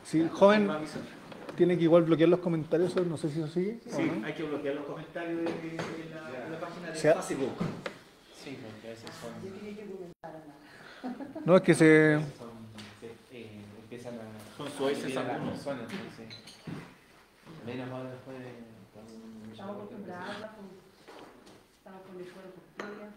Sí, joven, tiene que igual bloquear los comentarios, no sé si eso sigue. Sí, ¿o no? hay que bloquear los comentarios en la página de O sea, Facebook. Sí, porque a veces son. no, es que A se... veces son. Empiezan a. Son sueces dividir a las algunos. personas, entonces. Menos ahora después de. Estamos acostumbrados, estamos con el cuerpo fría.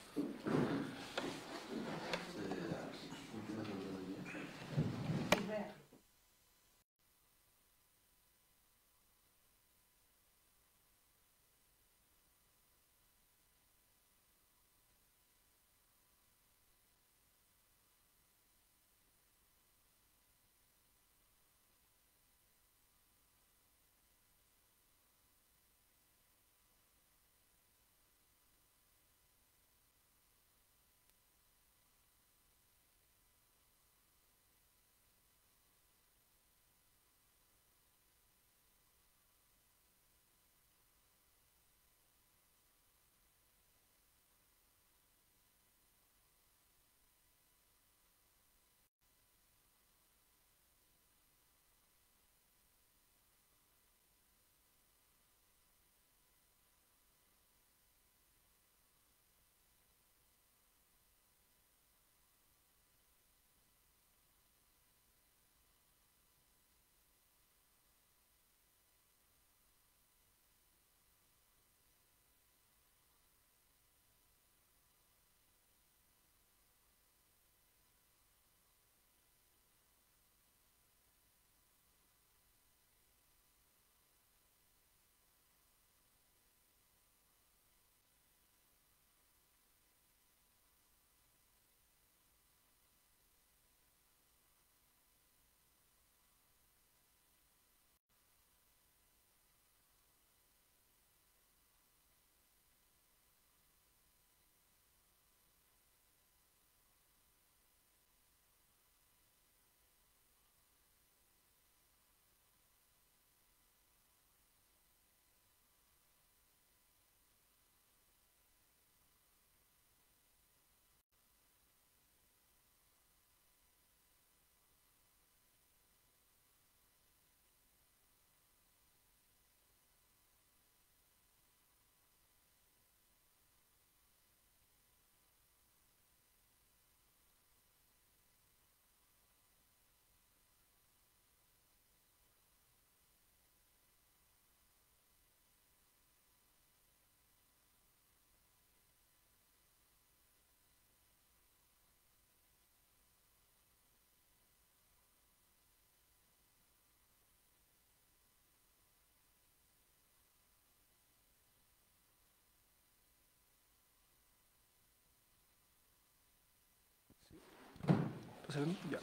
Ya.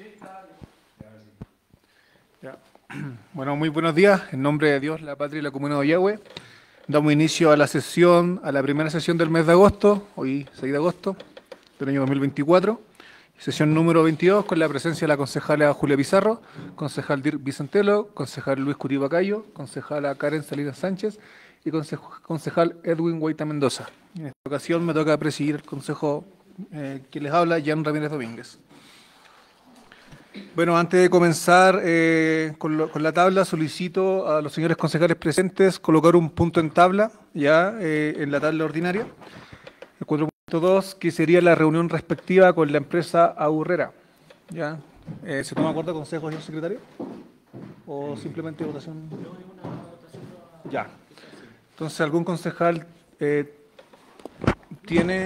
Ya. Bueno, muy buenos días. En nombre de Dios, la patria y la comunidad de Ollagüe, damos inicio a la sesión, a la primera sesión del mes de agosto, hoy 6 de agosto del año 2024. Sesión número 22 con la presencia de la concejala Julia Pizarro, concejal Dirk Vicentelo, concejal Luis Curiba Cayo, concejala Karen Salinas Sánchez y concejal Edwin Guaita Mendoza. En esta ocasión me toca presidir el consejo que les habla, Jan Ramírez Domínguez. Bueno, antes de comenzar con la tabla, solicito a los señores concejales presentes colocar un punto en tabla, ya en la tabla ordinaria. El 4.2, que sería la reunión respectiva con la empresa Aurrera. ¿Ya? ¿Se toma acuerdo, consejo, señor secretario? ¿O simplemente votación? Ya. Entonces, ¿algún concejal tiene...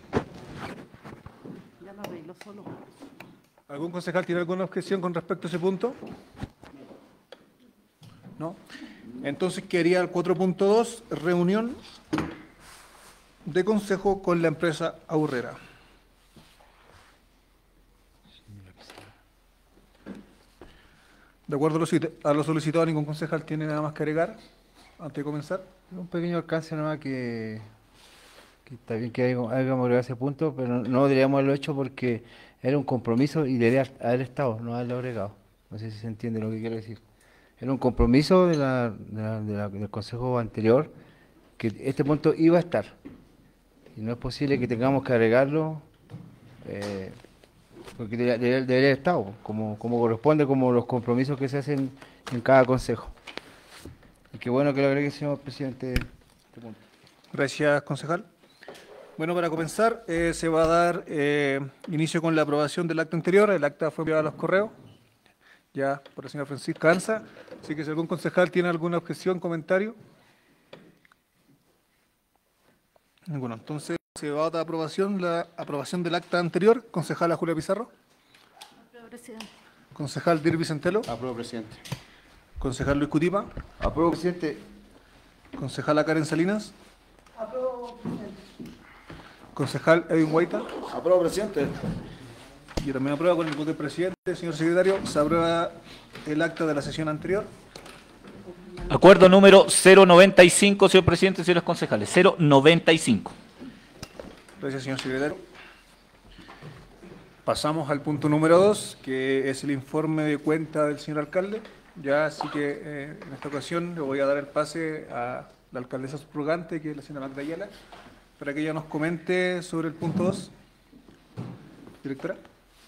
Ya lo arreglo solo. ¿Algún concejal tiene alguna objeción con respecto a ese punto? ¿No? Entonces quedaría el 4.2, reunión de consejo con la empresa Aurrera. De acuerdo a lo solicitado, ningún concejal tiene nada más que agregar antes de comenzar. Un pequeño alcance nomás que está bien que hayamos agregado ese punto, pero no deberíamos haberlo hecho porque era un compromiso y debería haber estado, no haberlo agregado. No sé si se entiende lo que quiero decir. Era un compromiso del consejo anterior que este punto iba a estar. Y no es posible que tengamos que agregarlo porque debería haber estado, como corresponde, como los compromisos que se hacen en cada consejo. Y qué bueno que lo agregue, señor presidente. Este punto. Gracias, concejal. Bueno, para comenzar, se va a dar inicio con la aprobación del acta anterior. El acta fue enviada a los correos, ya por la señora Francisca Anza. Así que si algún concejal tiene alguna objeción, comentario. Ninguno. Entonces, se va a dar la aprobación del acta anterior. Concejala Julia Pizarro. Apruebo, presidente. Concejal Dir Vicentelo. Apruebo, presidente. Concejal Luis Cutipa. Apruebo, presidente. Concejala Karen Salinas. Apruebo, presidente. Concejal Edwin Guaita. Apruebo, presidente. Yo también apruebo con el voto del presidente. Señor secretario, se aprueba el acta de la sesión anterior. Acuerdo número 095, señor presidente, señores concejales. 095. Gracias, señor secretario. Pasamos al punto número 2, que es el informe de cuenta del señor alcalde. Ya, así que en esta ocasión le voy a dar el pase a la alcaldesa subrogante, que es la señora Magda Ayala, para que ella nos comente sobre el punto 2. Directora.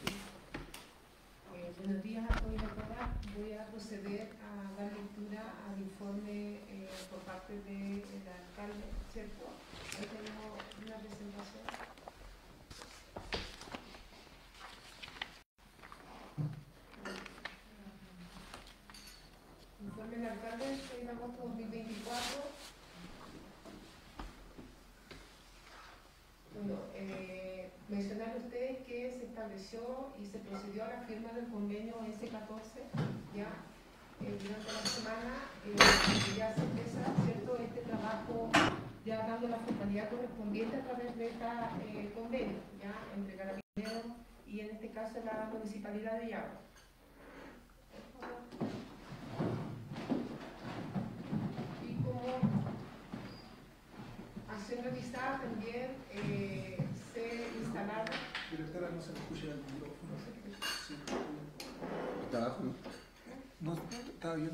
Buenos días a todos y a todas. Voy a proceder a dar lectura al informe por parte del alcalde, ¿cierto? Ahí tenemos una presentación. Informe del alcalde del 6 de agosto de 2024. Bueno, mencionar a ustedes que se estableció y se procedió a la firma del convenio S14 ya durante la semana, ya se empieza, ¿cierto?, este trabajo ya dando la formalidad correspondiente a través de este convenio, ya entre Carabineros y en este caso la Municipalidad de Yagua. Y como acción realizada también se instalaron. Directora, no se le escucha el micrófono. Sí. ¿Está abajo? No, está bien.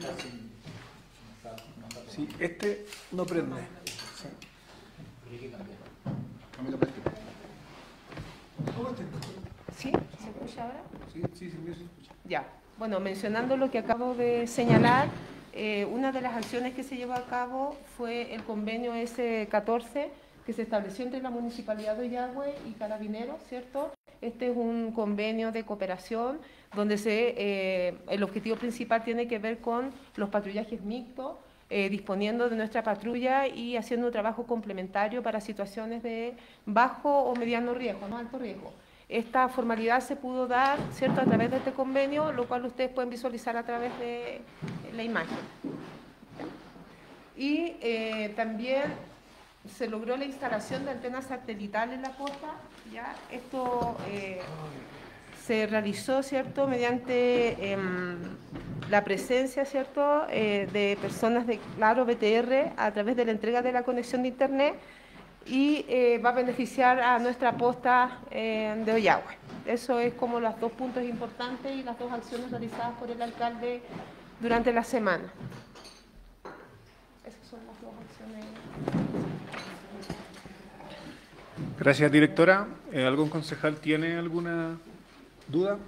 Sí, este no prende. Sí. ¿Sí? ¿Se escucha ahora? Sí, sí, sí, se escucha. Ya. Bueno, mencionando lo que acabo de señalar, una de las acciones que se llevó a cabo fue el convenio S14 que se estableció entre la Municipalidad de Ollagüe y Carabineros, ¿cierto? Este es un convenio de cooperación donde el objetivo principal tiene que ver con los patrullajes mixtos, disponiendo de nuestra patrulla y haciendo un trabajo complementario para situaciones de bajo o mediano riesgo, no alto riesgo. Esta formalidad se pudo dar, ¿cierto?, a través de este convenio, lo cual ustedes pueden visualizar a través de la imagen. Y también se logró la instalación de antenas satelitales en la costa, ¿ya? Esto se realizó, ¿cierto?, mediante la presencia, ¿cierto?, de personas de Claro BTR a través de la entrega de la conexión de Internet y va a beneficiar a nuestra posta de Ollagüe. Eso es como los dos puntos importantes y las dos acciones realizadas por el alcalde durante la semana. Esas son las dos acciones. Gracias, directora. ¿Algún concejal tiene alguna duda?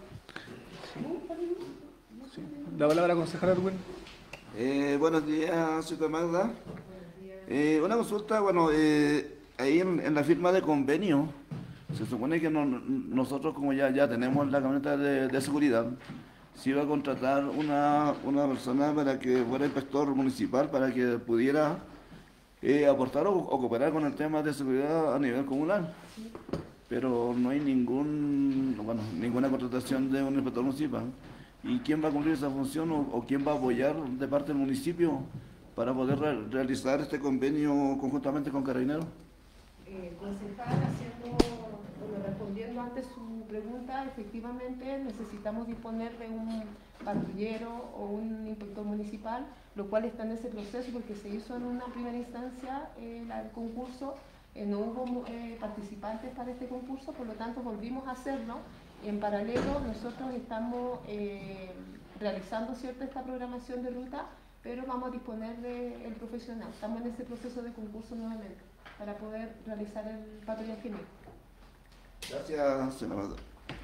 Sí. La palabra concejal Edwin. Buenos días, señora Magda. Una consulta, bueno, ahí en la firma de convenio, se supone que nosotros como ya tenemos la camioneta de seguridad, se iba a contratar una persona para que fuera inspector municipal, para que pudiera aportar o cooperar con el tema de seguridad a nivel comunal. Pero no hay ninguna contratación de un inspector municipal. ¿Y quién va a cumplir esa función o quién va a apoyar de parte del municipio para poder realizar este convenio conjuntamente con Carabineros? Concejal, respondiendo ante su pregunta, efectivamente necesitamos disponer de un patrullero o un inspector municipal, lo cual está en ese proceso porque se hizo en una primera instancia el concurso, no hubo participantes para este concurso, por lo tanto volvimos a hacerlo. En paralelo nosotros estamos realizando, ¿cierto?, esta programación de ruta, pero vamos a disponer del profesional. Estamos en ese proceso de concurso nuevamente para poder realizar el patrullaje mixto. Gracias, señora Magda.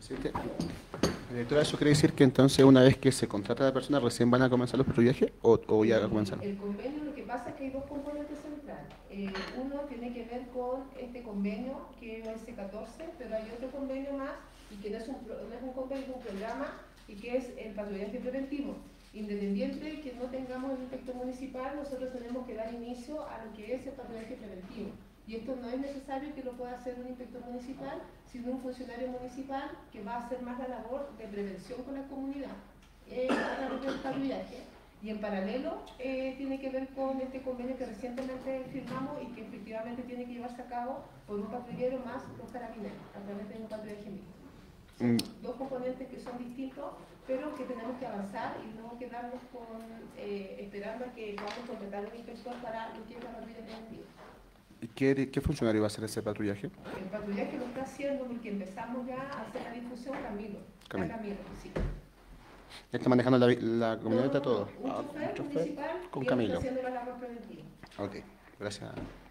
Presidente, directora, ¿eso quiere decir que entonces una vez que se contrata a la persona recién van a comenzar los patrullajes o ya comenzaron? El convenio, lo que pasa es que hay dos componentes centrales. Uno tiene que ver con este convenio que es el C14, pero hay otro convenio más y que no es un convenio, es un programa y que es el patrullaje preventivo. Independiente que no tengamos el inspector municipal, nosotros tenemos que dar inicio a lo que es el patrullaje preventivo. Y esto no es necesario que lo pueda hacer un inspector municipal, sino un funcionario municipal que va a hacer más la labor de prevención con la comunidad a través del patrullaje. Y en paralelo tiene que ver con este convenio que recientemente firmamos y que efectivamente tiene que llevarse a cabo por un patrullero más los carabineros, a través de un patrullaje mixto. Son dos componentes que son distintos, pero que tenemos que avanzar y no quedarnos esperando a que vamos a contratar un inspector para lo que es la patrulla preventiva. ¿Qué funcionario va a hacer ese patrullaje? El patrullaje lo está haciendo porque empezamos ya a hacer la difusión Camilo. Camilo, sí. ¿Está manejando la camioneta todo? Un chofer municipal con y Camilo. está haciendo la labor preventiva. Ok, gracias.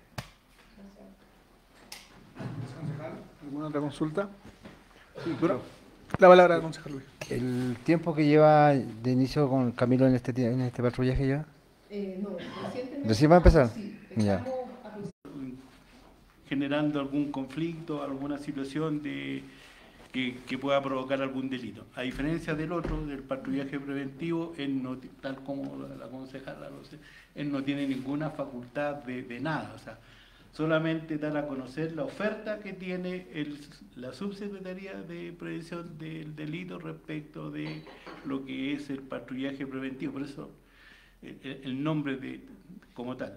Concejal, ¿alguna otra consulta? Sí, dura. La palabra, concejal Luis. ¿El tiempo que lleva de inicio con Camilo en este patrullaje ya? No, recientemente. ¿Recién va a empezar? Sí, Ya. estamos generando algún conflicto, alguna situación que pueda provocar algún delito. A diferencia del otro, del patrullaje preventivo, él no, tal como la concejala, él no tiene ninguna facultad de nada, o sea, solamente dar a conocer la oferta que tiene la Subsecretaría de Prevención del Delito respecto de lo que es el patrullaje preventivo, por eso el nombre como tal.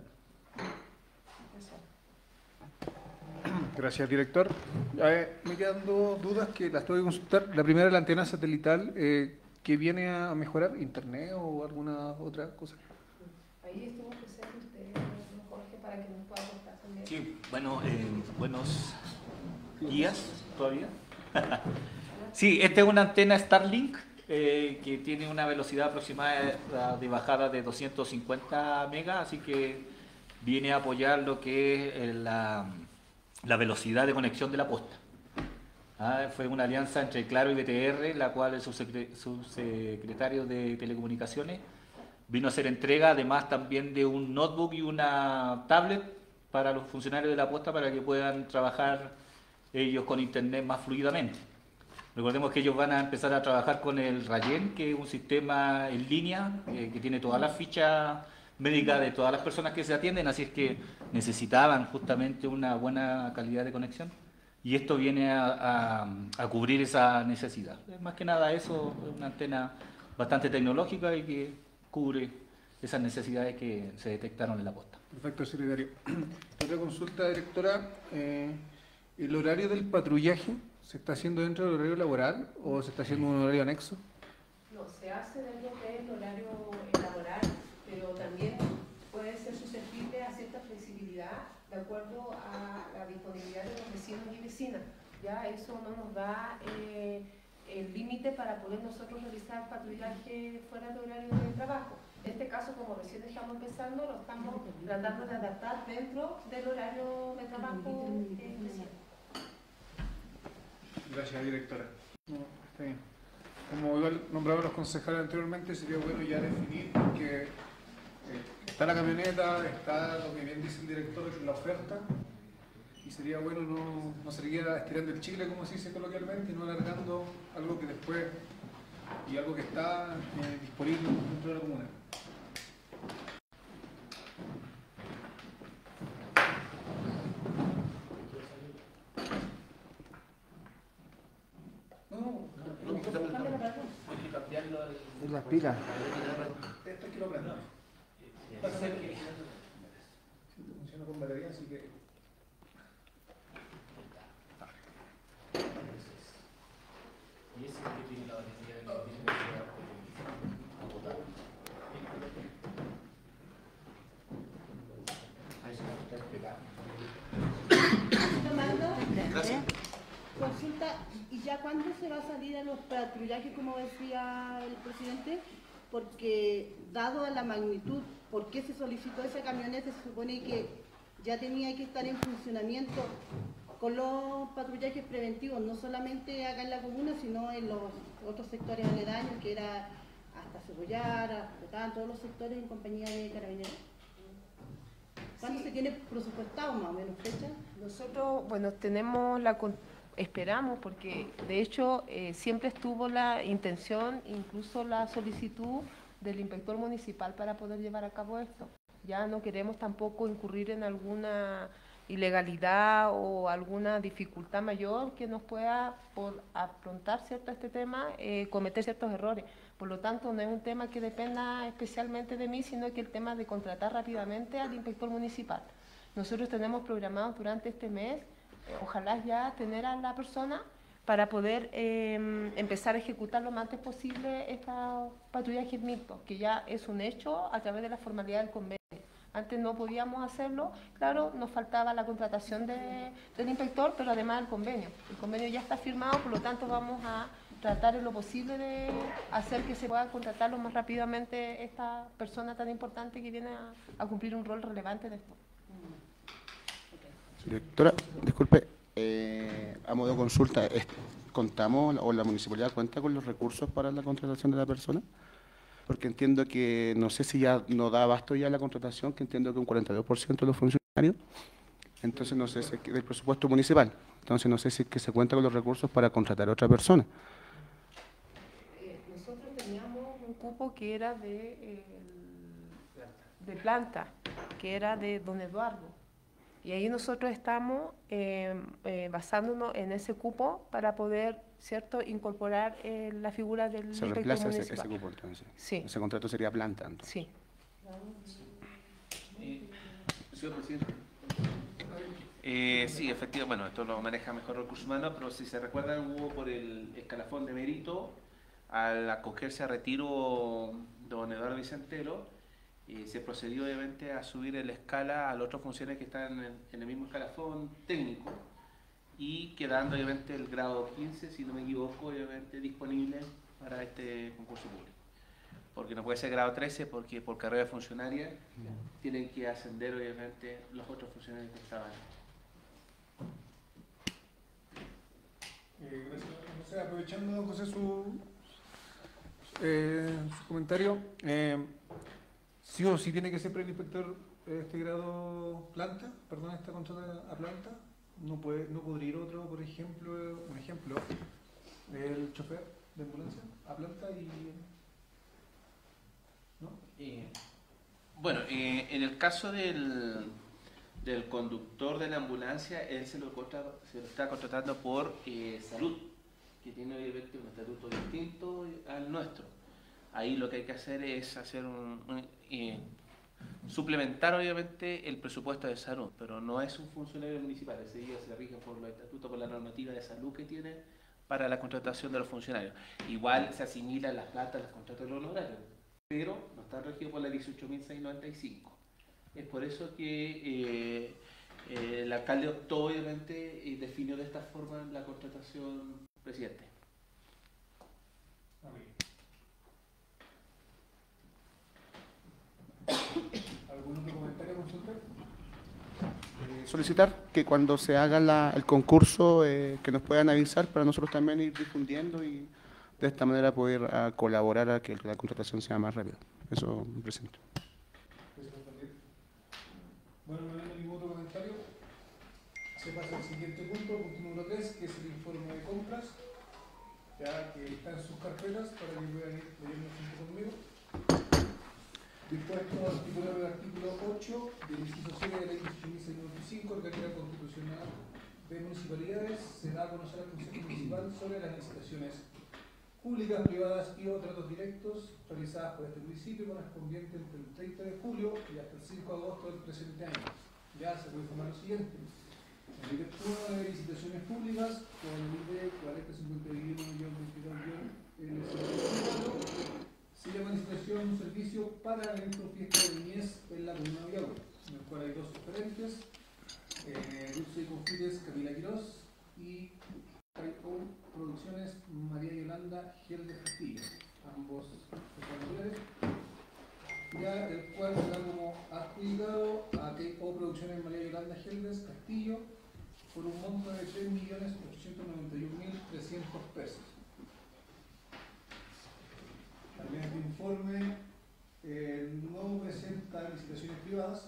Gracias, director. Me quedan dos dudas que las tengo que consultar. La primera, la antena satelital, que viene a mejorar internet o alguna otra cosa. Ahí estuvo presente usted, don Jorge, para que nos pueda contar también. Sí, bueno, buenos días todavía. Sí, esta es una antena Starlink que tiene una velocidad aproximada de bajada de 250 megas, así que viene a apoyar lo que es la velocidad de conexión de la posta. Fue una alianza entre Claro y BTR, la cual el subsecretario de Telecomunicaciones vino a hacer entrega, además también de un notebook y una tablet para los funcionarios de la posta para que puedan trabajar ellos con internet más fluidamente. Recordemos que ellos van a empezar a trabajar con el Rayen, que es un sistema en línea que tiene todas las fichas médicas de todas las personas que se atienden, así es que necesitaban justamente una buena calidad de conexión y esto viene a cubrir esa necesidad. Más que nada eso, es una antena bastante tecnológica y que cubre esas necesidades que se detectaron en la posta. Perfecto, secretario. Otra consulta, directora. ¿El horario del patrullaje se está haciendo dentro del horario laboral o se está haciendo un horario anexo? No, se hace dentro del horario laboral, pero también puede ser susceptible a cierta flexibilidad de acuerdo a la disponibilidad de los vecinos y vecinas. Ya eso no nos da el límite para poder nosotros realizar patrullaje fuera de horario de trabajo. En este caso, como recién estamos empezando, lo estamos tratando de adaptar dentro del horario de trabajo especial. Gracias, directora. No, está bien. Como igual nombraba los concejales anteriormente, sería bueno ya definir que está la camioneta, está lo que bien dice el director, la oferta, y sería bueno no seguir estirando el chicle, como se dice coloquialmente, y no alargando algo que después, y algo que está disponible dentro de la comuna. Es las pilas. Esto es que lo prendo. Funciona con batería, así que... Consulta, ¿y ya cuándo se va a salir a los patrullajes, como decía el presidente? Porque dado a la magnitud, ¿por qué se solicitó esa camioneta? Se supone que ya tenía que estar en funcionamiento con los patrullajes preventivos, no solamente acá en la comuna, sino en los otros sectores aledaños, que era hasta Cebollar, hasta todos los sectores en compañía de Carabineros? ¿Cuándo se tiene presupuestado más o menos fecha? Nosotros, bueno, esperamos, porque de hecho siempre estuvo la intención, incluso la solicitud del inspector municipal para poder llevar a cabo esto. Ya no queremos tampoco incurrir en alguna ilegalidad o alguna dificultad mayor que nos pueda, por afrontar cierto este tema, cometer ciertos errores. Por lo tanto, no es un tema que dependa especialmente de mí, sino que el tema de contratar rápidamente al inspector municipal. Nosotros tenemos programado durante este mes, ojalá ya tener a la persona para poder empezar a ejecutar lo más antes posible estos patrullajes mixtos, que ya es un hecho a través de la formalidad del convenio. Antes no podíamos hacerlo, claro, nos faltaba la contratación del inspector, pero además el convenio. El convenio ya está firmado, por lo tanto vamos a tratar en lo posible de hacer que se pueda contratar lo más rápidamente esta persona tan importante que viene a cumplir un rol relevante de esto. Directora, disculpe, a modo de consulta, ¿contamos o la municipalidad cuenta con los recursos para la contratación de la persona? Porque entiendo que, no sé si ya no da abasto ya la contratación, que entiendo que un 42% de los funcionarios, entonces no sé si del presupuesto municipal, entonces no sé si es que se cuenta con los recursos para contratar a otra persona. Nosotros teníamos un cupo que era de planta, que era de don Eduardo. Y ahí nosotros estamos basándonos en ese cupo para poder, ¿cierto?, incorporar la figura del Se inspector reemplaza municipal. ese cupo entonces. Sí. Ese contrato sería planta entonces. Sí. Señor presidente. Sí, efectivamente, bueno, esto lo maneja mejor recursos humanos, pero si se recuerdan, hubo por el escalafón de mérito, al acogerse a retiro don Eduardo Vicentero, se procedió obviamente a subir en la escala a los otros funcionarios que están en el mismo escalafón técnico y quedando obviamente el grado 15, si no me equivoco, obviamente disponible para este concurso público. Porque no puede ser grado 13 porque por carrera funcionaria tienen que ascender obviamente los otros funcionarios que estaban. Gracias. José, aprovechando, José, su comentario, sí o sí tiene que ser el inspector este grado planta, perdón, esta contrata a planta, no podría ir otro, por ejemplo, un ejemplo, el chofer de ambulancia a planta y... ¿no? Bueno, en el caso del conductor de la ambulancia, él se lo está contratando por salud, que tiene obviamente un estatuto distinto al nuestro. Ahí lo que hay que hacer es suplementar obviamente el presupuesto de salud, pero no es un funcionario municipal, ese día se rige por los estatutos, por la normativa de salud que tiene para la contratación de los funcionarios. Igual se asimilan las platas, los contratos de los honorarios, pero no está regido por la 18.695. Es por eso que el alcalde optó obviamente y definió de esta forma la contratación presidente. ¿Algún otro comentario, consulta? Solicitar que cuando se haga el concurso que nos puedan avisar para nosotros también ir difundiendo y de esta manera poder colaborar a que la contratación sea más rápida. Eso me presento. Bueno, no hay ningún otro comentario. Se pasa al siguiente punto número 3, que es el informe de compras, ya que está en sus carpetas para que puedan ir leyendo junto conmigo. Dispuesto al artículo del artículo 8 del inciso 7 de la ley 18.695, Organización Constitucional de Municipalidades, se da a conocer al Consejo Municipal sobre las licitaciones públicas, privadas y o tratos directos realizadas por este municipio correspondiente entre el 30 de julio y hasta el 5 de agosto del presente año. Ya se puede informar lo siguiente. En el director de licitaciones públicas, con el IDE 4051-22-LC24, se llama licitación un servicio para el evento Fiesta de Niñez en la comuna de Viagua, en el cual hay dos oferentes, Dulce y Confites Camila Quirós y Producciones María Yolanda Gel de Castillo, ambos familiares, ya el cual será como adjudicado a KO Producciones María Yolanda Geldes Castillo por un monto de 3.891.300 pesos. También este informe no presenta licitaciones privadas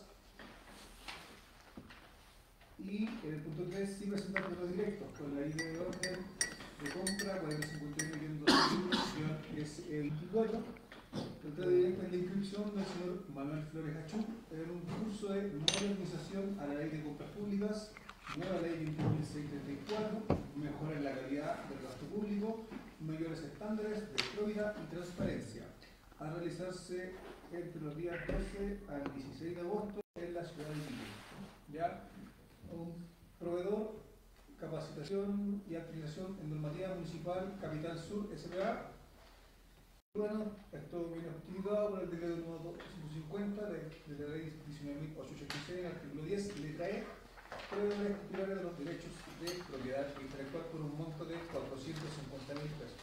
y en el punto 3 sí presenta contratos directos con la idea de orden de compra 451.200.000 es el 24. Contrato directo en la inscripción del señor Manuel Flores Achú en un curso de modernización a la ley de compras públicas, nueva ley 21.634, mejora en la calidad del gasto público, mayores estándares de probidad y transparencia, a realizarse entre los días 12 al 16 de agosto en la ciudad de Iquique. Ya, un proveedor, capacitación y actualización en normativa municipal Capital Sur S.p.A. Bueno, esto viene justificado por el decreto número 250 de la ley 19.886, artículo 10, letra E, proveedores titulares de los derechos de propiedad intelectual por un monto de 450.000 pesos.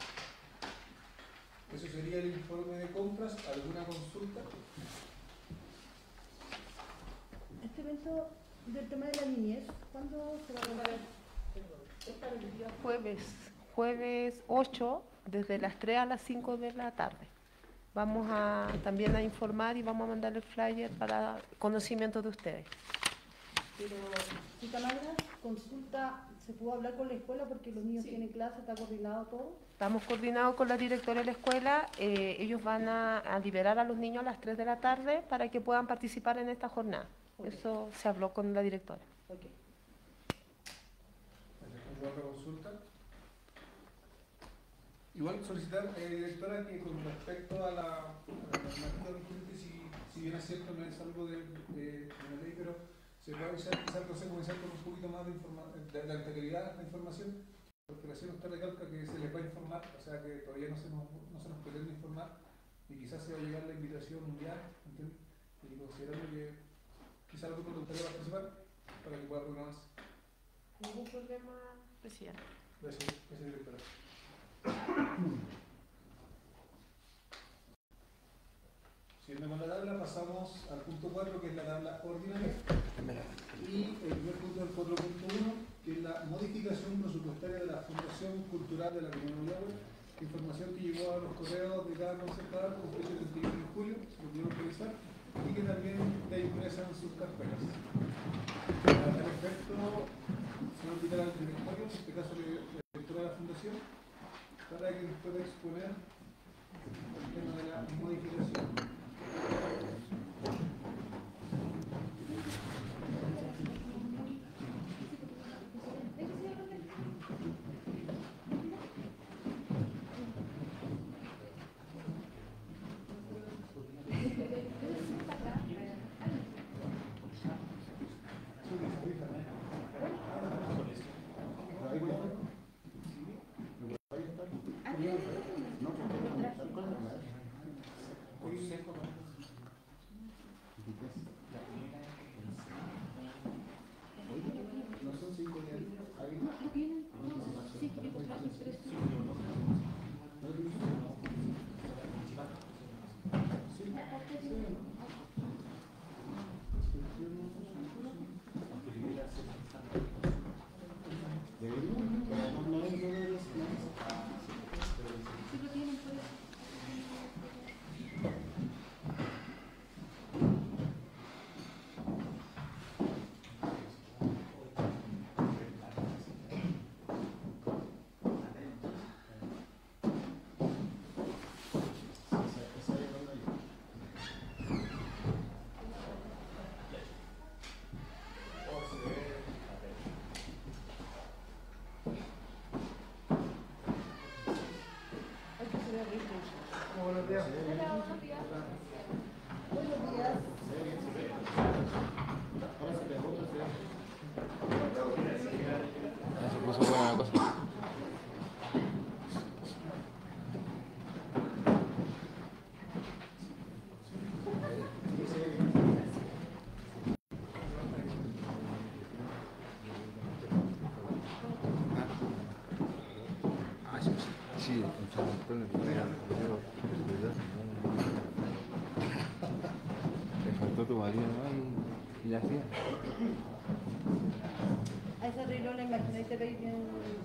Eso sería el informe de compras. ¿Alguna consulta? Este evento del tema de la niñez, ¿cuándo se va a lograr? Esta del día jueves 8, desde las 3 a las 5 de la tarde. Vamos a también a informar y vamos a mandar el flyer para conocimiento de ustedes. Pero, chica Magda, consulta, ¿se pudo hablar con la escuela porque los niños tienen clase, está coordinado todo? Estamos coordinados con la directora de la escuela, ellos van a liberar a los niños a las 3 de la tarde para que puedan participar en esta jornada. Okay. Eso se habló con la directora. Okay. ¿Otra consulta? Igual solicitar, directora, que con respecto a la normativa vigente, si bien es cierto, no es algo de la ley, pero se puede quizás comenzar con un poquito más de anterioridad a la información, porque recién usted recalca que se les va a informar, o sea que todavía no se nos pretende informar, y quizás se va a llegar la invitación mundial, ¿entiendes? Y considerando que quizás algo que le gustaría participar, para que pueda programarse. Ningún problema, presidente. Gracias, directora. Siguiendo con la tabla, pasamos al punto 4, que es la tabla ordinaria. Y el primer punto del 4.1, que es la modificación presupuestaria de la Fundación Cultural de la Comunidad de Yahweh. Información que llegó a los correos de cada concertada con fecha del 31 de julio, se lo pudieron revisar, y que también ya impresan sus carpetas. Al respecto, se va a invitar al directorio, en este caso la directora de la Fundación, para que nos pueda exponer el tema de la modificación. Buenos días. Hola, buenos días. Buenos días. Se puso buena cosa. Sí, le faltó tu marido, ¿no? Y la hacía. ese arregló la Imaginaste Baby en...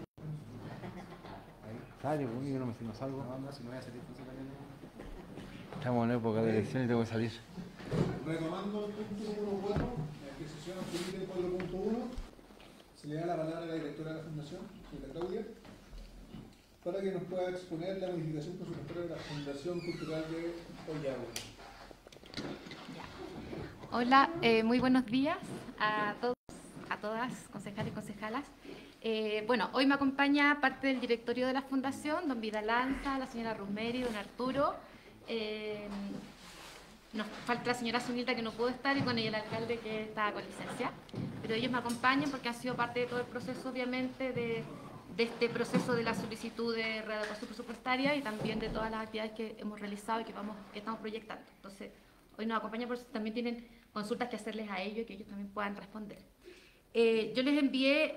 Sale, pues, yo no salgo. No, si no voy a salir, estamos en época de elecciones y tengo que salir. Retomando el punto número 4, la adquisición absoluta del 4.1, se le da la palabra a la directora de la Fundación, señora Claudia, para que nos pueda exponer la modificación presupuestaria de la Fundación Cultural de Ollagüe. Hola, muy buenos días a todos, a todas, concejales y concejalas. Bueno, hoy me acompaña parte del directorio de la Fundación, don Vidal Lanza, la señora Rosemary, don Arturo. Nos falta la señora Zunilda, que no pudo estar, y con ella el alcalde, que está con licencia. Pero ellos me acompañan porque han sido parte de todo el proceso, obviamente, de este proceso de la solicitud de readecuación presupuestaria y también de todas las actividades que hemos realizado y que estamos proyectando. Entonces, hoy nos acompañan porque también tienen consultas que hacerles a ellos y que ellos también puedan responder. Yo les envié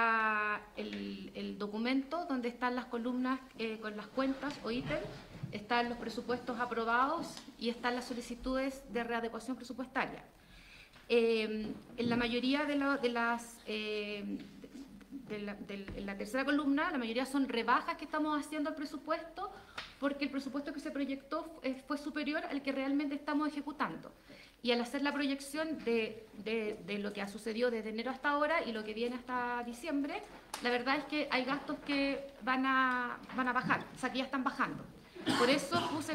el documento donde están las columnas con las cuentas o ítems, están los presupuestos aprobados y están las solicitudes de readecuación presupuestaria. En la mayoría de la tercera columna, la mayoría son rebajas que estamos haciendo al presupuesto, porque el presupuesto que se proyectó fue superior al que realmente estamos ejecutando. Y al hacer la proyección de lo que ha sucedido desde enero hasta ahora y lo que viene hasta diciembre, la verdad es que hay gastos que van a bajar, o sea, que ya están bajando. Por eso puse en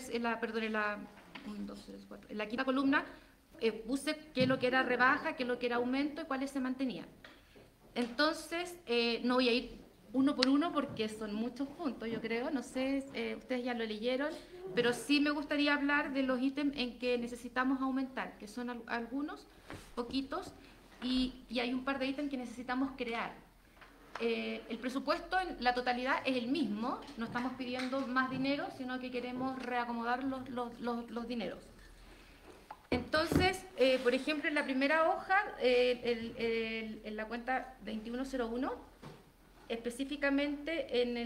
la quinta columna, puse qué es lo que era rebaja, qué es lo que era aumento y cuáles se mantenían. Entonces, no voy a ir uno por uno porque son muchos puntos, yo creo, no sé, ustedes ya lo leyeron, pero sí me gustaría hablar de los ítems en que necesitamos aumentar, que son algunos, poquitos, y hay un par de ítems que necesitamos crear. El presupuesto en la totalidad es el mismo, no estamos pidiendo más dinero, sino que queremos reacomodar los dineros. Entonces, por ejemplo, en la primera hoja, en la cuenta 2101, específicamente en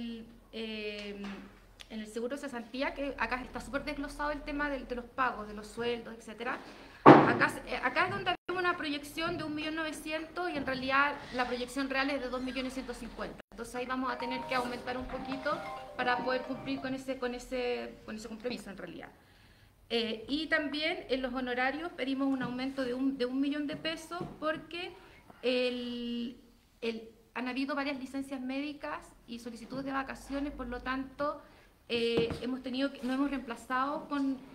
el seguro de cesantía, que acá está súper desglosado el tema de los pagos, de los sueldos, etcétera. Acá es donde había una proyección de 1.900.000 y en realidad la proyección real es de 2.150.000. Entonces ahí vamos a tener que aumentar un poquito para poder cumplir con ese compromiso en realidad. Y también en los honorarios pedimos un aumento de 1.000.000 de pesos porque han habido varias licencias médicas y solicitudes de vacaciones, por lo tanto no hemos reemplazado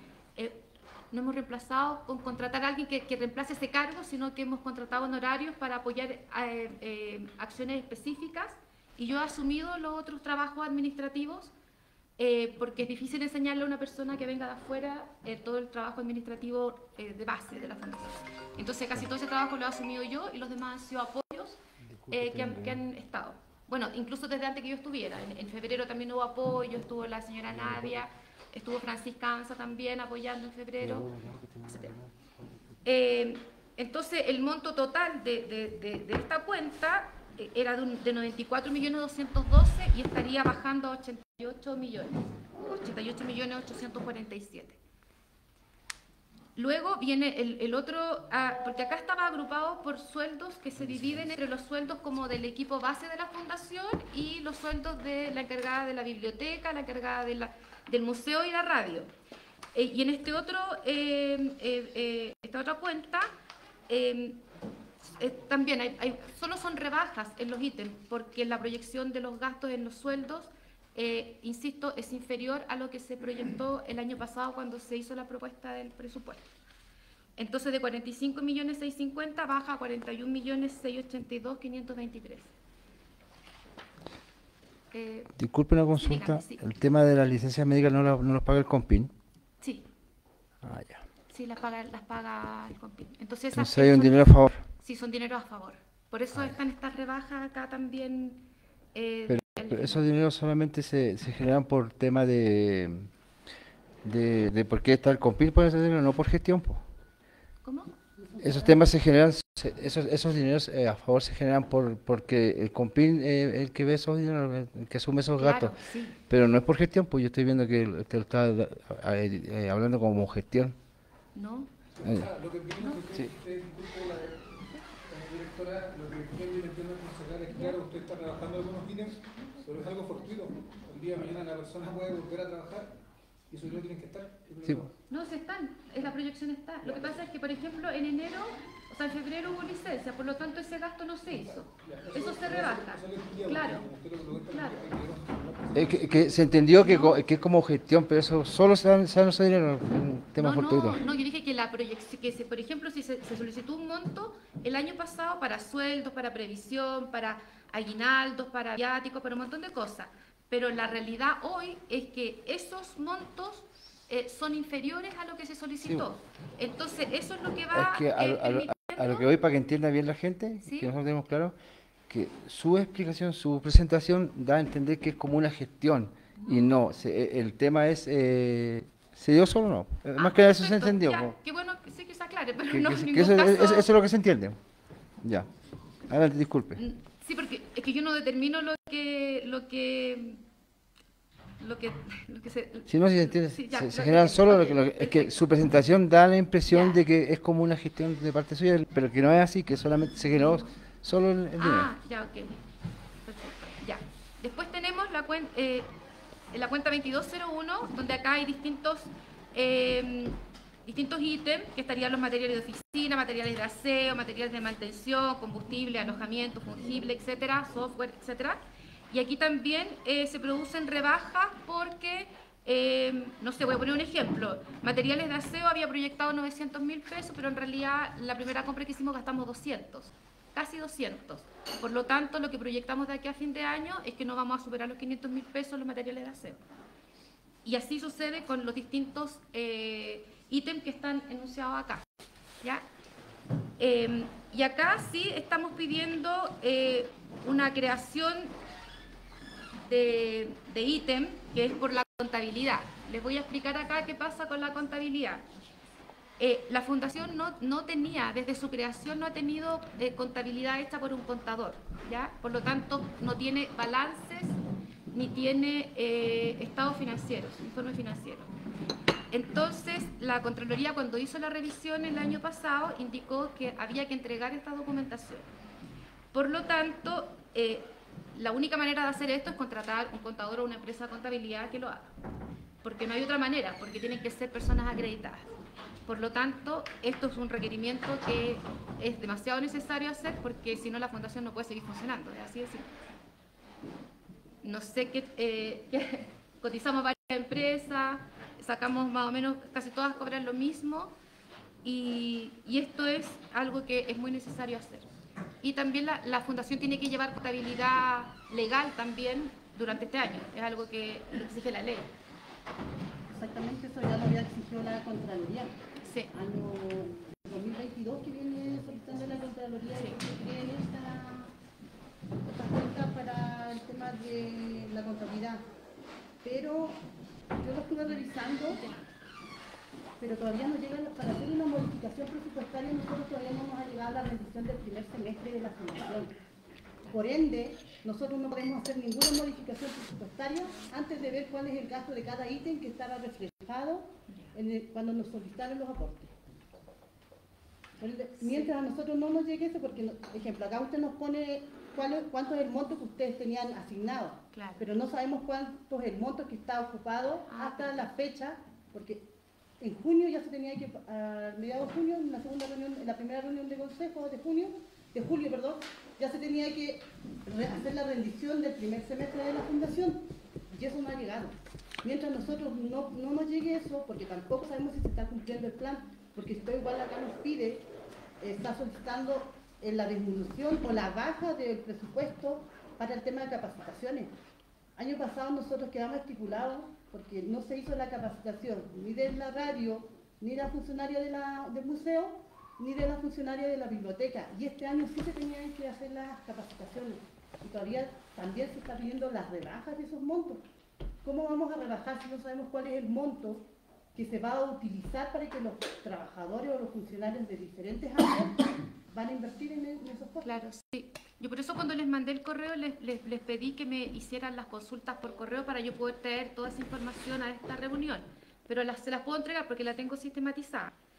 con contratar a alguien que reemplace ese cargo, sino que hemos contratado honorarios para apoyar acciones específicas, y yo he asumido los otros trabajos administrativos porque es difícil enseñarle a una persona que venga de afuera todo el trabajo administrativo de base de la fundación. Entonces casi todo ese trabajo lo he asumido yo y los demás han sido apoyos que han estado. Bueno, incluso desde antes que yo estuviera. En febrero también hubo apoyo, estuvo la señora Nadia, estuvo Francisca Anza también apoyando en febrero, etc. Entonces el monto total de esta cuenta era de 94.212.000 y estaría bajando a 88.847.000. Luego viene el otro, porque acá estaba agrupado por sueldos que se dividen entre los sueldos como del equipo base de la fundación y los sueldos de la encargada de la biblioteca, la encargada del museo y la radio. Y en esta otra cuenta también solo son rebajas en los ítems, porque la proyección de los gastos en los sueldos, insisto, es inferior a lo que se proyectó el año pasado cuando se hizo la propuesta del presupuesto. Entonces de 45.650.000 baja a 41.682.523. Disculpe una consulta, sí. el tema de las licencias médicas no los paga el COMPIN. Sí. Ah, ya. Sí, las paga el COMPIN. Entonces hay un dinero a favor. Sí, son dineros a favor. Por eso están estas rebajas acá también. Pero esos dineros solamente se generan por tema de por qué está el COMPIN por ese dinero, no por gestión, po. ¿Cómo? Esos temas se generan, esos dineros a favor se generan porque el COMPIN es el que ve esos dineros, el que asume esos gastos. Sí. Pero no es por gestión, pues yo estoy viendo que te lo está hablando como gestión. No. Lo que queremos es que usted disculpe Directora, lo que entiendo y entiendo el concejal es claro, usted está trabajando algunos ítems, pero es algo fortuito. El día de mañana la persona puede volver a trabajar y eso no tienen que estar. Sí. No, se están, la proyección está. Lo que pasa es que, por ejemplo, en enero, o sea, en febrero hubo licencia, por lo tanto ese gasto no se hizo. Eso se rebaja. Claro, claro. Que se entendió que es como gestión, pero eso solo se da ese dinero, un tema fortuito. No, yo dije que la proyección, que por ejemplo, si se solicitó un monto el año pasado para sueldos, para previsión, para aguinaldos, para viáticos, para un montón de cosas. Pero la realidad hoy es que esos montos son inferiores a lo que se solicitó. Sí. Entonces, eso es lo que va es que a lo que voy, para que entienda bien la gente, ¿sí? Que nosotros tenemos claro que su explicación, su presentación da a entender que es como una gestión y no, el tema es, ¿se dio solo o no? Más que eso se entendió. Ya, qué bueno que sí que se aclare, pero que, no que, en que ningún caso... eso es lo que se entiende. Ya, adelante, disculpe. Sí, porque es que yo no determino lo que se... Si no, si se entiende, sí, ya, se generan solo okay, es que su presentación da la impresión de que es como una gestión de parte suya, pero que no es así, que solamente se generó solo el dinero. Ya, ok. Perfecto. Ya. Después tenemos la cuenta 2201, donde acá hay distintos ítems, que estarían los materiales de oficina, materiales de aseo, materiales de mantención, combustible, alojamiento, fungible, etcétera, software, etcétera. Y aquí también se producen rebajas porque, no sé, voy a poner un ejemplo. Materiales de aseo había proyectado 900.000 pesos, pero en realidad la primera compra que hicimos gastamos 200, casi 200. Por lo tanto, lo que proyectamos de aquí a fin de año es que no vamos a superar los 500.000 pesos los materiales de aseo. Y así sucede con los distintos ítems que están enunciados acá. ¿Ya? Y acá sí estamos pidiendo una creación de ítem que es por la contabilidad. Les voy a explicar acá qué pasa con la contabilidad. La fundación no tenía, desde su creación no ha tenido contabilidad hecha por un contador, ¿ya? Por lo tanto, no tiene balances ni tiene estados financieros, informe financiero. Entonces, la Contraloría, cuando hizo la revisión el año pasado, indicó que había que entregar esta documentación. Por lo tanto, la única manera de hacer esto es contratar un contador o una empresa de contabilidad que lo haga. Porque no hay otra manera, porque tienen que ser personas acreditadas. Por lo tanto, esto es un requerimiento que es demasiado necesario hacer porque si no la fundación no puede seguir funcionando, es así de simple. No sé qué cotizamos varias empresas, sacamos más o menos, casi todas cobran lo mismo y esto es algo que es muy necesario hacer. Y también la fundación tiene que llevar contabilidad legal también durante este año, es algo que lo exige la ley. Exactamente, eso ya lo había exigido la Contraloría. Sí. Año 2022 que viene solicitando la Contraloría que creen esta cuenta para el tema de la contabilidad. Pero yo lo estuve revisando, pero todavía no llega, para hacer una modificación presupuestaria nosotros todavía no nos ha llegado la rendición del primer semestre de la fundación. Por ende, nosotros no podemos hacer ninguna modificación presupuestaria antes de ver cuál es el gasto de cada ítem que estaba reflejado cuando nos solicitaron los aportes. Mientras a nosotros no nos llegue eso, porque, por ejemplo, acá usted nos pone cuánto es el monto que ustedes tenían asignado, claro, pero no sabemos cuánto es el monto que está ocupado hasta la fecha, porque en junio ya se tenía que, a mediados de junio, en la segunda reunión, en la primera reunión de consejo de julio, ya se tenía que hacer la rendición del primer semestre de la fundación, y eso no ha llegado. Mientras nosotros no nos llegue eso, porque tampoco sabemos si se está cumpliendo el plan, porque si usted igual acá nos pide, está solicitando la disminución o la baja del presupuesto para el tema de capacitaciones. Año pasado nosotros quedamos estipulados porque no se hizo la capacitación ni de la radio, ni de la funcionaria del museo, ni de la funcionaria de la biblioteca. Y este año sí se tenían que hacer las capacitaciones. Y todavía también se está pidiendo las rebajas de esos montos. ¿Cómo vamos a rebajar si no sabemos cuál es el monto que se va a utilizar para que los trabajadores o los funcionarios de diferentes áreas van a invertir en esos costos? Claro, sí. Yo por eso cuando les mandé el correo les pedí que me hicieran las consultas por correo para yo poder traer toda esa información a esta reunión. Pero se las puedo entregar porque la tengo sistematizada.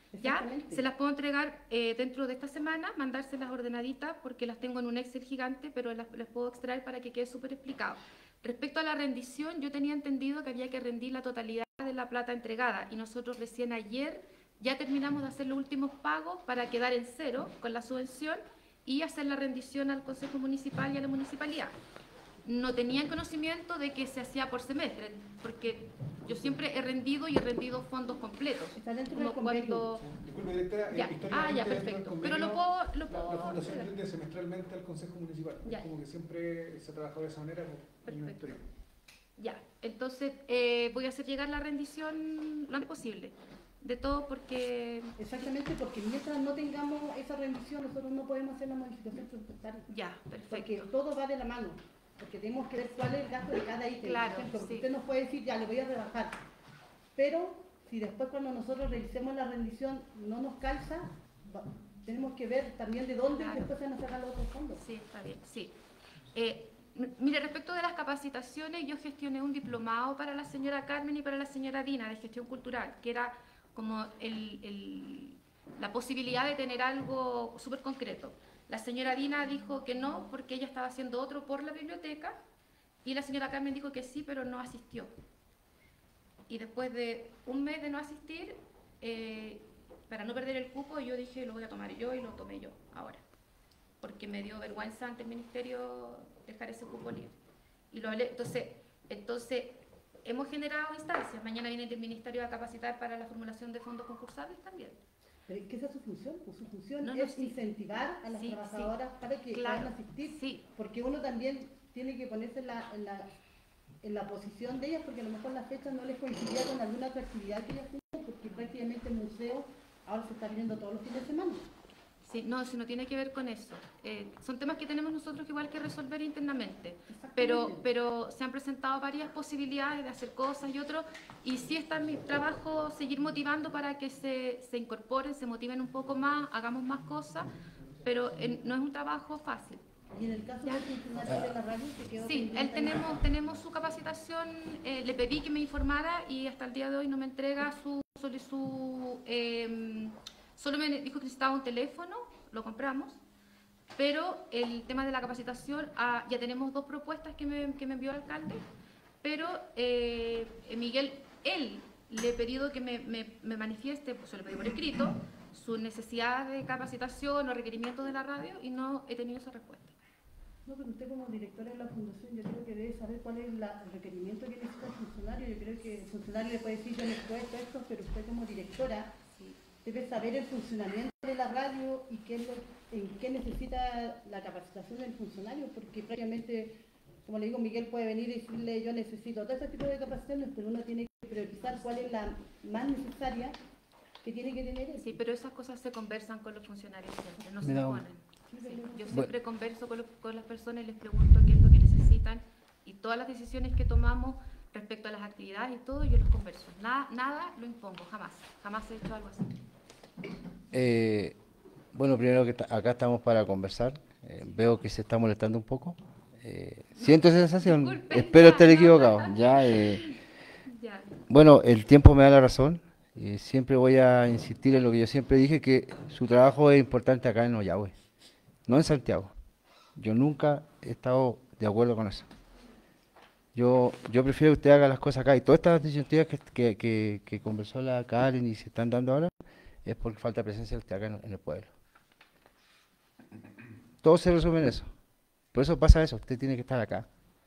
¿Ya? Exactamente. Se las puedo entregar dentro de esta semana, mandárselas ordenaditas porque las tengo en un Excel gigante, pero las puedo extraer para que quede súper explicado. Respecto a la rendición, yo tenía entendido que había que rendir la totalidad de la plata entregada y nosotros recién ayer ya terminamos de hacer los últimos pagos para quedar en cero con la subvención y hacer la rendición al Consejo Municipal y a la Municipalidad. No tenían conocimiento de que se hacía por semestre, porque yo siempre he rendido fondos completos. Está dentro del Como convenio. cuando... Disculpe, directora, Ya. históricamente Ya, dentro del perfecto. convenio, Pero lo puedo... la fundación rinde semestralmente al Consejo Municipal. Ya. Es como que siempre se ha trabajado de esa manera por años Perfecto. históricos. Ya, entonces voy a hacer llegar la rendición lo antes posible. De todo porque... Exactamente, porque mientras no tengamos esa rendición, nosotros no podemos hacer la modificación presupuestaria. Ya, perfecto. Porque todo va de la mano. Porque tenemos que ver cuál es el gasto de cada ítem. Claro, Por ejemplo, porque sí. usted nos puede decir, ya le voy a rebajar. Pero si después cuando nosotros revisemos la rendición no nos calza, tenemos que ver también de dónde Claro. después se van a sacar los otros fondos. Sí, está bien, sí. Mire, respecto de las capacitaciones, yo gestioné un diplomado para la señora Carmen y para la señora Dina de gestión cultural, que era como la posibilidad de tener algo súper concreto. La señora Dina dijo que no, porque ella estaba haciendo otro por la biblioteca, y la señora Carmen dijo que sí, pero no asistió. Y después de un mes de no asistir, para no perder el cupo, yo dije, lo voy a tomar yo, y lo tomé yo ahora. Porque me dio vergüenza ante el ministerio dejar ese cupo libre. Y lo hablé, entonces hemos generado instancias. Mañana viene el ministerio a capacitar para la formulación de fondos concursables también. Pero es que esa es su función, pues su función No, no, es sí. incentivar a las Sí, trabajadoras para que claro, puedan asistir, sí. porque uno también tiene que ponerse en la posición de ellas, porque a lo mejor la fecha no les coincidía con alguna otra actividad que ellas tenían, porque prácticamente el museo ahora se está viendo todos los fines de semana. Sí, no, si no tiene que ver con eso. Son temas que tenemos nosotros igual que resolver internamente, Exactamente. pero se han presentado varias posibilidades de hacer cosas y otros, y sí está en mi trabajo seguir motivando para que se incorporen, se motiven un poco más, hagamos más cosas, pero no es un trabajo fácil. Y en el caso del funcionario de la radio, se quedó Sí, él pendiente. tenemos su capacitación, le pedí que me informara y hasta el día de hoy no me entrega solo me dijo que necesitaba un teléfono, lo compramos, pero el tema de la capacitación, ya tenemos 2 propuestas que me envió el alcalde, pero Miguel, él le he pedido que me manifieste, pues se lo pedí por escrito, su necesidad de capacitación o requerimientos de la radio y no he tenido esa respuesta. No, pero usted como directora de la fundación, yo creo que debe saber cuál es el requerimiento que necesita el funcionario. Yo creo que el funcionario le puede decir, yo necesito esto, pero usted como directora debe saber el funcionamiento de la radio y en qué necesita la capacitación del funcionario, porque prácticamente, como le digo, Miguel puede venir y decirle, yo necesito todo ese tipo de capacitaciones, pero uno tiene que priorizar cuál es la más necesaria que tiene que tener él. Sí, pero esas cosas se conversan con los funcionarios siempre, no se Mira, ponen. Sí, yo Bueno. siempre converso con las personas y les pregunto qué es lo que necesitan y todas las decisiones que tomamos respecto a las actividades y todo, yo los converso. Nada lo impongo, jamás he hecho algo así. Bueno, primero que acá estamos para conversar. Veo que se está molestando un poco. Siento esa sensación. Disculpe. Espero estar equivocado. Ya, Ya. bueno, el tiempo me da la razón. Siempre voy a insistir en lo que yo siempre dije, que su trabajo es importante acá en Ollagüe, no en Santiago. Yo nunca he estado de acuerdo con eso. Yo prefiero que usted haga las cosas acá. Y todas estas disyuntivas que conversó la Karen y se están dando ahora, es porque falta presencia de usted acá en el pueblo. Todo se resume en eso. Por eso pasa eso, usted tiene que estar acá.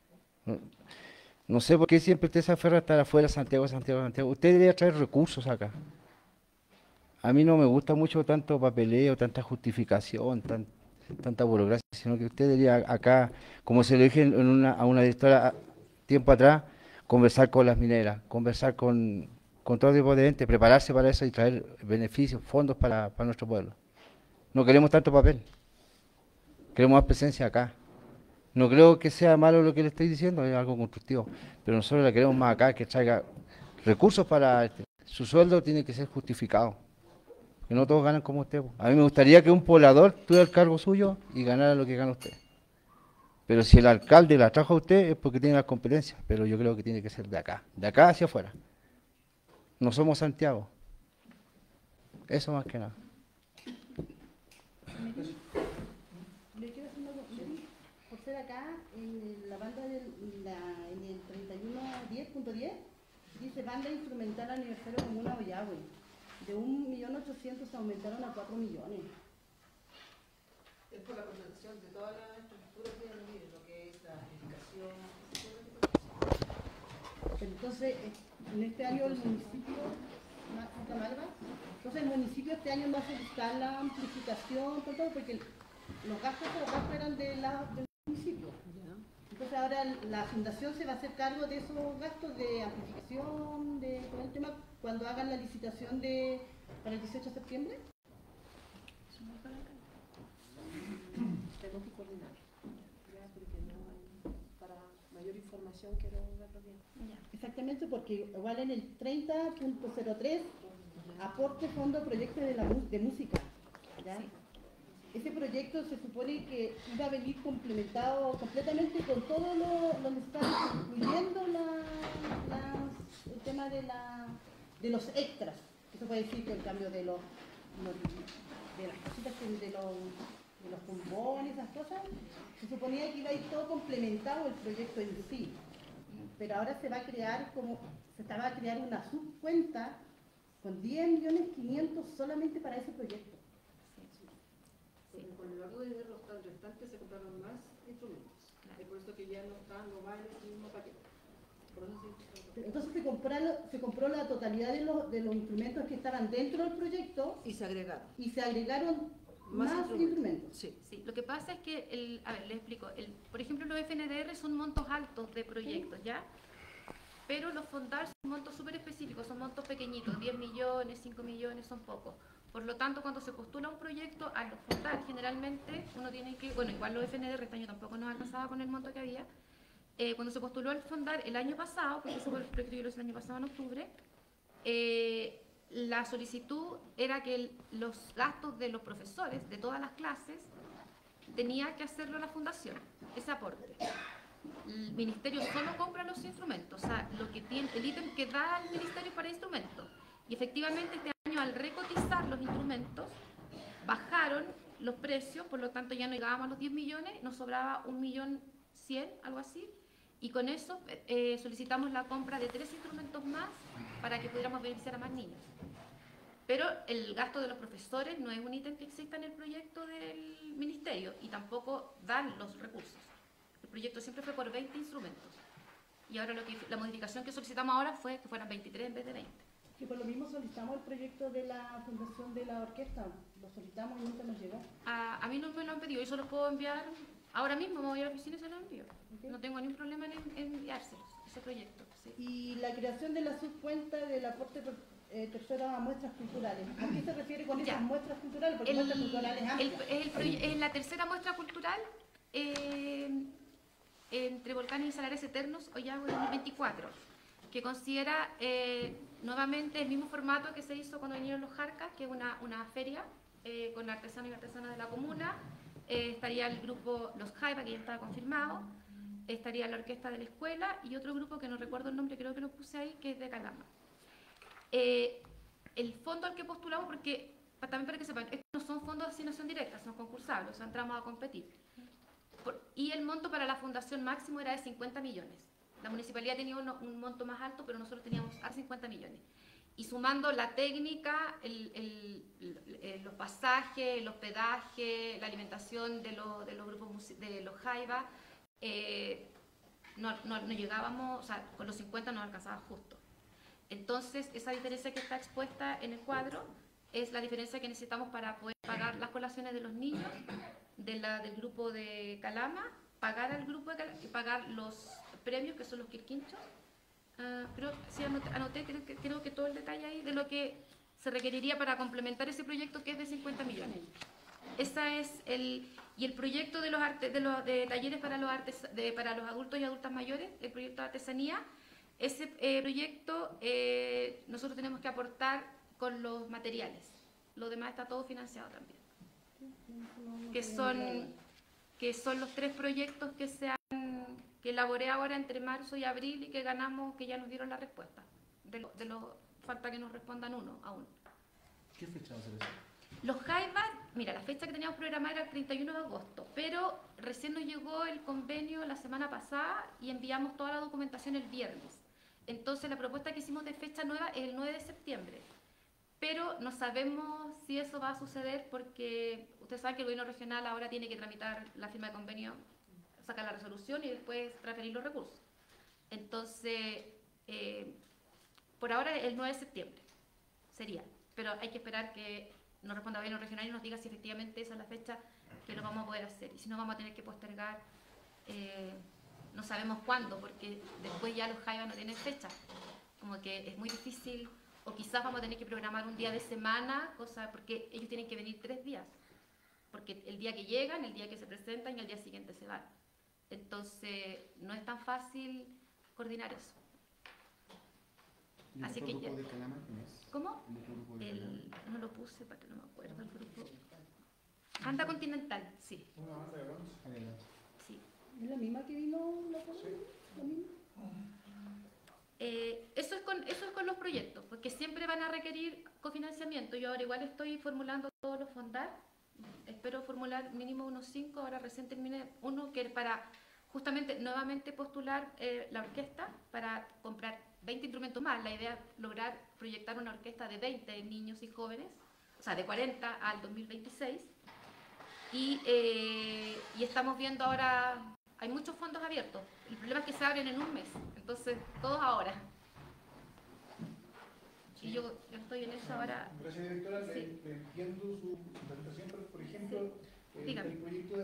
No sé por qué siempre usted se aferra a estar afuera, Santiago. Usted debería traer recursos acá. A mí no me gusta mucho tanto papeleo, tanta justificación, tanta burocracia, sino que usted debería acá, como se lo dije a una directora tiempo atrás, conversar con las mineras, conversar con todo tipo de entes, prepararse para eso y traer beneficios, fondos para nuestro pueblo. No queremos tanto papel, queremos más presencia acá. No creo que sea malo lo que le estoy diciendo, es algo constructivo, pero nosotros la queremos más acá, que traiga recursos para su sueldo tiene que ser justificado, que no todos ganan como usted. A mí me gustaría que un poblador tuviera el cargo suyo y ganara lo que gana usted. Pero si el alcalde la trajo a usted es porque tiene las competencias, pero yo creo que tiene que ser de acá hacia afuera. No somos Santiago. Eso más que nada. Le quiero hacer una consulta. Por ser acá, en la banda en el 3110.10, dice banda instrumental aniversario comuna Ollagüe. De 1.800.000 se aumentaron a 4 millones. Es por la contratación de toda la estructura que ya no vive, lo que es la edificación. Entonces, en este año el municipio, entonces el municipio este año no va a solicitar la amplificación, todo, porque los gastos eran del municipio. Entonces ahora la fundación se va a hacer cargo de esos gastos de amplificación, de todo el tema, cuando hagan la licitación para el 18 de septiembre. Tenemos que coordinar, ya, porque no, para mayor información quiero verlo bien. Exactamente, porque igual en el 30.03 aporte fondo proyectos de música. ¿Ya? Sí. Ese proyecto se supone que iba a venir complementado completamente con todo lo necesario, incluyendo el tema de los extras. Eso puede decir que el cambio de las cositas, de los pulmones, esas cosas, se suponía que iba a ir todo complementado el proyecto en sí. Pero ahora se va a crear una subcuenta con 10.500.000 solamente para ese proyecto. Con el largo de los restantes se compraron más instrumentos. Es por eso que ya no están, no va en el mismo paquete. Por eso Entonces se compró la totalidad de los instrumentos que estaban dentro del proyecto y se agregaron más instrumentos. Sí. Sí, lo que pasa es que, a ver, les explico. Por ejemplo, los FNDR son montos altos de proyectos, ¿ya? Pero los FONDAR son montos súper específicos, son montos pequeñitos, 10 millones, 5 millones, son pocos. Por lo tanto, cuando se postula un proyecto, a los FONDAR generalmente uno tiene que, bueno, igual los FNDR este año tampoco nos alcanzaba con el monto que había. Cuando se postuló el FONDAR el año pasado, porque ese fue el proyecto que yo lo hice el año pasado en octubre, la solicitud era que los gastos de los profesores de todas las clases tenía que hacerlo la fundación, ese aporte. El ministerio solo compra los instrumentos, o sea, el ítem que da al ministerio para instrumentos. Y efectivamente este año al recotizar los instrumentos bajaron los precios, por lo tanto ya no llegábamos a los 10 millones, nos sobraba 1.100.000, algo así. Y con eso solicitamos la compra de 3 instrumentos más para que pudiéramos beneficiar a más niños. Pero el gasto de los profesores no es un ítem que exista en el proyecto del ministerio y tampoco dan los recursos. El proyecto siempre fue por 20 instrumentos. Y ahora la modificación que solicitamos ahora fue que fueran 23 en vez de 20. Y por lo mismo solicitamos el proyecto de la fundación de la orquesta. Lo solicitamos y nunca nos llegó. A mí no me lo han pedido, yo se los puedo enviar ahora mismo, me voy a la oficina y se los envío. Okay. No tengo ningún problema en enviárselos, ese proyecto. Sí. Y la creación de la subcuenta del aporte tercero a muestras culturales. ¿A qué se refiere con esas muestras culturales? Porque muestras culturales amplias. Es la tercera muestra cultural entre Volcanes y Salares Eternos, Ollagüe 2024, que considera nuevamente el mismo formato que se hizo cuando vinieron los Jarcas, que es una feria con artesanos y artesanas de la comuna. Estaría el grupo Los Jaiba, que ya estaba confirmado, estaría la orquesta de la escuela y otro grupo que no recuerdo el nombre, creo que lo puse ahí, que es de Calama. El fondo al que postulamos, porque también para que sepan, estos no son fondos de asignación directa, son concursables, o sea, entramos a competir. Y el monto para la fundación máximo era de 50 millones. La municipalidad tenía un monto más alto, pero nosotros teníamos a 50 millones. Y sumando la técnica, los pasajes, el hospedaje, la alimentación de los grupos de los Jaiba, no llegábamos, o sea, con los 50 nos alcanzaba justo. Entonces, esa diferencia que está expuesta en el cuadro es la diferencia que necesitamos para poder pagar las colaciones de los niños del grupo de Calama, pagar al grupo de Calama y pagar los premios, que son los quirquinchos. Pero sí anoté, creo que todo el detalle ahí de lo que se requeriría para complementar ese proyecto, que es de 50 millones. Esa es y el proyecto de de talleres para los adultos y adultas mayores, el proyecto de artesanía. Ese proyecto nosotros tenemos que aportar con los materiales. Lo demás está todo financiado también. Que son los 3 proyectos que elaboré ahora entre marzo y abril y que ganamos, que ya nos dieron la respuesta. Falta que nos respondan uno aún. ¿Qué fecha va a ser eso? Los jaivas, mira, la fecha que teníamos programada era el 31 de agosto, pero recién nos llegó el convenio la semana pasada y enviamos toda la documentación el viernes. Entonces la propuesta que hicimos de fecha nueva es el 9 de septiembre, pero no sabemos si eso va a suceder porque ustedes saben que el gobierno regional ahora tiene que tramitar la firma de convenio, sacar la resolución y después transferir los recursos. Entonces, por ahora el 9 de septiembre sería, pero hay que esperar que nos responda el gobierno regional y nos diga si efectivamente esa es la fecha que lo vamos a poder hacer. Y si no, vamos a tener que postergar, no sabemos cuándo, porque después ya los jaivas no tienen fecha. Como que es muy difícil, o quizás vamos a tener que programar un día de semana, porque ellos tienen que venir 3 días. Porque el día que llegan, el día que se presentan y el día siguiente se van. Entonces, no es tan fácil coordinar eso. ¿Y el Así otro que grupo ya. de Calama quién es? ¿Cómo? ¿El otro grupo de Calama? No lo puse para que no me acuerdo el grupo. Banda Continental, sí. Una banda de bronce. Adelante. Sí. ¿Es la misma que vino la otra vez? ¿La misma? Eso es con los proyectos, porque siempre van a requerir cofinanciamiento. Yo ahora igual estoy formulando todos los fondar. Espero formular mínimo unos 5. Ahora recién terminé uno que es para justamente nuevamente postular la orquesta para comprar 20 instrumentos más. La idea es lograr proyectar una orquesta de 20 niños y jóvenes, o sea, de 40 al 2026. Y estamos viendo ahora, hay muchos fondos abiertos. El problema es que se abren en un mes, entonces todos ahora. Y yo estoy en eso ahora. Gracias, directora. Sí. Le entiendo su presentación, pero por ejemplo, el Dígame. proyecto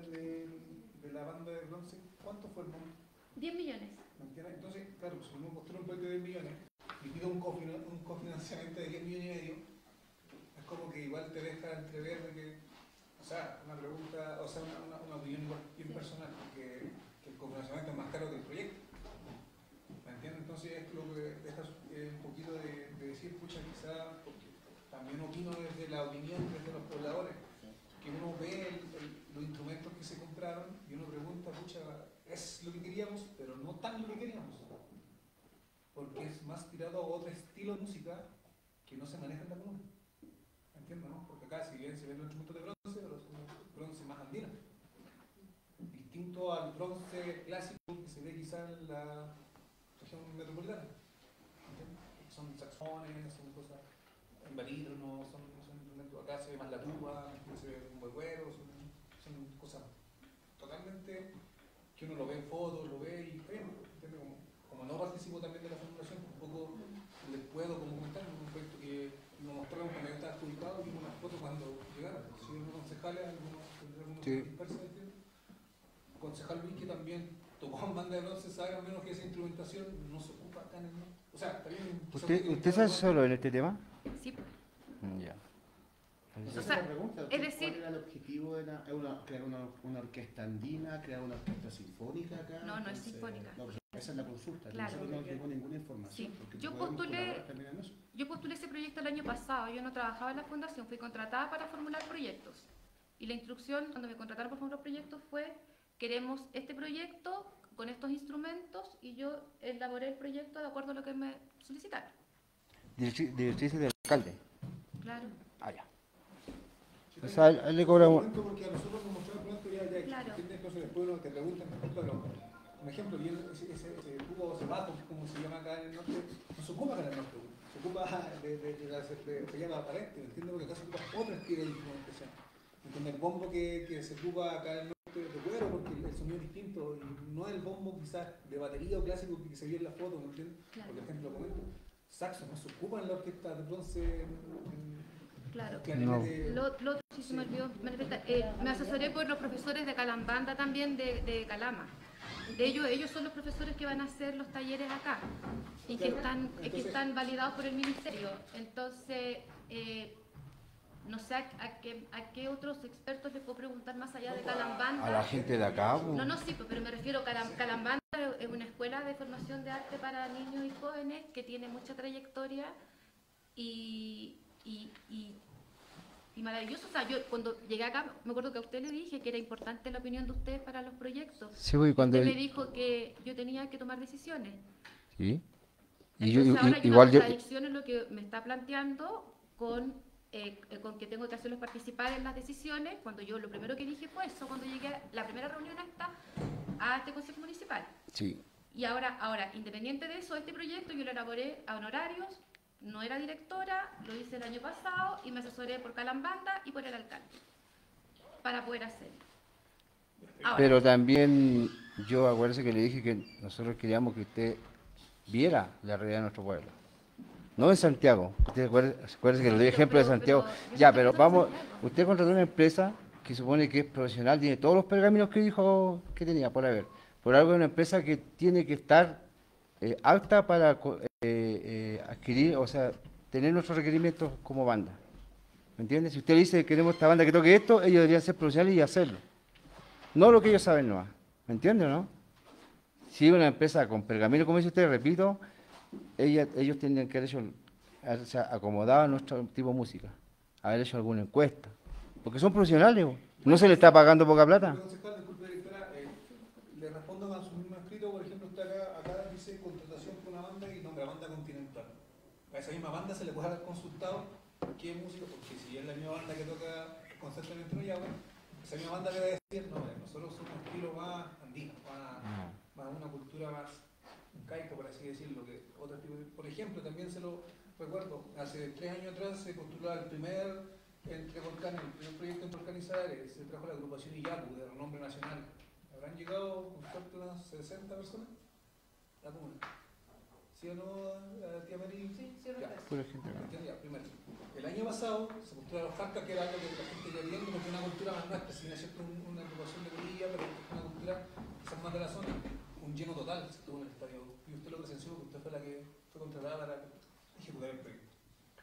de la banda de bronce, ¿cuánto fue el monto? 10 millones. ¿Me entiendes? Entonces, claro, si uno postula un proyecto de 10 millones y pide un cofinanciamiento de 10 millones y medio, es como que igual te deja entrever de que, o sea, una pregunta, o sea, una opinión igual bien personal, que el cofinanciamiento es más caro que el proyecto. ¿Me entiendes? Entonces, es lo que deja un poquito de decir, pucha, quizá, porque también opino desde la opinión, desde los pobladores, que uno ve los instrumentos que se compraron y uno pregunta, pucha, es lo que queríamos, pero no tan lo que queríamos, porque es más tirado a otro estilo de música que no se maneja en la comuna. ¿Entiendes? ¿No? Porque acá, si bien se ven los instrumentos de bronce, pero son bronce más andino, distinto al bronce clásico que se ve quizá en la región metropolitana. ¿Entiendes? Son saxofones, son cosas en barítono, son instrumentos, acá se ve más la tuba, se ve un huevuero, son cosas totalmente que uno lo ve en fotos, lo ve y bueno, como no participo también de la formulación, tampoco les puedo como comentar un proyecto que nos mostraron cuando yo estaba adjudicado y unas fotos cuando llegaron. Si unos concejales, algunos dispersos, concejal Luis que también tocó en banda de bronce, sabe al menos que esa instrumentación no se ocupa acá en el norte. O sea, también ¿Usted se asesoró en este tema? Sí. Ya. O sea, es decir, ¿cuál era el objetivo? ¿Era crear una orquesta andina, crear una orquesta sinfónica acá? No, no es sinfónica. No, esa es la consulta. Claro. Nosotros no tenemos ninguna información. Sí. Porque Yo podemos postulé colaborar también en eso. ese proyecto el año pasado. Yo no trabajaba en la fundación, fui contratada para formular proyectos. Y la instrucción, cuando me contrataron para formular proyectos, fue: queremos este proyecto con estos instrumentos, y yo elaboré el proyecto de acuerdo a lo que me solicitaron. Directrices del alcalde. Claro. Ah, ya. O sea, él le cobramos. Porque a nosotros nos mostraron pronto ya Claro. entonces después uno te preguntan, por ejemplo, un ejemplo, bien, ese tubo o cebato, como se llama acá en el norte, no se ocupa acá en el norte, se ocupa se llama aparente, ¿me entiendes? Porque acá se ocupa otro estilo de instrumentación. ¿Entiendes? El bombo que se ocupa acá en el norte de cuero, porque el sonido es distinto, y no es el bombo quizás de batería o clásico que se vio en la foto, ¿me entiendes? Claro. Por ejemplo, comento, saxo no se ocupa en la orquesta de bronce Claro. No. Lo otro sí se me olvidó manifestar. Me asesoré por los profesores de Calambanda también de Calama. De ellos son los profesores que van a hacer los talleres acá y que están validados por el ministerio. Entonces, no sé a qué otros expertos les puedo preguntar más allá de Calambanda. A la gente de acá. No, sí, pero me refiero a Calambanda es una escuela de formación de arte para niños y jóvenes que tiene mucha trayectoria y maravilloso. O sea, yo cuando llegué acá, me acuerdo que a usted le dije que era importante la opinión de ustedes para los proyectos. Sí, y cuando usted me dijo que yo tenía que tomar decisiones. Sí. Entonces ahora hay Igual una yo. contradicción en lo que me está planteando con con que tengo que hacerlos participar en las decisiones, cuando yo lo primero que dije fue eso, cuando llegué a la primera reunión a este Consejo Municipal. Sí. Y ahora, independiente de eso, este proyecto yo lo elaboré a honorarios, no era directora, lo hice el año pasado y me asesoré por Calambanda y por el alcalde, para poder hacerlo. Ahora, Pero también yo acuérdese que le dije que nosotros queríamos que usted viera la realidad de nuestro pueblo. No en Santiago. Usted acuérdese que le doy ejemplo de Santiago. Ya, pero vamos, usted contrató una empresa que supone que es profesional, tiene todos los pergaminos que dijo que tenía por haber. Por algo es una empresa que tiene que estar apta para adquirir, o sea, tener nuestros requerimientos como banda. ¿Me entiende? Si usted le dice queremos esta banda que toque esto, ellos deberían ser profesionales y hacerlo. No lo que ellos saben nomás. ¿Me entiende o no? Si una empresa con pergamino, como dice usted, repito, ellos tendrían que haberse acomodado a nuestro tipo de música, haber hecho alguna encuesta, porque son profesionales, no se le está pagando poca plata. Concejal, disculpe, directora, le respondo a su mismo escrito. Por ejemplo, usted acá dice contratación con una banda y nombra banda Continental. A esa misma banda se le puede haber consultado qué música, porque si es la misma banda que toca constantemente en Ollagüe, esa misma banda debe decir, no, nosotros somos un estilo más andino, más una cultura más incaica, por así decirlo, que otro tipo de... Por ejemplo, también se lo recuerdo, hace 3 años atrás se postuló el primer entre volcanes, el primer proyecto en volcanizar, se trajo la agrupación Iyapu, de renombre nacional. ¿Habrán llegado con suerte unas 60 personas? La comuna. ¿Sí o no, tía Mary? Sí, sí, Pura gente. Ya, primero. El año pasado se postuló a los Jarcas, que era algo que la gente iba viendo, porque es una cultura más nuestra, si bien es cierto una agrupación de Bolivia, pero es una cultura quizás más de la zona, un lleno total se tuvo en el estadio. Y usted lo presenció, porque usted fue la que fue contratada para ejecutar el proyecto.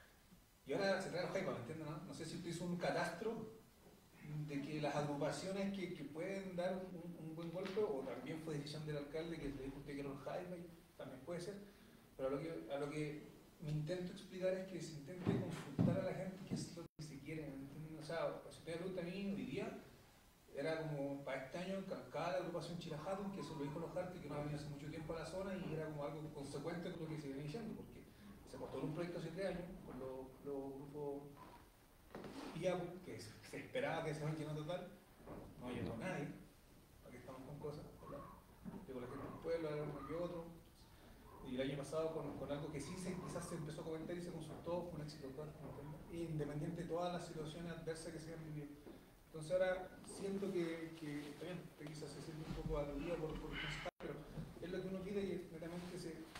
Y ahora se trae los Jaipa, ¿me entiende? No sé si usted hizo un catastro de que las agrupaciones que pueden dar un buen golpe, o también fue decisión del alcalde que le dijo usted que era los Jaipa, también puede ser. Pero a lo que me intento explicar es que se intente consultar a la gente qué es lo que se quiere, ¿me entienden? O sea, si usted me pregunta a mí hoy día, era como para este año cada agrupación Chilajatu, que eso lo dijo los Jarcas, que no ha venido hace mucho tiempo a la zona, y era como algo consecuente con lo que se viene diciendo, porque se postuló un proyecto hace 3 años con los grupos IAPU, que se esperaba que se fuera lleno total, no llenó a nadie, aquí estamos con cosas, ¿verdad? Llegó la gente del pueblo, era uno y otro, y el año pasado con algo que sí quizás se empezó a comentar y se consultó, fue un éxito total, independiente de todas las situaciones adversas que se han vivido. Entonces ahora siento que también quizás se siente un poco aludida por el concejal, pero es lo que uno pide, que netamente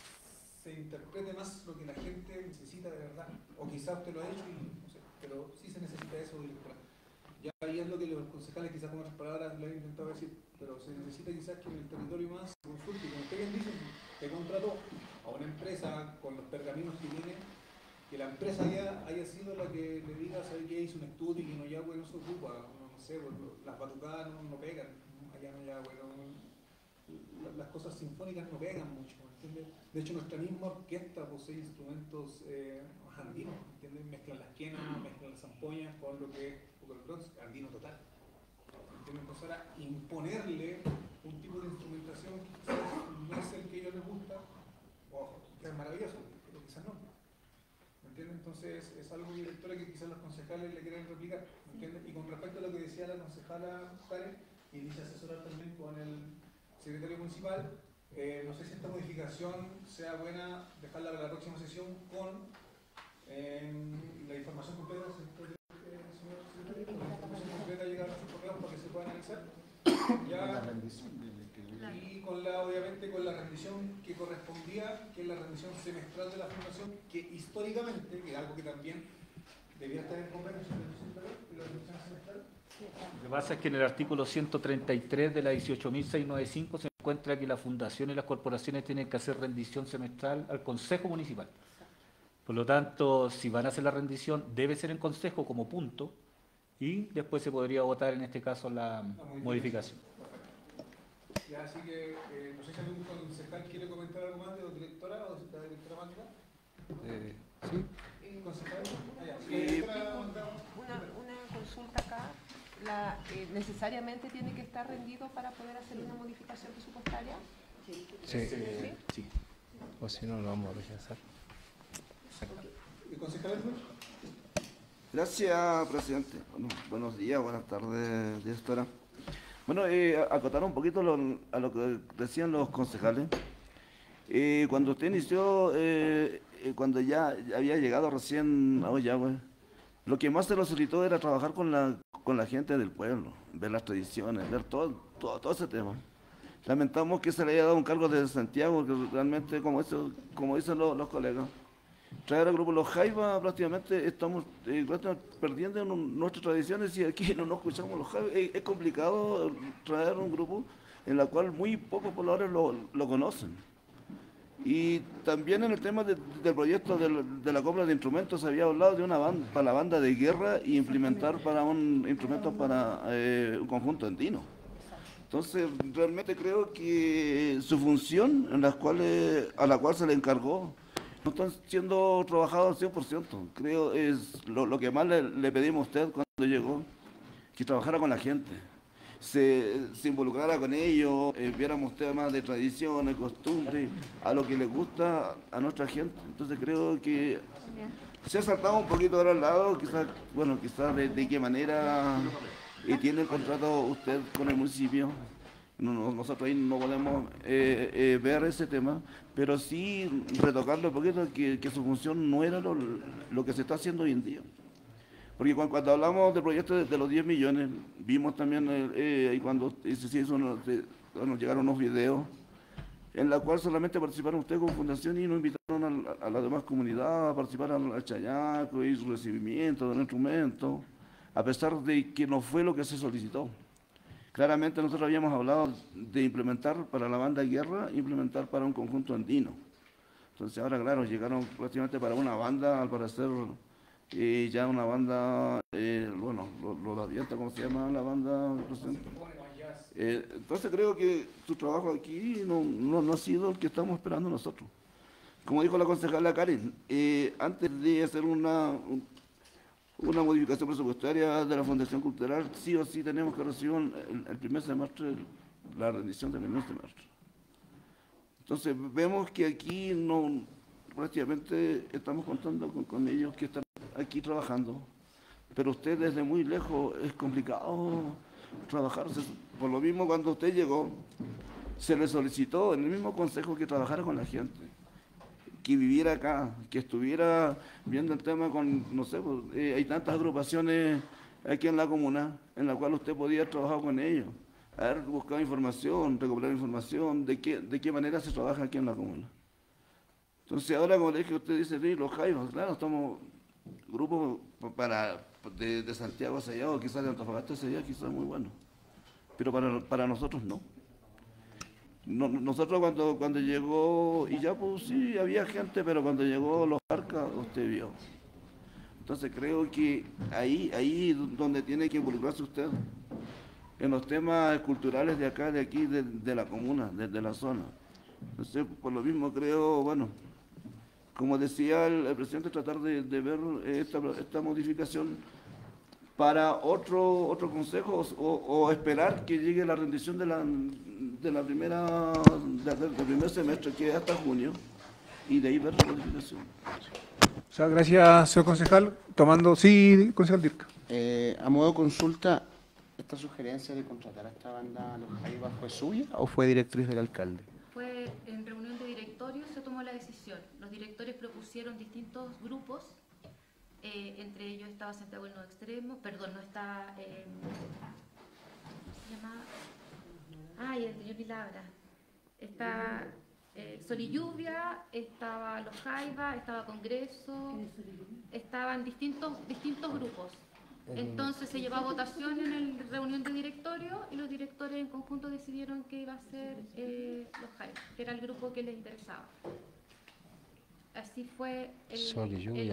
se interprete más lo que la gente necesita de verdad, o quizás usted lo ha hecho y no sé, pero sí se necesita eso, directora. Ya ahí es lo que los concejales quizás con otras palabras le han intentado decir, pero se necesita quizás que en el territorio más se consulte, y como usted bien dice, que contrató a una empresa con los pergaminos que tiene, que la empresa ya haya sido la que le diga, sabe que hizo un estudio y que en Ollagüe no se ocupa, no sé, las batucadas no pegan, allá en Ollagüe las cosas sinfónicas no pegan mucho, ¿entiendes? De hecho, nuestra misma orquesta posee instrumentos andinos, ¿entiendes? Mezclan las quenas, mezclan las zampoñas con lo que es el bronce, andino total. ¿Entiendes? Entonces ahora imponerle un tipo de instrumentación que quizás no es el que a ellos les gusta, ojo, que es maravilloso, pero quizás no. ¿Me entiendes? Entonces es algo, directora, que quizás los concejales le quieren replicar. ¿Me entiendes? Y con respecto a lo que decía la concejala Karen, y dice asesorar también con el secretario municipal, no sé si esta modificación sea buena dejarla para la próxima sesión con la información completa, señor secretario, la información completa llega a nuestros correos para que se pueda analizar. Y obviamente con la rendición que correspondía, que es la rendición semestral de la fundación, que históricamente, que es algo que también debía estar en convenio, la rendición semestral. Lo que pasa es que en el artículo 133 de la 18.695 se encuentra que la fundación y las corporaciones tienen que hacer rendición semestral al Consejo Municipal. Por lo tanto, si van a hacer la rendición, debe ser en Consejo como punto, y después se podría votar en este caso la modificación. Ya, así que no sé si algún concejal quiere comentar algo más de la directora o de la directora Magda. Sí. ¿Concejal? Una consulta acá. ¿Necesariamente tiene que estar rendido para poder hacer una modificación presupuestaria? Sí. O si no, lo vamos a rechazar. ¿El concejal Gracias, presidente. Bueno, buenos días, buenas tardes, directora. Bueno, acotar un poquito a lo que decían los concejales. Cuando usted inició, cuando ya había llegado recién a Ollagüe, lo que más se lo solicitó era trabajar con la gente del pueblo, ver las tradiciones, ver todo ese tema. Lamentamos que se le haya dado un cargo de Santiago, que realmente, como dicen los colegas, traer al grupo Los Jaivas, prácticamente estamos perdiendo nuestras tradiciones y aquí no nos escuchamos los Jaivas. Es complicado traer un grupo en el cual muy pocos pobladores lo conocen. Y también en el tema del proyecto de la compra de instrumentos se había hablado de una banda para la banda de guerra y implementar para un instrumento para un conjunto andino. Entonces, realmente creo que su función a la cual se le encargó no están siendo trabajados al 100%. Creo es lo que más le pedimos a usted cuando llegó, que trabajara con la gente, se involucrara con ellos, viéramos temas de tradiciones, costumbres, a lo que les gusta a nuestra gente. Entonces creo que se ha saltado un poquito ahora al lado, quizás de qué manera tiene el contrato usted con el municipio. Nosotros ahí no podemos ver ese tema, pero sí retocarlo un poquito, que su función no era lo que se está haciendo hoy en día. Porque cuando hablamos del proyecto de los 10 millones, vimos también ahí cuando nos llegaron unos videos, en la cual solamente participaron ustedes como fundación y nos invitaron a la demás comunidad a participar al chayaco y su recibimiento del instrumento, a pesar de que no fue lo que se solicitó. Claramente nosotros habíamos hablado de implementar para la banda de guerra, implementar para un conjunto andino. Entonces ahora, claro, llegaron prácticamente para una banda, al parecer ya una banda, lo avienta, ¿cómo se llama la banda? Entonces creo que su trabajo aquí no ha sido el que estamos esperando nosotros. Como dijo la concejala Karen, antes de hacer una modificación presupuestaria de la Fundación Cultural, sí o sí tenemos que recibir el primer semestre, la rendición del primer semestre. Entonces vemos que aquí prácticamente estamos contando con ellos que están aquí trabajando, pero usted desde muy lejos es complicado trabajar. Por lo mismo, cuando usted llegó, se le solicitó en el mismo consejo que trabajara con la gente, que viviera acá, que estuviera viendo el tema con, no sé, hay tantas agrupaciones aquí en la comuna en la cual usted podía trabajar con ellos, haber buscado información, recopilar información de qué manera se trabaja aquí en la comuna. Entonces ahora, como le dije, usted dice, sí, los Jaivas, claro, estamos grupos de Santiago hacia allá, o quizás de Antofagasta hacia allá, quizás muy bueno, pero para nosotros no. Nosotros cuando llegó, y ya pues sí, había gente, pero cuando llegó los Arcas, usted vio. Entonces creo que ahí donde tiene que involucrarse usted, en los temas culturales de acá, de aquí, de la comuna, de la zona. Entonces, por lo mismo creo, bueno, como decía el presidente, tratar de ver esta modificación para otro consejo o esperar que llegue la rendición del primer semestre, que es hasta junio, y de ahí ver la modificación. O sea, gracias, señor concejal. Sí, concejal Dirk. A modo de consulta, ¿esta sugerencia de contratar a esta banda Los Jaivas fue suya o fue directriz del alcalde? Fue en reunión de directorio, se tomó la decisión. Los directores propusieron distintos grupos. Entre ellos estaba Santiago del Nuevo Extremo, perdón, no está, ¿cómo se llama? El señor Vilabra. Está Sol y Lluvia, estaba Los Jaivas, estaba Congreso, estaban distintos grupos. Entonces se llevó a votación en la reunión de directorio y los directores en conjunto decidieron que iba a ser Los Jaivas, que era el grupo que les interesaba. Así fue Sol y Lluvia.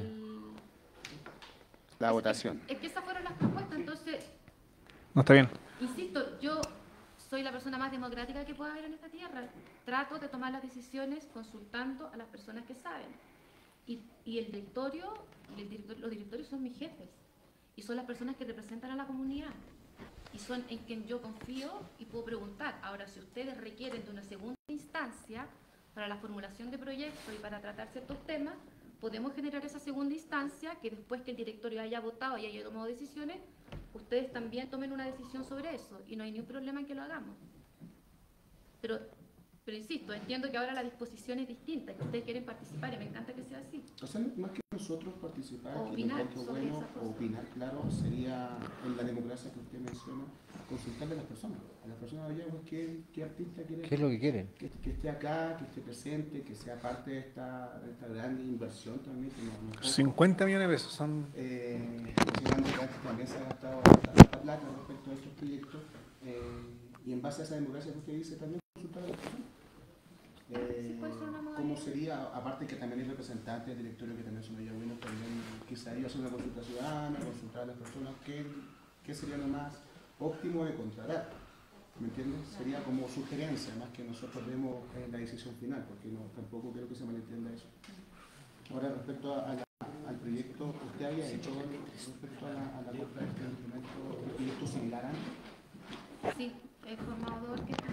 La votación. Es que esas fueron las propuestas, entonces... No, está bien. Insisto, yo soy la persona más democrática que pueda haber en esta tierra. Trato de tomar las decisiones consultando a las personas que saben. Y el directorio, los directorios son mis jefes. Y son las personas que representan a la comunidad. Y son en quien yo confío y puedo preguntar. Ahora, si ustedes requieren de una segunda instancia para la formulación de proyectos y para tratar ciertos temas, podemos generar esa segunda instancia, que después que el directorio haya votado y haya tomado decisiones, ustedes también tomen una decisión sobre eso, y no hay ningún problema en que lo hagamos. Pero insisto, entiendo que ahora la disposición es distinta, que ustedes quieren participar y me encanta que sea así. O sea, más que nosotros participar, O que opinar lo encuentro sobre bueno, esa cosa. o opinar, claro, sería en la democracia que usted menciona, consultarle a las personas de allá, qué artista quiere ¿Qué es lo que quieren? que esté acá, que esté presente, que sea parte de esta gran inversión también. Que no 50 millones de pesos son... considerando que también se ha gastado bastante plata respecto a estos proyectos, y en base a esa democracia que usted dice, también consultar a las personas. Sí, puede ser una modalidad. ¿Cómo sería? Aparte que también hay representantes del directorio que también son buenos, también quizá ellos hacer una consulta ciudadana, consultar a las personas qué sería lo más óptimo de contratar. ¿Me entiendes? Sería como sugerencia, más que nosotros vemos la decisión final, porque no, tampoco creo que se malentienda eso. Ahora, respecto al proyecto, ¿usted había hecho respecto a la compra de este instrumento, un proyecto similar antes? Sí, he formado dos orquestas.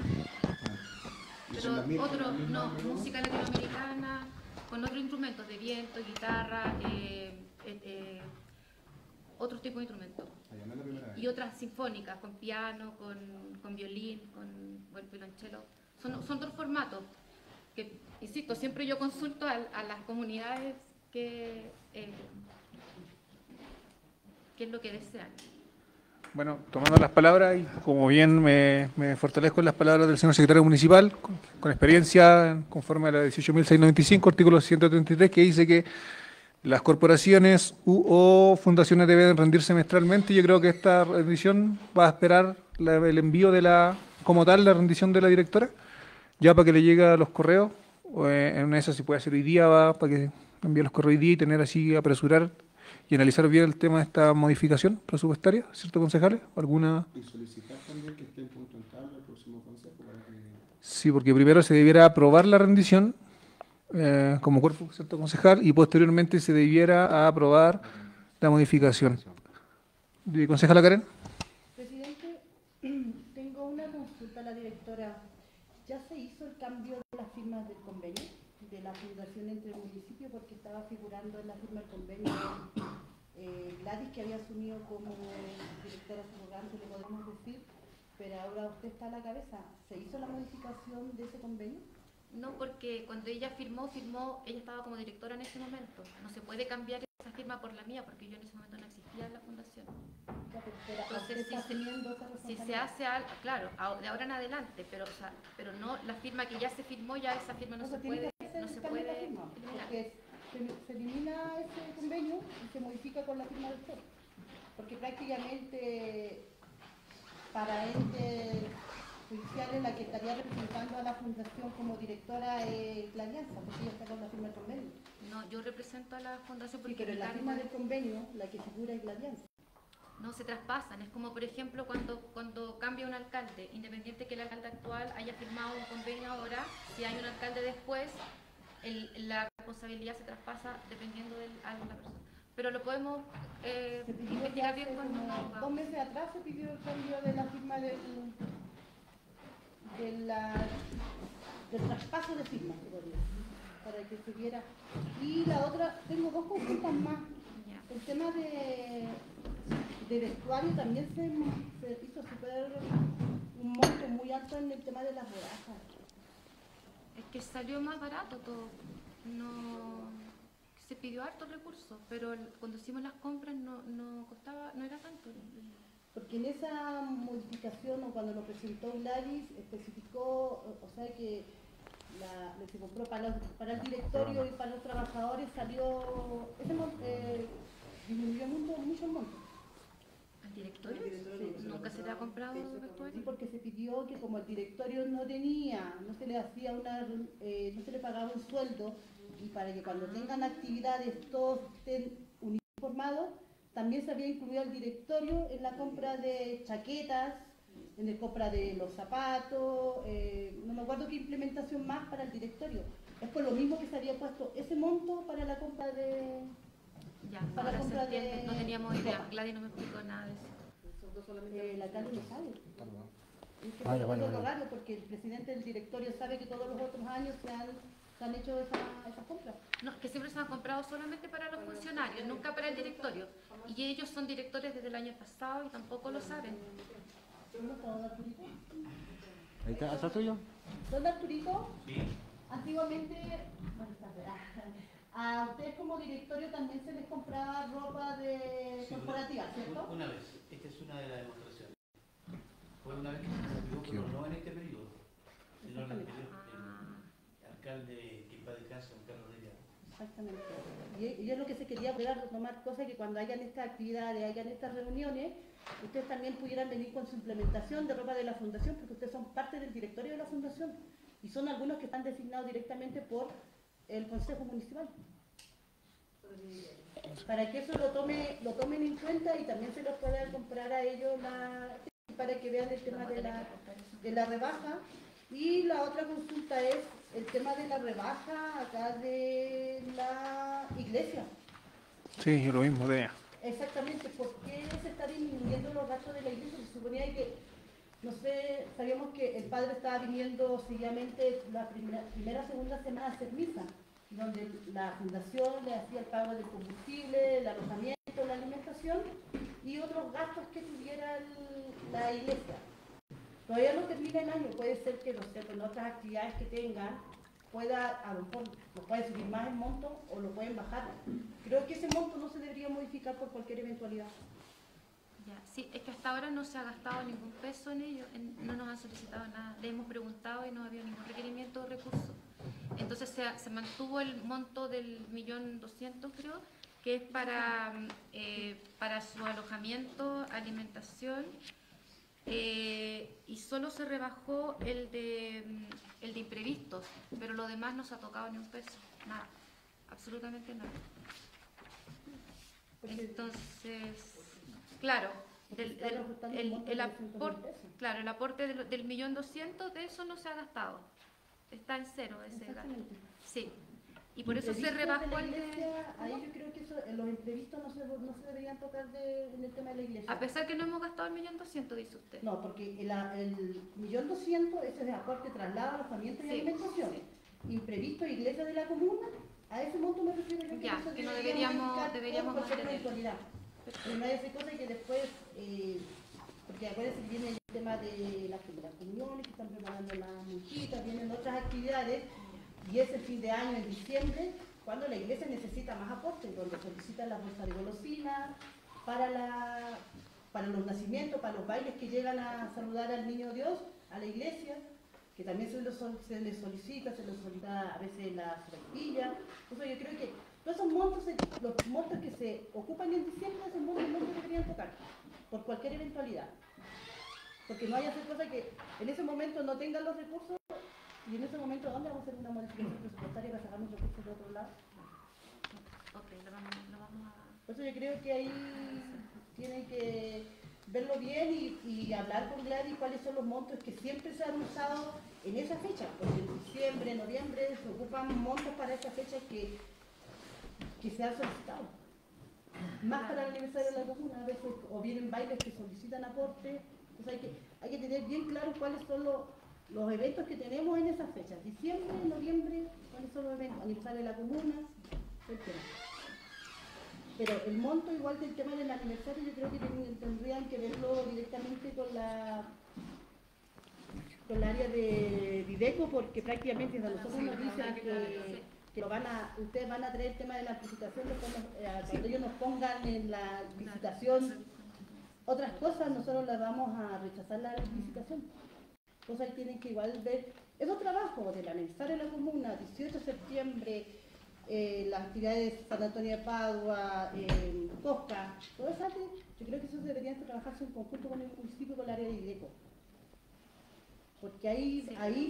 Pero otro, no, música latinoamericana, con otros instrumentos de viento, guitarra, otros tipos de instrumentos. Y otras sinfónicas, con piano, con violín, con violonchelo. Son otros formatos que, insisto, siempre yo consulto a las comunidades qué es lo que desean. Bueno, tomando las palabras, y como bien me fortalezco en las palabras del señor secretario municipal, con experiencia conforme a la 18.695, artículo 133, que dice que las corporaciones o fundaciones deben rendir semestralmente. Yo creo que esta rendición va a esperar el envío como tal, la rendición de la directora, ya para que le llegue a los correos. En una de esas, si puede hacer hoy día, va para que envíe los correos hoy día y tener así, apresurar y analizar bien el tema de esta modificación presupuestaria, ¿cierto, concejales? ¿Alguna? Y solicitar también que esté en punto en tabla el próximo consejo para que... Sí, porque primero se debiera aprobar la rendición como cuerpo, ¿cierto, concejal? Y posteriormente se debiera aprobar la modificación. ¿Concejala Karen? Presidente, tengo una consulta a la directora. ¿Ya se hizo el cambio de las firmas del convenio, de la fundación entre el municipio? Porque estaba figurando en la firma del convenio Gladys, que había asumido como directora subrogante, le podemos decir, pero ahora usted está a la cabeza. ¿Se hizo la modificación de ese convenio? No, porque cuando ella firmó, ella estaba como directora en ese momento. No se puede cambiar esa firma por la mía, porque yo en ese momento no existía en la fundación. Entonces, si se hace algo, claro, de ahora en adelante, pero no la firma que ya se firmó, ya esa firma no se puede eliminar. Porque se elimina ese convenio y se modifica con la firma del usted. Porque prácticamente para entes judiciales la que estaría representando a la fundación como directora es la alianza, porque ella está con la firma del convenio. No, yo represento a la fundación porque... Sí, pero en la firma del convenio la que figura es la alianza. No se traspasan, es como por ejemplo cuando cambia un alcalde, independiente que el alcalde actual haya firmado un convenio ahora, si hay un alcalde después, la responsabilidad se traspasa dependiendo de la persona. Pero lo podemos investigar bien con... 2 meses atrás se pidió el cambio de la firma del traspaso de firmas, para que se viera. Y la otra, tengo 2 consultas más. El tema de vestuario también se hizo un monto muy alto en el tema de las rebajas. Es que salió más barato todo. No se pidió harto recursos, pero cuando hicimos las compras no costaba, no era tanto. Porque en esa modificación, o cuando lo presentó Gladys, especificó, o sea que se compró para el directorio y para los trabajadores, salió, disminuyó mucho el monto. ¿Al directorio? Sí, ¿nunca se le ha comprado vestuario? Sí, porque se pidió que como el directorio no se le hacía no se le pagaba un sueldo, y para que cuando tengan actividades todos estén uniformados, también se había incluido al directorio en la compra de chaquetas, en la compra de los zapatos, no me acuerdo qué implementación más para el directorio. Es por lo mismo que se había puesto ese monto para la compra de... Ya, para la compra de... No teníamos idea, Gladys no me explicó nada de eso. La Gladys no sabe. Es que es raro porque el presidente del directorio sabe que todos los otros años se han se han hecho esas compras. No, que siempre se han comprado solamente para los funcionarios, nunca para el directorio. Y ellos son directores desde el año pasado y tampoco lo saben. Ahí está, ¿atrás tuyo? ¿Don Arturito? Sí. Antiguamente, a ustedes como directorio también se les compraba ropa corporativa, ¿cierto? Una vez, esta es una de las demostraciones. Fue una vez que se salió, pero no en este periodo, sino en el anterior, el alcalde que va de casa, don Carlos Reyes. Exactamente. Y es lo que se quería poder retomar, cosas que cuando hayan estas actividades, hayan estas reuniones, ustedes también pudieran venir con su implementación de ropa de la fundación, porque ustedes son parte del directorio de la fundación y son algunos que están designados directamente por el Consejo Municipal. Para que eso lo tomen en cuenta y también se los pueda comprar a ellos para que vean el tema de la rebaja. Y la otra consulta es el tema de la rebaja acá de la iglesia. Sí, yo lo mismo, Dea. Exactamente, ¿por qué se está disminuyendo los gastos de la iglesia? Se suponía que, no sé, sabíamos que el padre estaba viniendo seguidamente la primera segunda semana a hacer misa, donde la fundación le hacía el pago del combustible, el alojamiento, la alimentación y otros gastos que tuviera la iglesia. Todavía no termina el año, puede ser que, no sé, con otras actividades que tengan, a lo mejor lo pueden subir más el monto o lo pueden bajar. Creo que ese monto no se debería modificar por cualquier eventualidad. Ya, sí, es que hasta ahora no se ha gastado ningún peso en ello, no nos han solicitado nada, le hemos preguntado y no había ningún requerimiento o recurso. Entonces se mantuvo el monto del 1.200.000, creo, que es para su alojamiento, alimentación, y solo se rebajó el de imprevistos, pero lo demás no se ha tocado ni un peso, nada, absolutamente nada. Entonces, claro, el aporte del 1.200.000, de eso no se ha gastado, está en cero ese gasto. Sí. Y por eso se rebajó el de... Ahí yo creo que los imprevistos no se deberían tocar en el tema de la iglesia. A pesar que no hemos gastado el 1.200.000, dice usted. No, porque el 1.200.000, ese es de aporte, traslado, alojamiento y alimentación. Sí. Imprevisto, iglesia de la comuna, a ese monto me refiero yo. Ya, que no deberíamos mantener. Pero no hay esa cosa que después, porque acuérdense que viene el tema de las comuniones, que están preparando las monjitas, vienen otras actividades. Y es el fin de año, en diciembre, cuando la iglesia necesita más aportes, donde solicitan las bolsas de golosinas para los nacimientos, para los bailes que llegan a saludar al niño Dios, a la iglesia, que también se les solicita a veces la frutilla. Entonces yo creo que todos esos montos, los montos que se ocupan en diciembre, esos montos no se deberían tocar, por cualquier eventualidad. Porque no haya hacer cosas que en ese momento no tengan los recursos. Y en ese momento, ¿dónde vamos a hacer una modificación presupuestaria para sacar los recursos de otro lado? Ok, lo vamos a... Por eso yo creo que ahí tienen que verlo bien y hablar con Gladys cuáles son los montos que siempre se han usado en esa fecha, porque en diciembre, noviembre se ocupan montos para esa fecha que se han solicitado. Más para el aniversario de la comuna, a veces, o vienen bailes que solicitan aporte. Entonces hay que tener bien claro cuáles son los eventos que tenemos en esas fechas, diciembre, noviembre, cuáles son los eventos, aniversario de la comuna, etc. Pero el monto igual del tema del aniversario yo creo que tendrían que verlo directamente con el área de Videco, porque prácticamente a nosotros nos dicen que ustedes van a traer el tema de la licitación, cuando ellos nos pongan en la licitación otras cosas, nosotros las vamos a rechazar la licitación. Entonces ahí tienen que igual ver esos trabajos del aniversario de la comuna, 18 de septiembre, las actividades de San Antonio de Padua, Cosca, todo eso, yo creo que eso deberían trabajarse en conjunto con el municipio y con el área de IDECO. Porque ahí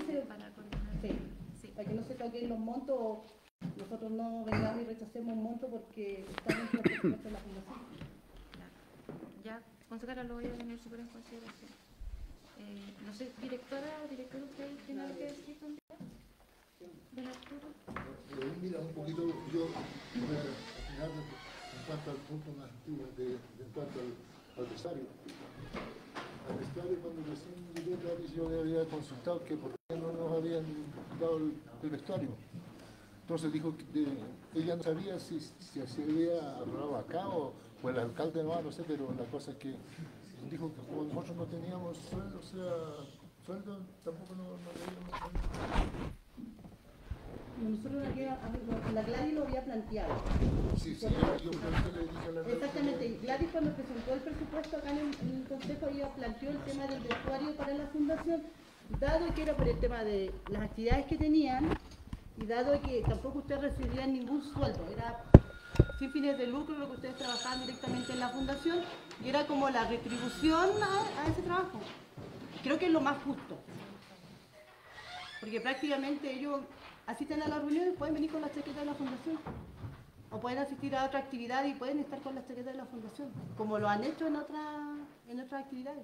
para que no se toquen los montos, o nosotros no vengamos y rechacemos un monto porque estamos en el presupuesto de la fundación. Ya, consejera, lo voy a tener súper en consideración. No sé, directora o director, ¿usted tiene algo que decir también? ¿De Arturo? Mira, un poquito, yo voy a opinar en cuanto al punto más antiguo, en cuanto al vestuario. Al vestuario, cuando recién llegué, yo le había consultado que por qué no nos habían dado el vestuario. Entonces dijo que ella no sabía si se había hablado acá o el alcalde no sé, pero la cosa es que dijo que como nosotros no teníamos sueldo, o sea, sueldo tampoco no veíamos sueldo. Nosotros la Gladys lo había planteado. Sí, yo creo que le dije a la Gladys. Exactamente. Gladys cuando presentó el presupuesto acá en el Consejo, ella planteó el tema del vestuario para la fundación, dado que era por el tema de las actividades que tenían y dado que tampoco ustedes recibían ningún sueldo, era sin fines de lucro lo que ustedes trabajaban directamente en la fundación y era como la retribución a ese trabajo. Creo que es lo más justo, porque prácticamente ellos asisten a las reuniones, pueden venir con la chaqueta de la fundación o pueden asistir a otra actividad y pueden estar con la chaqueta de la fundación, como lo han hecho en otras actividades.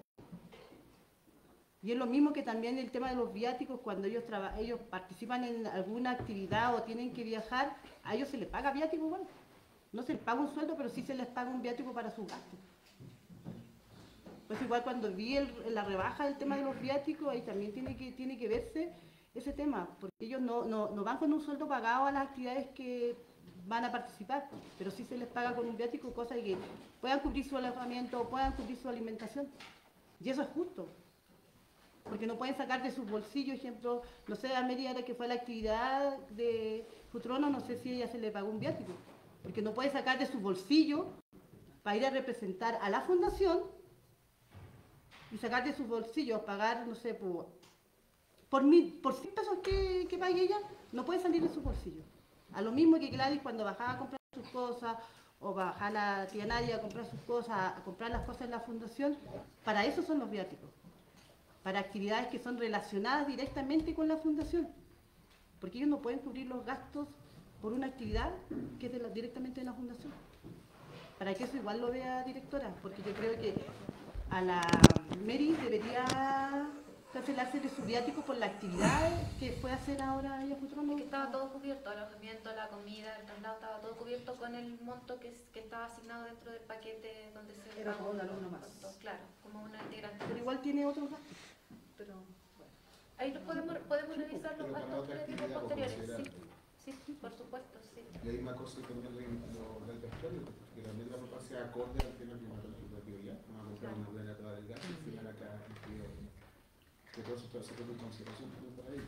Y es lo mismo que también el tema de los viáticos, cuando ellos participan en alguna actividad o tienen que viajar, a ellos se les paga viático igual. No se les paga un sueldo, pero sí se les paga un viático para sus gastos. Pues igual cuando vi la rebaja del tema de los viáticos, ahí también tiene que verse ese tema, porque ellos no van con un sueldo pagado a las actividades que van a participar, pero sí se les paga con un viático, cosa de que puedan cubrir su alojamiento, puedan cubrir su alimentación. Y eso es justo, porque no pueden sacar de sus bolsillos, ejemplo, no sé, a media hora que fue la actividad de Futrono, no sé si ella se le pagó un viático, porque no puede sacar de su bolsillo para ir a representar a la fundación y sacar de sus bolsillos, pagar, no sé, por 100 pesos que pague ella, no puede salir de su bolsillo. A lo mismo que Gladys cuando bajaba a comprar sus cosas, o bajaba la tía Nadia a comprar sus cosas, a comprar las cosas en la fundación, para eso son los viáticos. Para actividades que son relacionadas directamente con la fundación. Porque ellos no pueden cubrir los gastos por una actividad que es directamente de la fundación. Para que eso igual lo vea directora, porque yo creo que a la Mary debería cancelarse de su viático por la actividad que fue a hacer ahora ella Futrono. Que estaba todo cubierto, el alojamiento, la comida, el traslado, estaba todo cubierto con el monto que estaba asignado dentro del paquete donde se era pagó como un alumno más. Claro, como una integrante. Pero igual tiene otros gastos. Pero bueno. Ahí podemos revisar los gastos créditos posteriores. Sí, por supuesto, sí. Y hay una cosa que también lo del vestuario, que también la ropa sea acorde al tema climatológico, ya. Vamos a comprar una buena toda del gas y final acá que todo eso se tome en consideración por ahí.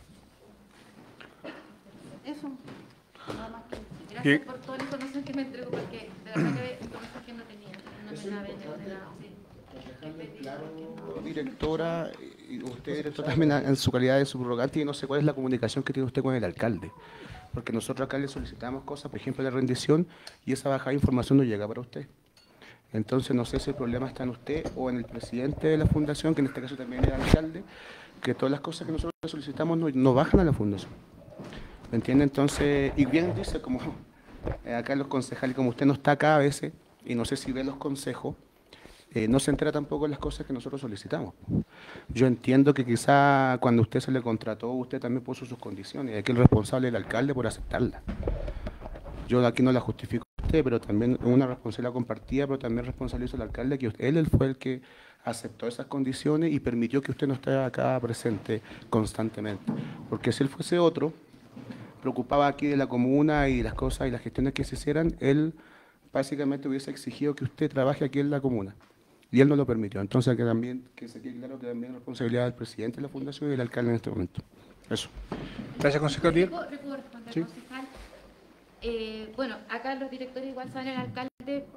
Eso, nada más que... Gracias por toda la información que me entregó, porque de verdad que información que no tenía, no me la ven, Dejarle claro, directora, y usted, director, también en su calidad de subrogante, y no sé cuál es la comunicación que tiene usted con el alcalde. Porque nosotros acá le solicitamos cosas, por ejemplo, la rendición, y esa bajada de información no llega para usted. Entonces, no sé si el problema está en usted o en el presidente de la fundación, que en este caso también es el alcalde, que todas las cosas que nosotros le solicitamos no bajan a la fundación. ¿Me entiende? Entonces, y bien dice, como acá los concejales, como usted no está acá a veces, y no sé si ve los consejos, no se entera tampoco en las cosas que nosotros solicitamos. Yo entiendo que quizá cuando usted se le contrató, usted también puso sus condiciones, y aquí el responsable es el alcalde por aceptarlas. Yo aquí no la justifico a usted, pero también es una responsabilidad compartida, pero también responsabilizo al alcalde, que él fue el que aceptó esas condiciones y permitió que usted no esté acá presente constantemente. Porque si él fuese otro, preocupaba aquí de la comuna y las cosas y las gestiones que se hicieran, él básicamente hubiese exigido que usted trabaje aquí en la comuna. Y él no lo permitió. Entonces, que se quede claro que también es responsabilidad del presidente de la fundación y del alcalde en este momento. Eso. Gracias, concejal. ¿Puedo responder, sí. concejal? Bueno, acá los directores igual saben, el alcalde,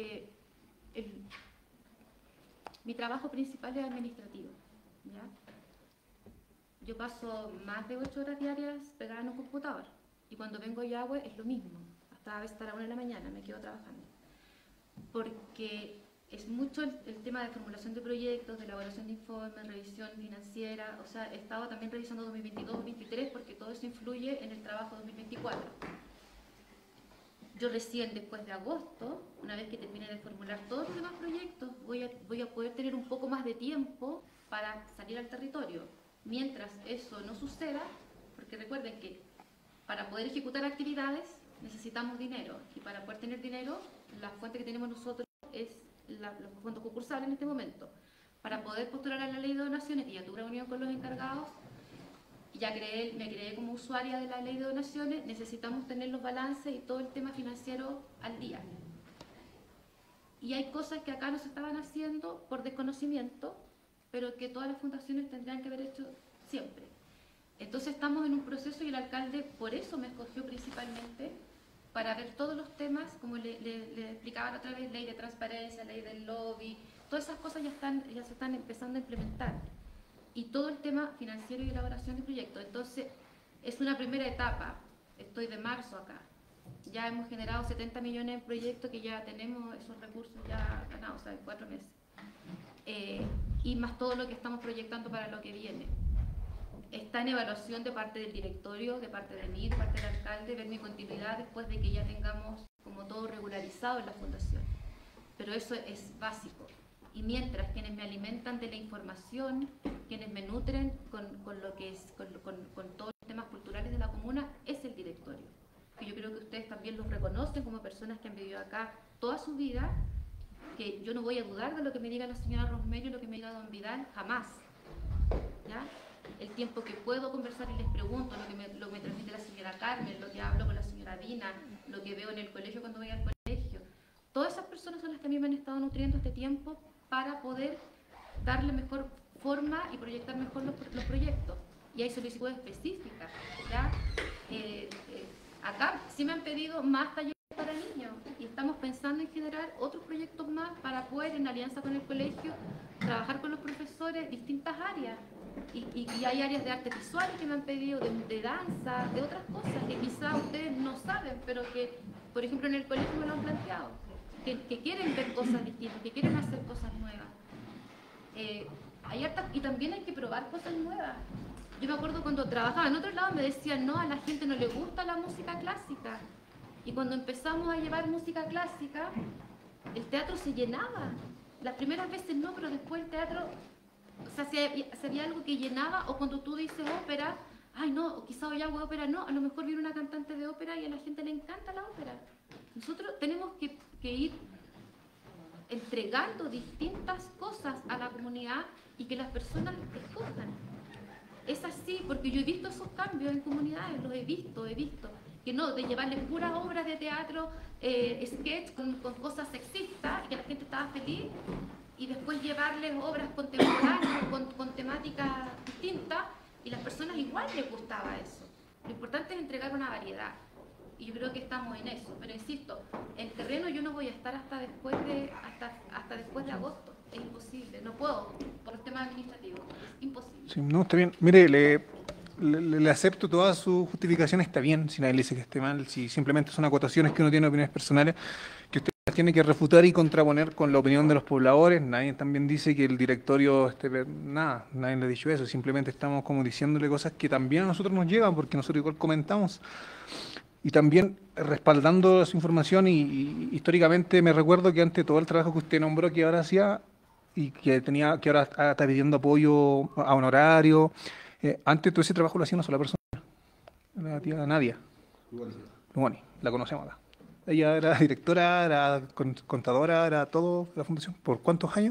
mi trabajo principal es administrativo, ¿ya? Yo paso más de 8 horas diarias pegada en un computador, y cuando vengo a Yagüe es lo mismo, hasta a veces hasta la 1 de la mañana me quedo trabajando, porque es mucho el tema de formulación de proyectos, de elaboración de informes, revisión financiera, o sea, he estado también revisando 2022-2023 porque todo eso influye en el trabajo 2024. Yo recién después de agosto, una vez que termine de formular todos los demás proyectos, voy a poder tener un poco más de tiempo para salir al territorio. Mientras eso no suceda, porque recuerden que para poder ejecutar actividades necesitamos dinero, y para poder tener dinero, la fuente que tenemos nosotros es los fondos concursables en este momento. Para poder postular a la ley de donaciones, y ya tuve reunión con los encargados, me creé como usuaria de la ley de donaciones, necesitamos tener los balances y todo el tema financiero al día. Y hay cosas que acá no se estaban haciendo por desconocimiento, pero que todas las fundaciones tendrían que haber hecho siempre. Entonces estamos en un proceso y el alcalde por eso me escogió principalmente, para ver todos los temas, como le explicaba la otra vez, ley de transparencia, ley del lobby, todas esas cosas ya se están empezando a implementar. Y todo el tema financiero y elaboración de proyectos. Entonces, es una primera etapa. Estoy de marzo acá. Ya hemos generado 70 millones en proyectos que ya tenemos esos recursos ya ganados, o sea, en 4 meses. Y más todo lo que estamos proyectando para lo que viene. Está en evaluación de parte del directorio, de parte de mí, de parte del alcalde, ver mi continuidad después de que ya tengamos como todo regularizado en la fundación. Pero eso es básico. Y mientras quienes me alimentan de la información, quienes me nutren con lo que es, con todos los temas culturales de la comuna, es el directorio. Que yo creo que ustedes también los reconocen como personas que han vivido acá toda su vida, que yo no voy a dudar de lo que me diga la señora Rosemary, lo que me diga don Vidal, jamás. ¿Ya? El tiempo que puedo conversar y les pregunto, lo que me transmite la señora Carmen, lo que hablo con la señora Dina, lo que veo en el colegio cuando voy al colegio. Todas esas personas son las que a mí me han estado nutriendo este tiempo para poder darle mejor forma y proyectar mejor los proyectos. Y hay solicitudes específicas. ¿Ya? Acá sí me han pedido más talleres para niños y estamos pensando en generar otros proyectos más para poder, en alianza con el colegio, trabajar con los profesores distintas áreas. Y hay áreas de artes visuales que me han pedido, de danza, de otras cosas que quizás ustedes no saben, pero que, por ejemplo, en el colegio me lo han planteado. Que quieren ver cosas distintas, que quieren hacer cosas nuevas. Y también hay que probar cosas nuevas. Yo me acuerdo cuando trabajaba en otro lado me decían, no, a la gente no le gusta la música clásica. Y cuando empezamos a llevar música clásica, el teatro se llenaba. Las primeras veces no, pero después el teatro, o sea, si había algo que llenaba, o cuando tú dices ópera, ay no, o quizá hoy hago ópera, no, a lo mejor viene una cantante de ópera y a la gente le encanta la ópera. Nosotros tenemos que ir entregando distintas cosas a la comunidad y que las personas escojan. Es así, porque yo he visto esos cambios en comunidades, los he visto, que no, de llevarles puras obras de teatro, sketch con cosas sexistas y que la gente estaba feliz, y después llevarles obras contemporáneas con temáticas distintas y las personas igual les gustaba eso. Lo importante es entregar una variedad. Y yo creo que estamos en eso, pero insisto, en terreno yo no voy a estar hasta después de agosto, es imposible, no puedo, por los temas administrativos, es imposible. Sí, no, está bien. Mire, le acepto todas sus justificaciones, está bien, si nadie le dice que esté mal, si simplemente son acotaciones que uno tiene, opiniones personales, que usted las tiene que refutar y contraponer con la opinión de los pobladores. Nadie también dice que el directorio nada, nadie le ha dicho eso, simplemente estamos como diciéndole cosas que también a nosotros nos llegan, porque nosotros igual comentamos. Y también respaldando su información y históricamente me recuerdo que antes todo el trabajo que usted nombró que ahora hacía y que ahora está pidiendo apoyo a honorario, antes todo ese trabajo lo hacía una sola persona, la tía Nadia Lugoni, la conocemos acá. Ella era directora, era contadora, era todo de la fundación. ¿Por cuántos años?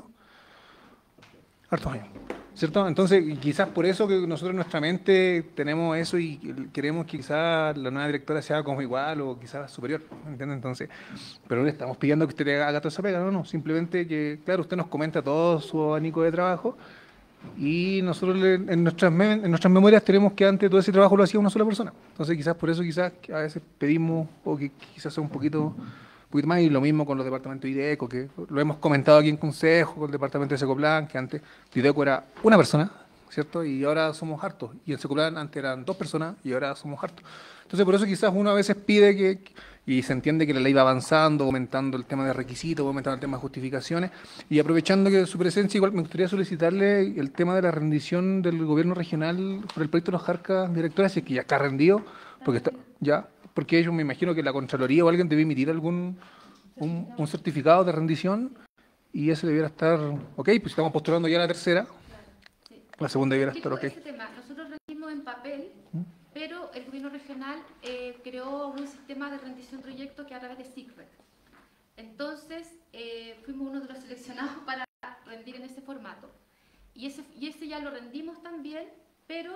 Hartos años. ¿Cierto? Entonces, quizás por eso que nosotros en nuestra mente tenemos eso y queremos que quizás la nueva directora sea como igual o quizás superior, ¿entiendes? Entonces, pero no le estamos pidiendo que usted haga toda esa pega, no, simplemente que, claro, usted nos comenta todo su abanico de trabajo y nosotros en nuestras memorias tenemos que antes todo ese trabajo lo hacía una sola persona. Entonces, quizás por eso quizás a veces pedimos o que quizás sea un poquito más, y lo mismo con los departamentos de IDECO, que lo hemos comentado aquí en Consejo, con el departamento de Secoplan, que antes IDECO era una persona, ¿cierto? Y ahora somos hartos. Y en Secoplan antes eran 2 personas y ahora somos hartos. Entonces, por eso quizás uno a veces pide y se entiende que la ley va avanzando, aumentando el tema de requisitos, aumentando el tema de justificaciones, y aprovechando que su presencia, igual me gustaría solicitarle el tema de la rendición del gobierno regional por el proyecto de los Jarcas directores, si es que ya está rendido, porque está, ya, porque ellos me imagino que la Contraloría o alguien debe emitir un certificado de rendición y ese debiera estar ok, pues estamos postulando ya la tercera, la segunda debiera estar ok. Nosotros rendimos en papel, pero el gobierno regional creó un sistema de rendición de proyectos que a través de SICREC. Entonces, fuimos uno de los seleccionados para rendir en ese formato. Y ese ya lo rendimos también, pero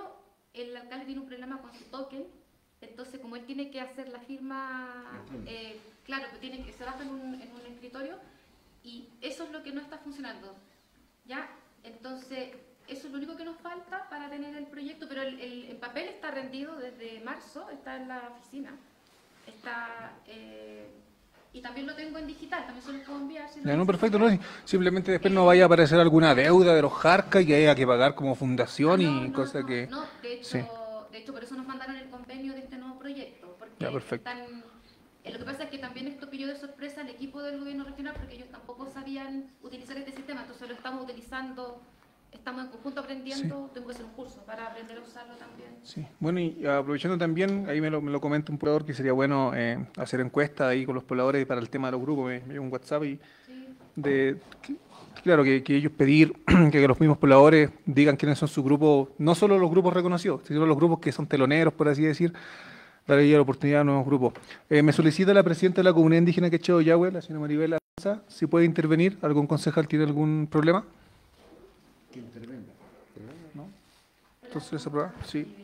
el alcalde tiene un problema con su token, entonces como él tiene que hacer la firma, claro, tiene que se baja en un escritorio y eso es lo que no está funcionando, ¿ya? Entonces, eso es lo único que nos falta para tener el proyecto, pero el papel está rendido desde marzo, está en la oficina, está... y también lo tengo en digital, también se lo puedo enviar. Si Ya, no, perfecto, no, simplemente después no vaya a aparecer alguna deuda de los Jarcas que haya que pagar como fundación y cosas que... No, de hecho, Sí. de hecho por eso nos mandaron el convenio de este nuevo proyecto, porque Ya, perfecto. lo que pasa es que también esto pilló de sorpresa al equipo del gobierno regional porque ellos tampoco sabían utilizar este sistema, entonces lo estamos utilizando, estamos en conjunto aprendiendo, tengo que hacer un curso para aprender a usarlo también. Sí, bueno, y aprovechando también, ahí me lo comenta un poblador que sería bueno hacer encuestas ahí con los pobladores para el tema de los grupos, me llegó un WhatsApp y claro, que ellos pedir que los mismos pobladores digan quiénes son sus grupos, no solo los grupos reconocidos, sino los grupos que son teloneros, por así decir, darle ya la oportunidad a nuevos grupos. Me solicita la presidenta de la comunidad indígena Quechua Ollagüe, la señora Maribel Arza, si puede intervenir, ¿algún concejal tiene algún problema? Que intervenga. ¿No? Entonces, ¿se aprueba? Sí.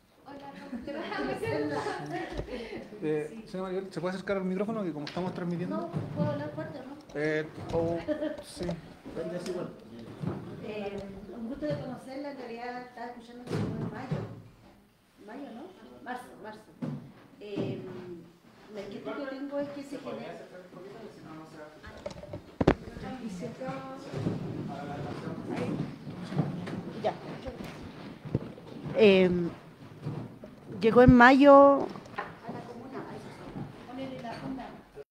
Señora Maribel, ¿se puede acercar al micrófono? Que como estamos transmitiendo. No, ¿puedo hablar fuerte, no? Sí. Un gusto de conocerla, en realidad estaba escuchando que en mayo. Mayo, ¿no? Marzo. La inquietud que tengo es que se genera... Ya. Llegó en mayo a la comuna, ponele la funda.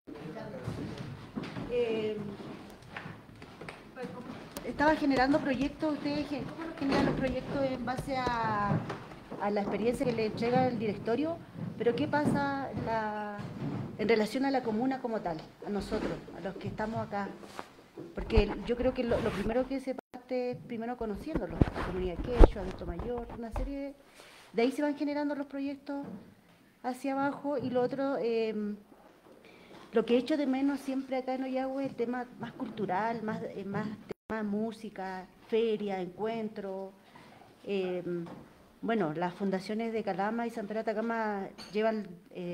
Estaba generando proyectos, ustedes ¿cómo generan los proyectos en base a la experiencia que le entrega el directorio? Pero ¿qué pasa en relación a la comuna como tal, a nosotros, a los que estamos acá? Porque yo creo que lo primero que se parte es primero conociéndolo, la comunidad quechua, adulto mayor, una serie de ahí se van generando los proyectos hacia abajo y lo otro, lo que he hecho de menos siempre acá en Ollagüe, el tema más cultural, más tema música, feria, encuentro. Bueno, las fundaciones de Calama y San Pedro de Atacama llevan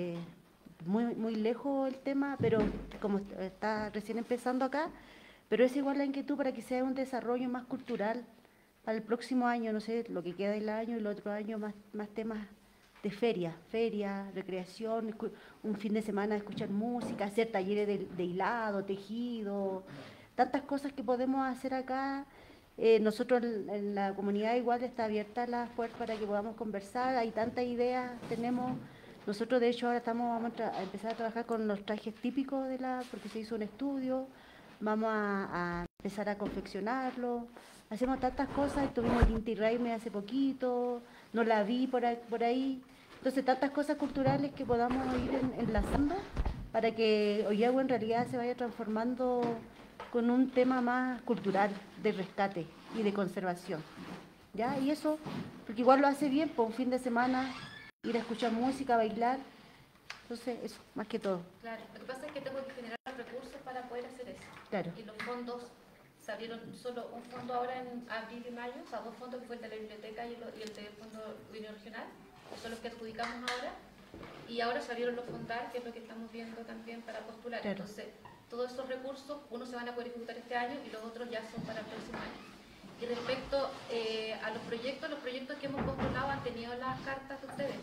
muy lejos el tema, pero como está recién empezando acá, pero es igual la inquietud para que sea un desarrollo más cultural para el próximo año, no sé, lo que queda del año y el otro año más temas de feria, recreación, un fin de semana escuchar música, hacer talleres de hilado, tejido, tantas cosas que podemos hacer acá. Nosotros en la comunidad igual está abierta la puerta para que podamos conversar, hay tantas ideas, tenemos, nosotros de hecho ahora vamos a empezar a trabajar con los trajes típicos porque se hizo un estudio, vamos a empezar a confeccionarlo, hacemos tantas cosas, estuvimos en Inti Raymi hace poquito, no la vi por ahí, entonces tantas cosas culturales que podamos ir enlazando para que Ollagüe en realidad se vaya transformando con un tema más cultural, de rescate y de conservación. ¿Ya? Y eso, porque igual lo hace bien, por un fin de semana, ir a escuchar música, bailar, entonces eso, más que todo. Claro, lo que pasa es que tengo que generar los recursos para poder hacer eso. Claro. Y los fondos, se abrieron solo un fondo ahora en abril y mayo, o sea, dos fondos que fue el de la biblioteca y el del Fondo Gobierno Regional, que son los que adjudicamos ahora, y ahora se abrieron los fondar, que es lo que estamos viendo también para postular. Claro. Entonces, todos esos recursos, unos se van a poder ejecutar este año y los otros ya son para el próximo año. Y respecto a los proyectos que hemos postulado han tenido las cartas de ustedes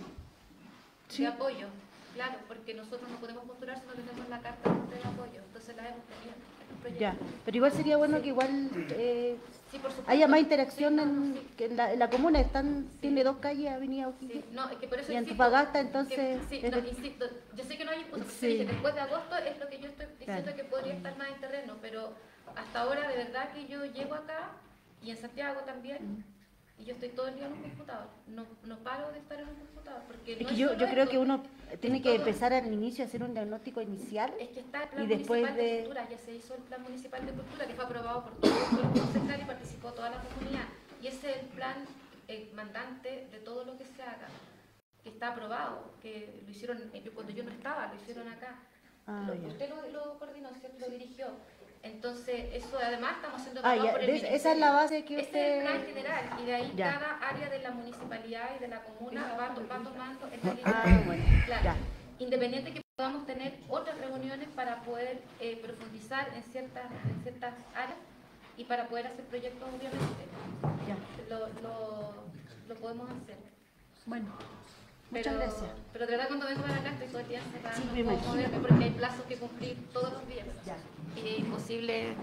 de apoyo, claro, porque nosotros no podemos postular si no tenemos la carta de apoyo, entonces la hemos tenido. Ya, pero igual sería bueno que igual sí, por supuesto, haya más interacción que en la comuna, tiene dos calles, Avenida O'Higgins, sí, no, es que por eso y insisto, Antofagasta, entonces... sí, no, insisto, yo sé que no hay punto, Sí. después de agosto es lo que yo estoy diciendo, Claro. que podría estar más en terreno, pero hasta ahora de verdad que yo llego acá y en Santiago también, y yo estoy todo el día en un computador, no paro de estar en un computador, porque Es no que es yo solo creo esto, que uno tiene es que todo. empezar al inicio a hacer un diagnóstico inicial Es que está el plan y después municipal de de... cultura, ya se hizo el plan municipal de cultura que fue aprobado por todos los concejales y participó toda la comunidad. Y ese es el plan mandante de todo lo que se haga, que está aprobado, que lo hicieron cuando yo no estaba, lo hicieron acá. Ah, ya. Usted lo coordinó, ¿cierto? Lo dirigió. Entonces, eso además estamos haciendo Ah, evaluado ya, por el esa es Ministerio. la base que Ese usted... es el plan general, y de ahí Ya. cada área de la municipalidad y de la comuna va tomando esta línea. Ah, bueno, Claro. ya. Independiente que podamos tener otras reuniones para poder profundizar en ciertas áreas y para poder hacer proyectos, obviamente. Ya. Lo podemos hacer. Bueno, muchas gracias. Pero de verdad cuando vengo para acá estoy todo el día encerrada, Sí, no me puedo imagino. moverme porque hay plazos que cumplir todos los días. Ya. Y es imposible.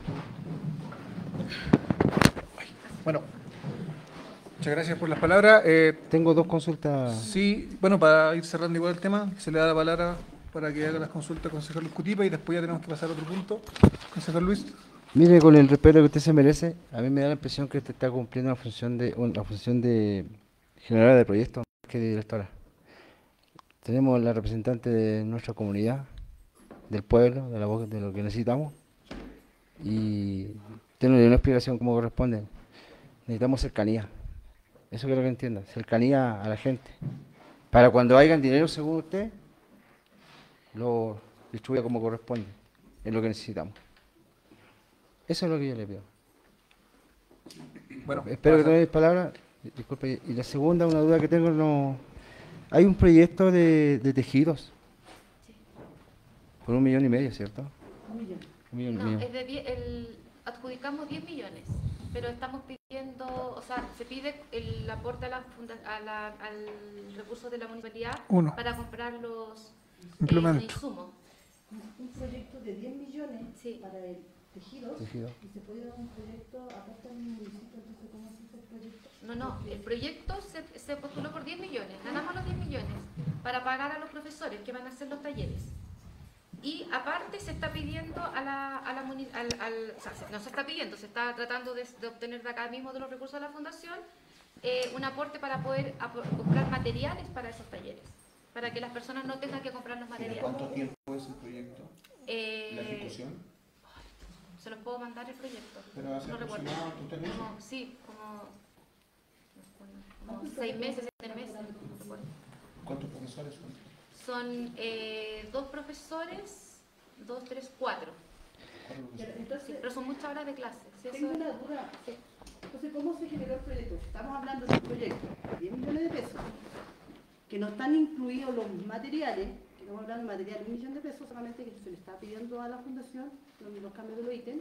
Bueno, muchas gracias por las palabras. Tengo dos consultas. Sí, bueno, para ir cerrando igual el tema, se le da la palabra para que haga las consultas al concejal Luis Cutipa y después ya tenemos que pasar a otro punto. Concejal Luis. Mire, con el respeto que usted se merece, a mí me da la impresión que usted está cumpliendo una función de generadora de proyectos más que de directora. Tenemos la representante de nuestra comunidad, del pueblo, de la voz de lo que necesitamos, y tiene una explicación como corresponde. Necesitamos cercanía. Eso quiero que entienda, cercanía a la gente. Para cuando hayan dinero, según usted, lo distribuya como corresponde, es lo que necesitamos. Eso es lo que yo le pido. Bueno, espero que no me palabras. Disculpe. Y la segunda, una duda que tengo, no. Hay un proyecto de tejidos. Por 1,5 millones, ¿cierto? 1,5 No, millones. es de adjudicamos 10 millones, pero estamos pidiendo, o sea, se pide el aporte al recurso de la municipalidad Uno. para comprar los Implemento. insumos. Un proyecto de 10 millones Sí. para el tejido. Tejido. Y se puede dar un proyecto aparte del municipio, entonces ¿cómo se hace el proyecto? No, el proyecto se postuló por 10 millones, ganamos los 10 millones para pagar a los profesores que van a hacer los talleres. Y aparte se está pidiendo o sea, no se está pidiendo, se está tratando de obtener de acá mismo de los recursos de la fundación un aporte para poder comprar materiales para esos talleres, para que las personas no tengan que comprar los materiales. ¿Cuánto tiempo es el proyecto? ¿La ejecución? Se los puedo mandar el proyecto. ¿Pero va a ser no recuerdo. aproximado totalmente? Sí, como 6 meses, 7 meses. No recuerdo. ¿Cuántos profesores son? Son 2 profesores, 2, 3, 4. Entonces, Sí, pero son muchas horas de clase. ¿Sí? tengo Eso- una duda. Entonces, ¿cómo se generó el proyecto? Estamos hablando de un proyecto de 10 millones de pesos, que no están incluidos los materiales, que estamos hablando de materiales de 1 millón de pesos, solamente que se le está pidiendo a la fundación los cambios de los ítems.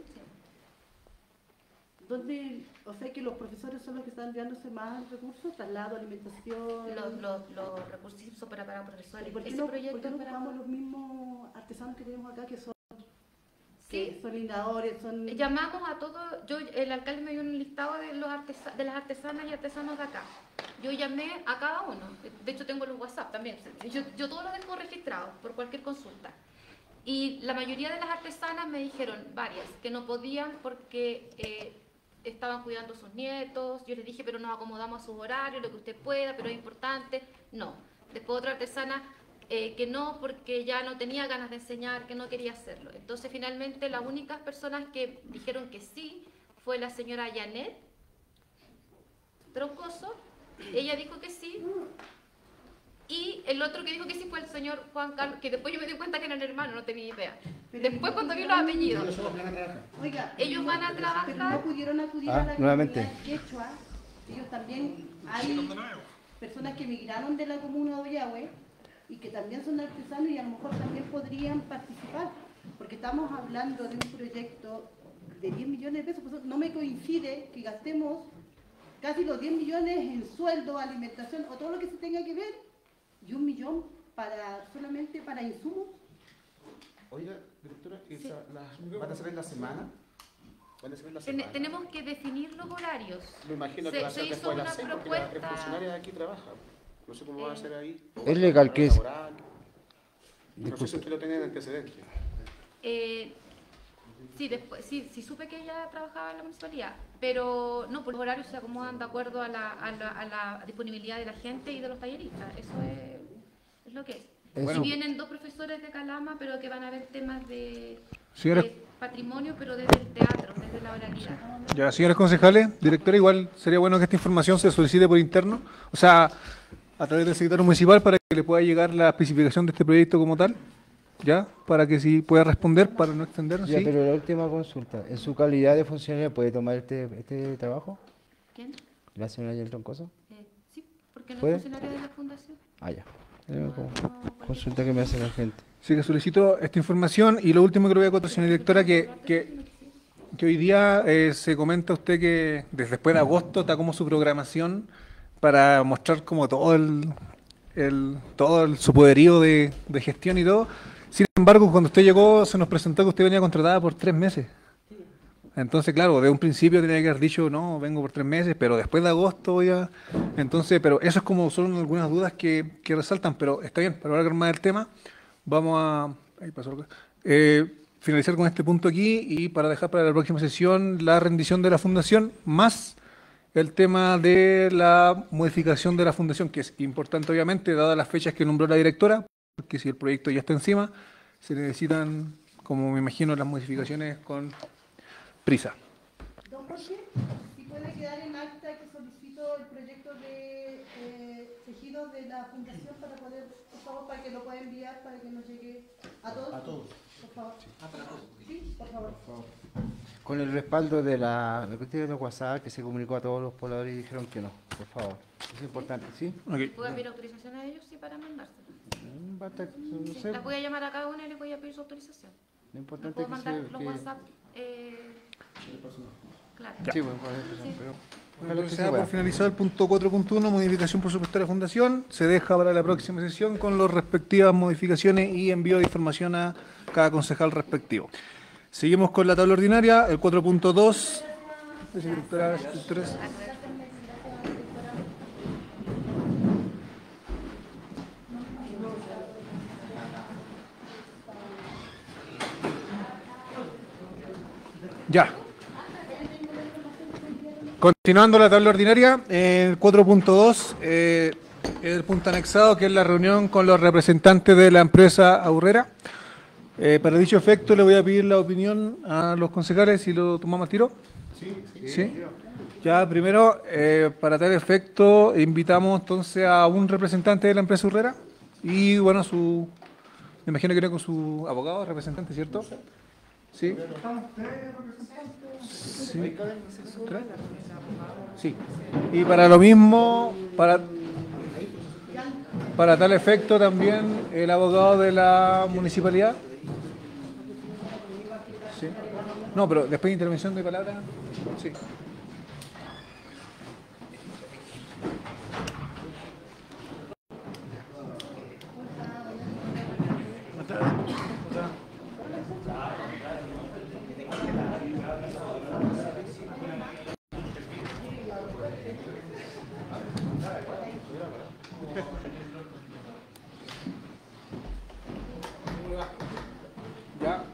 Donde, o sea que los profesores son los que están dándose más recursos, traslado, alimentación. los recursos para pagar profesores. ¿Y por qué Ese no, proyecto por qué no es para- ocupamos los mismos artesanos que tenemos acá, que son, Sí. que son lindadores, son... Llamamos a todos, el alcalde me dio un listado de de las artesanas y artesanos de acá. Yo llamé a cada uno, de hecho tengo los WhatsApp también, yo todo lo dejo registrado por cualquier consulta. Y la mayoría de las artesanas me dijeron, varias, que no podían porque estaban cuidando a sus nietos. Yo les dije, pero nos acomodamos a sus horarios, lo que usted pueda, pero es importante. No. Después otra artesana que no, porque ya no tenía ganas de enseñar, que no quería hacerlo. Entonces finalmente las únicas personas que dijeron que sí fue la señora Janet Troncoso. Ella dijo que sí. Y el otro que dijo que sí fue el señor Juan Carlos, que después yo me di cuenta que era el hermano, no tenía idea. Después cuando vi los apellidos. Oiga, Ellos van a pero trabajar. no pudieron acudir a la nuevamente. comunidad quechua. Ellos también, hay personas que emigraron de la comuna de Ollagüe y que también son artesanos y a lo mejor también podrían participar, porque estamos hablando de un proyecto de 10 millones de pesos, pues no me coincide que gastemos casi los 10 millones en sueldo, alimentación o todo lo que se tenga que ver, y 1 millón solamente para insumos. Oiga, directora, ¿van a ser en la semana? ¿Van a ser en la semana? Tenemos que definir los horarios. Me imagino que va a ser después de las 6 porque la funcionaria de aquí trabaja. No sé cómo va a ser ahí. Es legal que es. No sé si usted lo tiene en antecedente. Sí, después, sí, supe que ella trabajaba en la municipalidad, pero no, pues los horarios se acomodan de acuerdo a la disponibilidad de la gente y de los talleristas. Eso es lo que es. Bueno. Si vienen 2 profesores de Calama, pero que van a ver temas de Señores- patrimonio, pero desde el teatro, desde la oralidad. Ya, señores concejales, directora, igual sería bueno que esta información se solicite por interno, o sea, a través del secretario municipal para que le pueda llegar la especificación de este proyecto como tal. ¿ya? Para que si pueda responder, para no extendernos. Ya, ¿sí? pero la última consulta, ¿en su calidad de funcionario puede tomar este trabajo? ¿Quién? ¿La señora Yel Troncoso? Sí, porque no ¿Puede? es funcionario de la fundación. Ah, ya. Consulta que me hace la gente. Sí, que solicito esta información. Y lo último que le voy a contar, señora directora, que hoy día se comenta usted que después de agosto está como su programación para mostrar como todo su poderío de gestión y todo. Sin embargo, cuando usted llegó, se nos presentó que usted venía contratada por 3 meses. Entonces, claro, de un principio tenía que haber dicho, no, vengo por 3 meses, pero después de agosto voy a... Entonces, pero eso es como, son algunas dudas que resaltan, pero está bien, para hablar más del tema, vamos a... Ahí pasó, finalizar con este punto aquí y para dejar para la próxima sesión la rendición de la fundación, más el tema de la modificación de la fundación, que es importante obviamente, dadas las fechas que nombró la directora, porque si el proyecto ya está encima, se necesitan, como me imagino, las modificaciones con prisa. Don Jorge, si puede quedar en acta que solicito el proyecto de tejidos de la fundación para poder, por favor, para que lo pueda enviar, para que nos llegue a todos. A todos. Por favor. Sí, por favor. Con el respaldo de la cuestión de WhatsApp que se comunicó a todos los pobladores y dijeron que no, por favor. Es importante, ¿sí? Okay. ¿Puedo pedir autorización a ellos? Sí, para mandárselo. No Sí, sé. las voy a llamar a cada una y les voy a pedir su autorización. Lo ¿Les importante puedo es que mandar se... los que- WhatsApp? Claro. Sí, bueno, por ejemplo, Sí. pero... Entonces, se se da pueda. por finalizado el punto 4.1, modificación presupuestaria de fundación. Se deja para la próxima sesión con las respectivas modificaciones y envío de información a cada concejal respectivo. Seguimos con la tabla ordinaria, el 4.2. Directora, directores. Ya. Continuando la tabla ordinaria, 4.2, el punto anexado, que es la reunión con los representantes de la empresa Aurrera. Para dicho efecto, le voy a pedir la opinión a los concejales si lo tomamos a tiro. Sí. Ya, primero, para tal efecto, invitamos entonces a un representante de la empresa Aurrera y, bueno, me imagino que viene con su abogado, representante, ¿cierto? Sí. Sí. ¿Tres? Sí. Y para lo mismo, para tal efecto también el abogado de la municipalidad. Sí. No, pero después de intervención de palabra. Sí. Ya.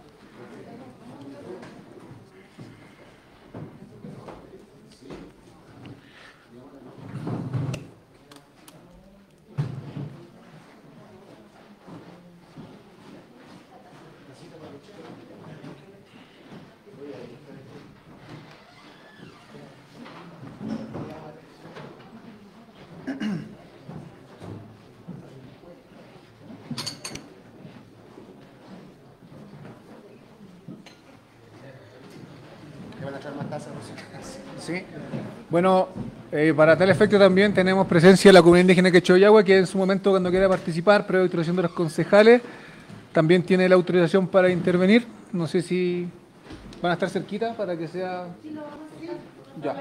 ¿Le van a traer más tazas? Sí. Bueno, para tal efecto también tenemos presencia de la comunidad indígena Quechua-Yagua, que en su momento, cuando quiera participar, previa autorización de los concejales, también tiene la autorización para intervenir. No sé si van a estar cerquita para que sea... Ya.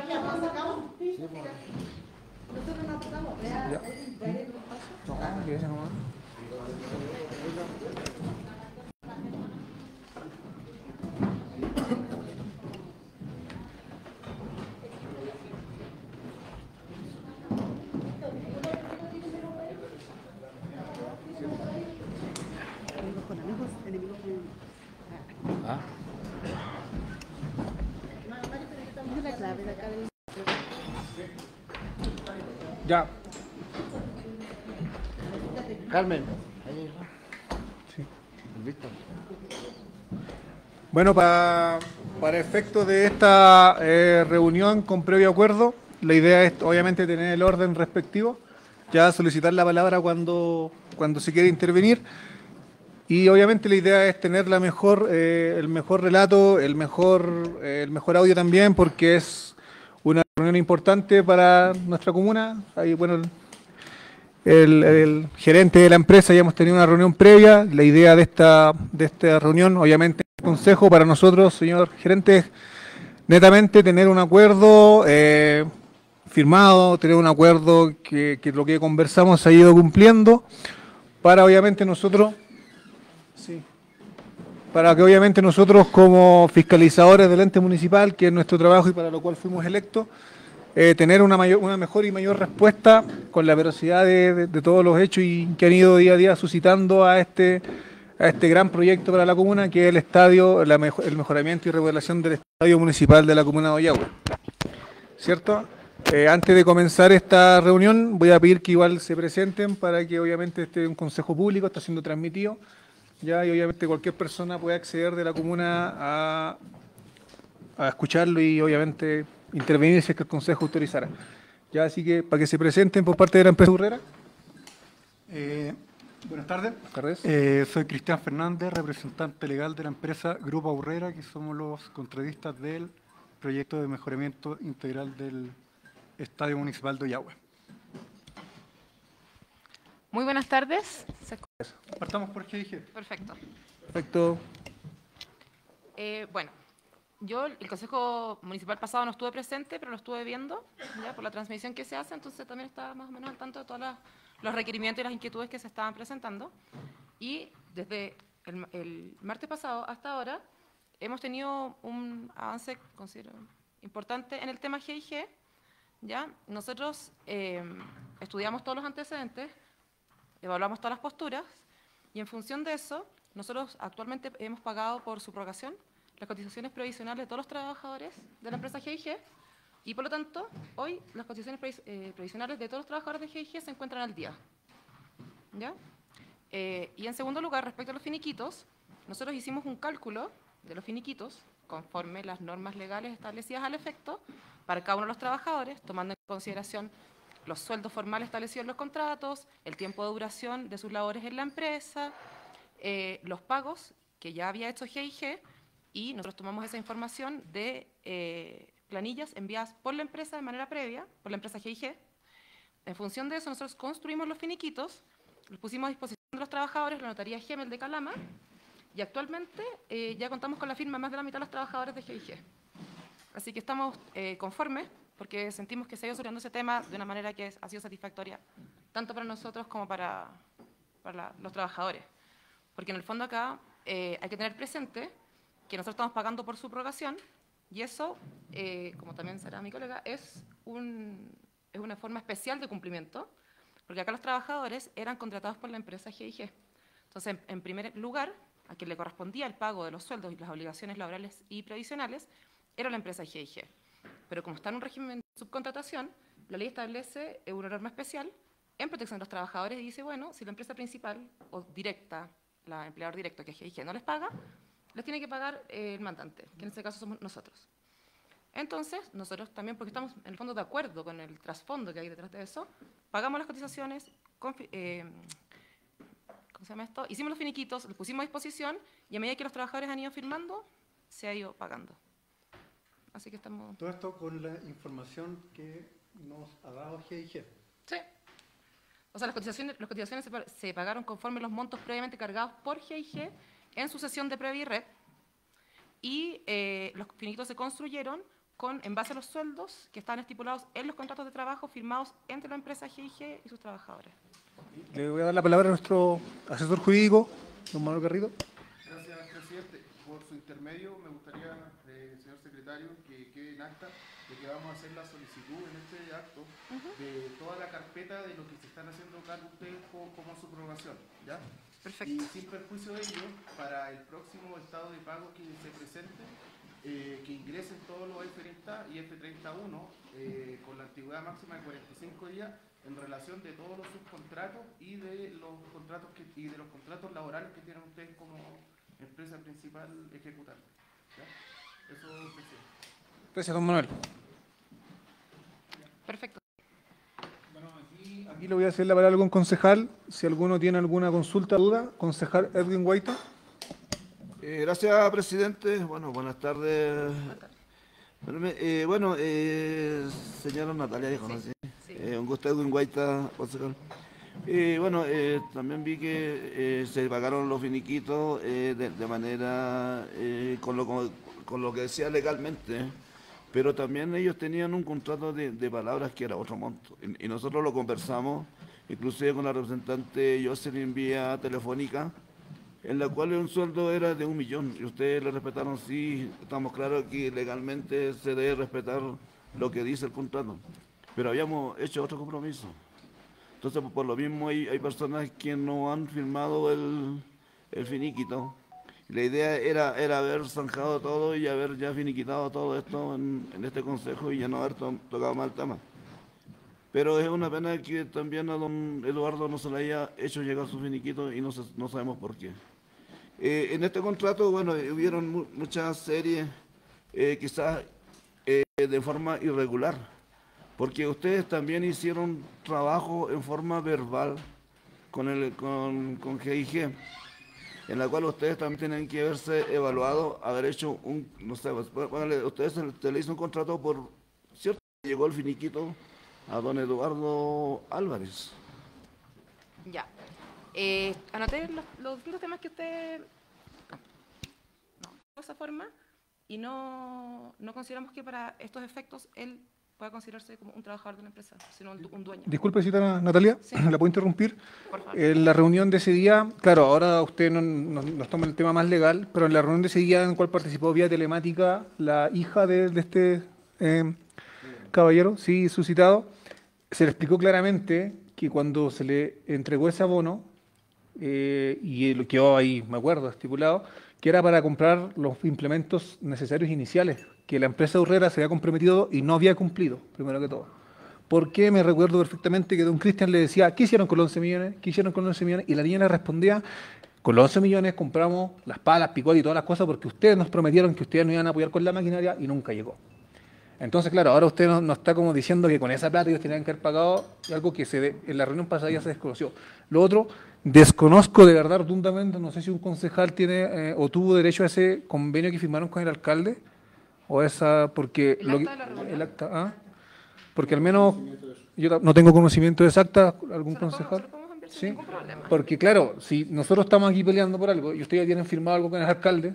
Ya. No, que ese nomás. Ah. Ya. Carmen. Sí. ¿Listo? Bueno, para efecto de esta reunión con previo acuerdo, la idea es obviamente tener el orden respectivo, ya solicitar la palabra cuando se quiera intervenir. Y obviamente la idea es tener el mejor relato, el mejor audio también, porque es una reunión importante para nuestra comuna. Ahí, bueno, el gerente de la empresa ya hemos tenido una reunión previa. La idea de esta reunión, obviamente, el consejo para nosotros, señor gerente, es netamente tener un acuerdo firmado, tener un acuerdo que lo que conversamos se ha ido cumpliendo, para obviamente nosotros, para que obviamente nosotros como fiscalizadores del ente municipal, que es nuestro trabajo y para lo cual fuimos electos, tener una mejor y mayor respuesta con la veracidad de todos los hechos y que han ido día a día suscitando a este gran proyecto para la comuna, que es el estadio, el mejoramiento y remodelación del estadio municipal de la comuna de Ollagüe. ¿Cierto? Antes de comenzar esta reunión, voy a pedir que igual se presenten para que obviamente este un consejo público, está siendo transmitido, ya, y obviamente cualquier persona puede acceder de la comuna a escucharlo y obviamente intervenir si es que el consejo autorizara. Ya, así que para que se presenten por parte de la empresa Urrera. Buenas tardes. Buenas tardes. Soy Cristian Fernández, representante legal de la empresa Grupo Urrera, que somos los contratistas del proyecto de mejoramiento integral del Estadio Municipal de Ollagüe. Muy buenas tardes. Partamos por GIG. Perfecto. Perfecto. Bueno, yo el Consejo Municipal pasado no estuve presente, pero lo estuve viendo ya por la transmisión que se hace, entonces también estaba más o menos al tanto de todos los requerimientos y las inquietudes que se estaban presentando. Y desde el martes pasado hasta ahora hemos tenido un avance, considero, importante en el tema GIG. ¿Ya? Nosotros estudiamos todos los antecedentes, evaluamos todas las posturas y en función de eso, nosotros actualmente hemos pagado por subrogación las cotizaciones provisionales de todos los trabajadores de la empresa GIG y por lo tanto, hoy las cotizaciones provisionales de todos los trabajadores de GIG se encuentran al día. ¿Ya? Y en segundo lugar, respecto a los finiquitos, nosotros hicimos un cálculo de los finiquitos conforme las normas legales establecidas al efecto para cada uno de los trabajadores, tomando en consideración los sueldos formales establecidos en los contratos, el tiempo de duración de sus labores en la empresa, los pagos que ya había hecho GIG, y nosotros tomamos esa información de planillas enviadas por la empresa de manera previa, por la empresa GIG. En función de eso, nosotros construimos los finiquitos, los pusimos a disposición de los trabajadores, la notaría Gemel de Calama, y actualmente ya contamos con la firma de más de la mitad de los trabajadores de GIG. Así que estamos conformes, porque sentimos que se ha ido solucionando ese tema de una manera que ha sido satisfactoria, tanto para nosotros como para los trabajadores. Porque en el fondo acá hay que tener presente que nosotros estamos pagando por subrogación, y eso, como también será mi colega, es una forma especial de cumplimiento, porque acá los trabajadores eran contratados por la empresa GIG. Entonces, en primer lugar, a quien le correspondía el pago de los sueldos y las obligaciones laborales y previsionales era la empresa GIG. Pero como está en un régimen de subcontratación, la ley establece una norma especial en protección de los trabajadores y dice, bueno, si la empresa principal o directa, la empleador directo que es GIG no les paga, les tiene que pagar el mandante, que en este caso somos nosotros. Entonces, nosotros también, porque estamos en el fondo de acuerdo con el trasfondo que hay detrás de eso, pagamos las cotizaciones, ¿cómo se llama esto? Hicimos los finiquitos, los pusimos a disposición y a medida que los trabajadores han ido firmando, se ha ido pagando. Así que estamos... Todo esto con la información que nos ha dado GIG. Sí. O sea, las cotizaciones se pagaron conforme los montos previamente cargados por GIG en su sesión de Previ Red, y los finiquitos se construyeron en base a los sueldos que estaban estipulados en los contratos de trabajo firmados entre la empresa GIG y sus trabajadores. Le voy a dar la palabra a nuestro asesor jurídico, don Manuel Garrido. Gracias, presidente. Por su intermedio, me gustaría, señor secretario, que quede en acta de que vamos a hacer la solicitud en este acto de toda la carpeta de lo que se están haciendo cargo ustedes como subrogación, ¿ya? Perfecto. Y sin perjuicio de ello, para el próximo estado de pago que se presente, que ingresen todos los F30 y F31 con la antigüedad máxima de 45 días en relación de todos los subcontratos y de los contratos laborales que tienen ustedes como empresa principal ejecutante. ¿Ya? Eso, presidente. Gracias, don Manuel. Perfecto. Bueno, aquí le voy a hacer la palabra a algún concejal. Si alguno tiene alguna consulta, duda, concejal Edwin Guaita. Gracias, presidente. Bueno, buenas tardes. Señora Natalia, dijo, ¿no? Sí. Un gusto, Edwin Guaita, concejal. También vi que se pagaron los finiquitos de manera con lo que decía legalmente, pero también ellos tenían un contrato de palabras que era otro monto, y nosotros lo conversamos, inclusive con la representante Jocelyn vía telefónica, en la cual un sueldo era de 1 millón, y ustedes le respetaron. Sí, estamos claros que legalmente se debe respetar lo que dice el contrato, pero habíamos hecho otro compromiso. Entonces, por lo mismo, hay personas que no han firmado el finiquito. La idea era haber zanjado todo y haber ya finiquitado todo esto en este consejo y ya no haber tocado más el tema. Pero es una pena que también a don Eduardo no se le haya hecho llegar su finiquito y no sabemos por qué. En este contrato, hubieron muchas series, quizás de forma irregular, porque ustedes también hicieron trabajo en forma verbal con GIG, en la cual ustedes también tienen que haberse evaluado, haber hecho ustedes se le hizo un contrato por cierto, llegó el finiquito a don Eduardo Álvarez. Ya. Anoté los distintos temas que usted... No, de esa forma, y no consideramos que para estos efectos él pueda considerarse como un trabajador de una empresa, sino un dueño. Disculpe, cita Natalia, sí. ¿La puedo interrumpir? Por favor. En la reunión de ese día, claro, ahora usted nos toma el tema más legal, pero en la reunión de ese día en la cual participó vía telemática la hija de este caballero, sí, suscitado, se le explicó claramente que cuando se le entregó ese abono, y lo quedó ahí, me acuerdo, estipulado, que era para comprar los implementos necesarios iniciales, que la empresa Urrera se había comprometido y no había cumplido, primero que todo. Porque me recuerdo perfectamente que don Cristian le decía, ¿qué hicieron con los 11 millones? ¿Qué hicieron con los 11 millones? Y la niña le respondía, con los 11 millones compramos las palas, picotes y todas las cosas porque ustedes nos prometieron que ustedes nos iban a apoyar con la maquinaria y nunca llegó. Entonces, claro, ahora usted nos está como diciendo que con esa plata ellos tenían que haber pagado algo que en la reunión pasada ya se desconoció. Lo otro, desconozco de verdad rotundamente, no sé si un concejal tiene o tuvo derecho a ese convenio que firmaron con el alcalde, o esa, porque... El acta, porque al menos yo no tengo conocimiento exacta, algún concejal. Sí, porque claro, si nosotros estamos aquí peleando por algo y ustedes ya tienen firmado algo con el alcalde,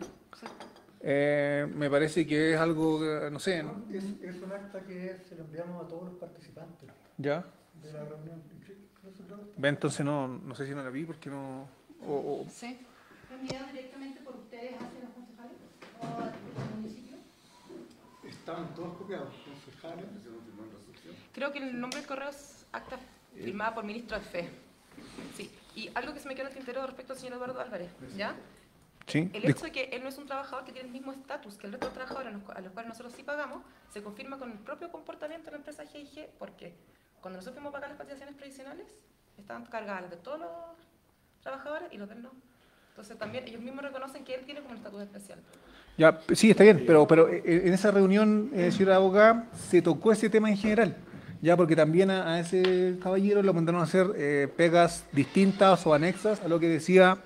me parece que es algo, no sé. ¿No? Es un acta que se lo enviamos a todos los participantes. ¿Ya? De la reunión. Entonces no sé si no la vi porque no... Sí. ¿Enviado directamente por ustedes hacia los concejales o al municipio? Estaban todos copiados, concejales. Creo que el nombre del correo es acta firmada por ministro de Fe. Sí. Y algo que se me quedó en el tintero respecto al señor Eduardo Álvarez, ¿ya? Sí. El hecho de que él no es un trabajador que tiene el mismo estatus que el resto de los trabajadores a los cuales nosotros sí pagamos, se confirma con el propio comportamiento de la empresa GIG, porque cuando nosotros fuimos a pagar las cotizaciones previsionales, estaban cargadas de todos los trabajadores y los de él no. Entonces también ellos mismos reconocen que él tiene como un estatus especial. Ya, sí, está bien, pero en esa reunión, señora abogada, se tocó ese tema en general, ya porque también a ese caballero lo mandaron a hacer pegas distintas o anexas a lo que decía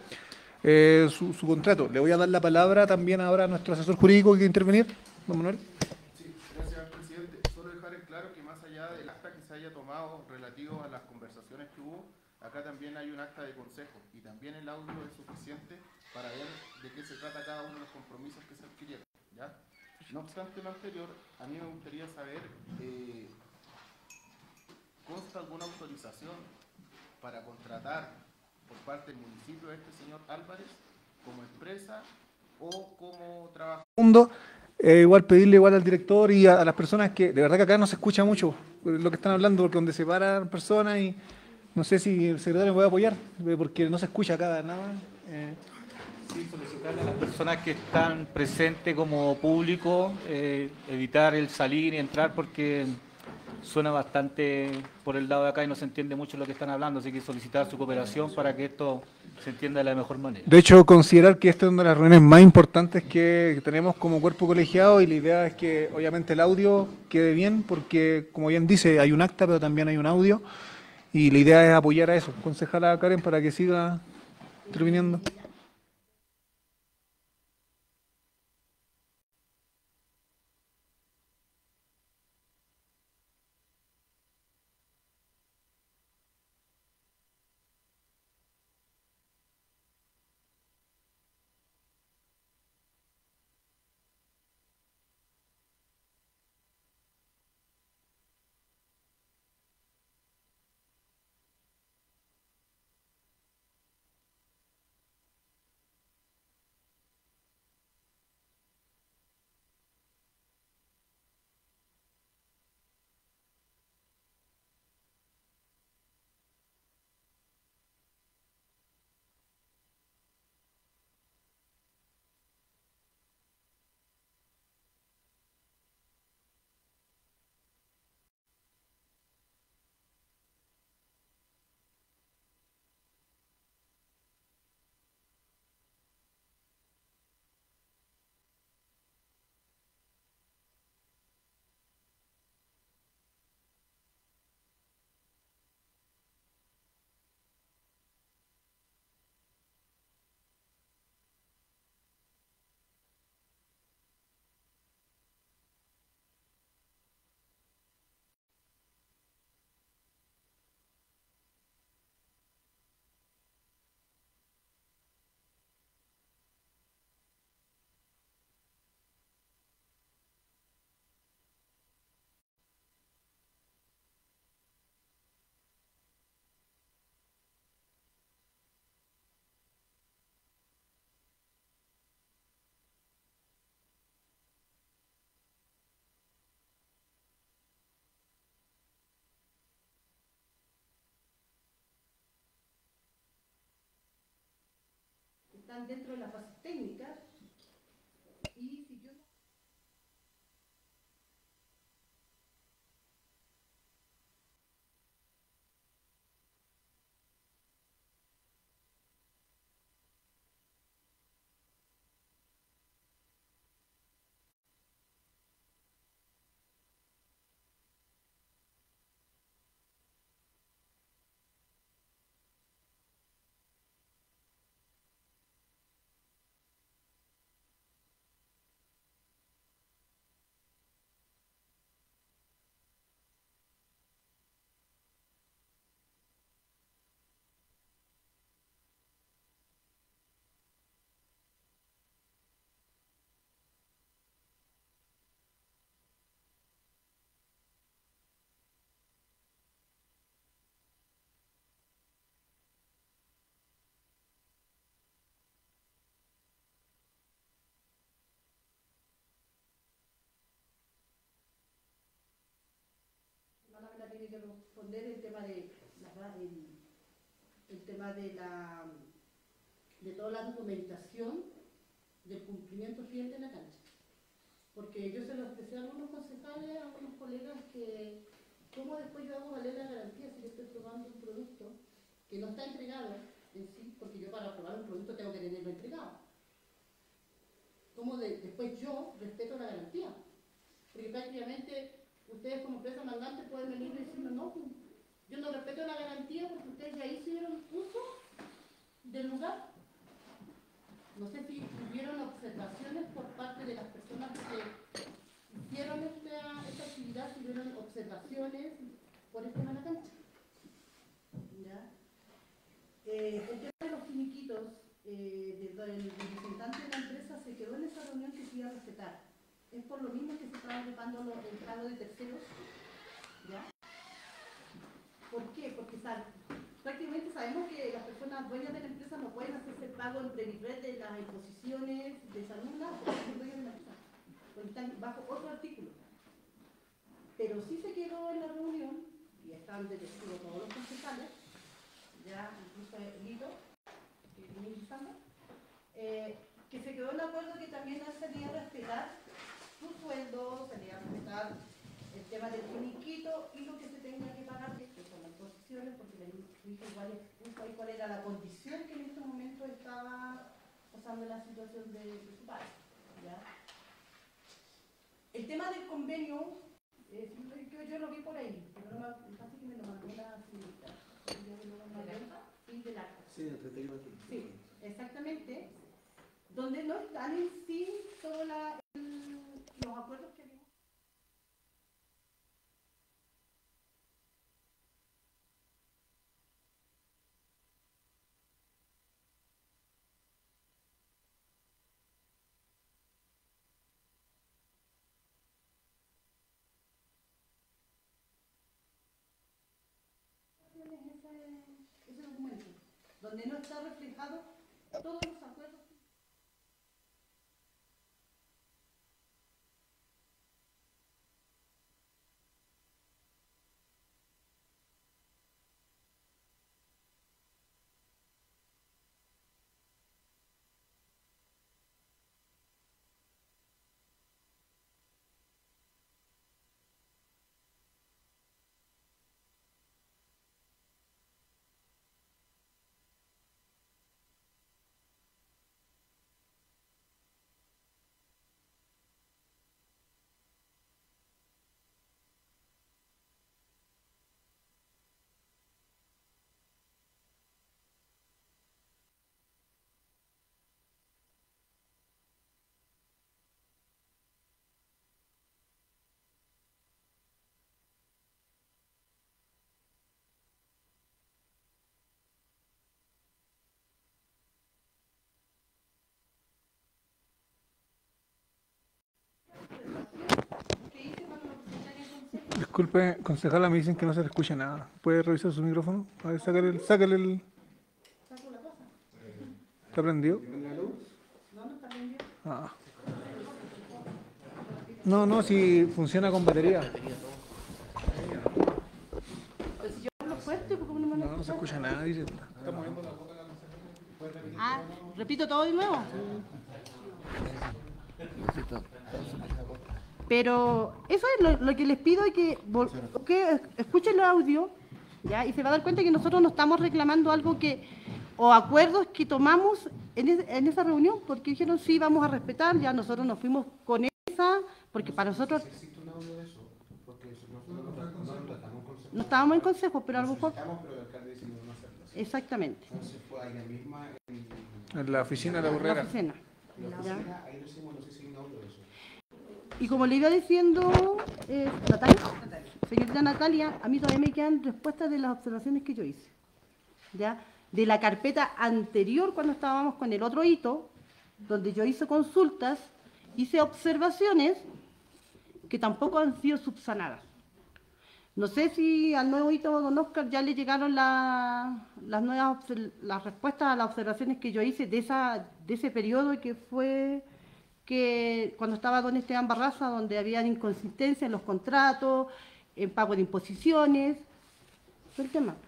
su contrato. Le voy a dar la palabra también ahora a nuestro asesor jurídico que quiere intervenir, don Manuel. Sí, gracias, presidente. Solo dejar en claro que más allá del acta que se haya tomado relativo a las conversaciones que hubo, acá también hay un acta de consejo y también el audio es suficiente para ver de qué se trata cada uno de los compromisos que se adquirieron, ¿ya? No obstante lo anterior, a mí me gustaría saber, ¿consta alguna autorización para contratar por parte del municipio a este señor Álvarez como empresa o como trabajador? Igual pedirle igual al director y a las personas que, de verdad que acá no se escucha mucho lo que están hablando, porque donde se paran personas y no sé si el secretario me puede apoyar, porque no se escucha acá nada. Sí, solicitarle a las personas que están presentes como público, evitar el salir y entrar porque suena bastante por el lado de acá y no se entiende mucho lo que están hablando, así que solicitar su cooperación para que esto se entienda de la mejor manera. De hecho, considerar que esta es una de las reuniones más importantes que tenemos como cuerpo colegiado y la idea es que obviamente el audio quede bien porque, como bien dice, hay un acta pero también hay un audio Y la idea es apoyar a eso. Concejala Karen para que siga interviniendo. Están dentro de las fases técnicas y si yo... tiene que responder el tema de el tema de toda la documentación del cumplimiento fiel de la cancha. Porque yo se lo expresé a algunos concejales, a algunos colegas, que cómo después yo hago valer la garantía si yo estoy probando un producto que no está entregado en sí, porque yo para probar un producto tengo que tenerlo entregado. ¿Cómo después yo respeto la garantía? Porque prácticamente ustedes como empresa mandante pueden venir diciendo, no, yo no respeto la garantía porque ustedes ya hicieron uso del lugar. No sé si tuvieron observaciones por parte de las personas que hicieron esta actividad, si tuvieron observaciones por el tema de la cancha. ¿Ya? El tema de los finiquitos, el representante de la empresa se quedó en esa reunión que se iba a respetar. Es por lo mismo que se estaba ocupando el pago de terceros. ¿Ya? ¿Por qué? Porque prácticamente sabemos que las personas dueñas de la empresa no pueden hacerse el pago en Previred de las imposiciones de salud, porque son dueños de la empresa, porque están bajo otro artículo. Pero sí se quedó en la reunión, y están de testigo todos los concejales, ya incluso Lito, que se quedó en acuerdo que también se le iba a respetar su sueldo, se le iba a respetar el tema del finiquito y lo que se tenga que pagar, que son las posiciones, porque le dije igual expuso ahí cuál era la condición que en este momento estaba pasando la situación de su padre. ¿Ya? El tema del convenio Yo lo vi por ahí, pero no me pasa que me lo mandó la señorita. Sí, del acta. Sí, exactamente. Donde no están en sí todos los acuerdos que habíamos. Ese documento, donde no está reflejado todos los acuerdos. Disculpe, concejala, me dicen que no se le escucha nada. ¿Puede revisar su micrófono? A ver, sácale el... ¿Está prendido? Ah. No, si funciona con batería. Pues si yo hablo fuerte, ¿por qué no me No se escucha nada, dice. Está moviendo la boca. Ah, repito todo de nuevo. Pero eso es lo que les pido, es que escuchen el audio, ¿ya? Y se va a dar cuenta que nosotros no estamos reclamando algo o acuerdos que tomamos en esa reunión, porque dijeron sí, vamos a respetar, ya nosotros nos fuimos con esa, porque para nosotros no estábamos en consejo, pero a lo mejor... Exactamente. En la oficina de la Urrera. Y como le iba diciendo, Natalia, señorita Natalia, a mí todavía me quedan respuestas de las observaciones que yo hice. ¿Ya? De la carpeta anterior, cuando estábamos con el otro hito, donde yo hice consultas, hice observaciones que tampoco han sido subsanadas. No sé si al nuevo hito, don Oscar, ya le llegaron las respuestas a las observaciones que yo hice de ese periodo que fue... que cuando estaba don Esteban Barraza, donde había inconsistencia en los contratos, en pago de imposiciones, fue el tema.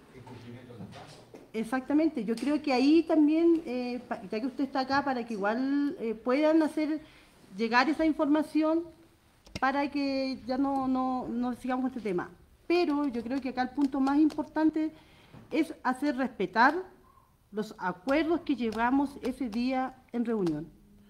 Exactamente, yo creo que ahí también, ya que usted está acá, para que igual puedan hacer llegar esa información para que ya no sigamos con este tema. Pero yo creo que acá el punto más importante es hacer respetar los acuerdos que llevamos ese día en reunión.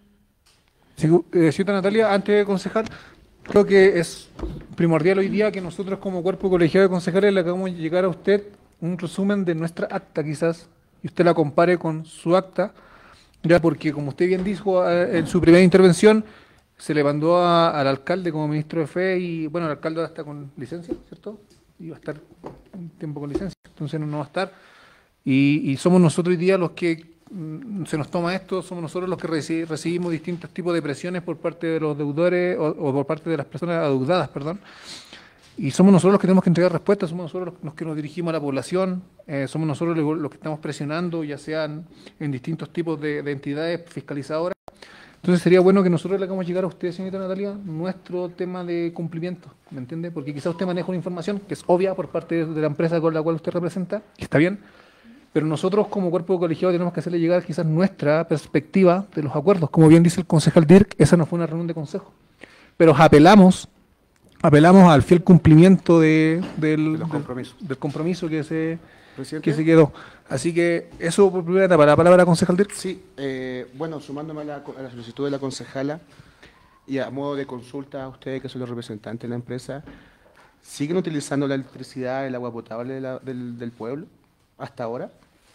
Señorita Natalia, antes de concejal, creo que es primordial hoy día que nosotros como cuerpo colegiado de concejales le hagamos llegar a usted un resumen de nuestra acta quizás, y usted la compare con su acta, ya porque como usted bien dijo en su primera intervención, se le mandó al alcalde como ministro de Fe y bueno, el alcalde está con licencia, ¿cierto? Y va a estar un tiempo con licencia, entonces no va a estar. Y somos nosotros hoy día los que se nos toma esto, somos nosotros los que recibimos distintos tipos de presiones por parte de los deudores o por parte de las personas adeudadas, perdón. Y somos nosotros los que tenemos que entregar respuestas, somos nosotros los que nos dirigimos a la población, somos nosotros los que estamos presionando, ya sean en distintos tipos de entidades fiscalizadoras. Entonces sería bueno que nosotros le hagamos llegar a usted, señorita Natalia, nuestro tema de cumplimiento, ¿me entiende? Porque quizás usted maneja una información que es obvia por parte de la empresa con la cual usted representa, y está bien, pero nosotros como cuerpo colegiado tenemos que hacerle llegar quizás nuestra perspectiva de los acuerdos. Como bien dice el concejal Dirk, esa no fue una reunión de consejo, pero apelamos al fiel cumplimiento del compromiso que se quedó. Así que eso por primera etapa. La palabra concejal Dirk. Sí, bueno, sumándome a la solicitud de la concejala y a modo de consulta a ustedes que son los representantes de la empresa, ¿siguen utilizando la electricidad, el agua potable del pueblo hasta ahora?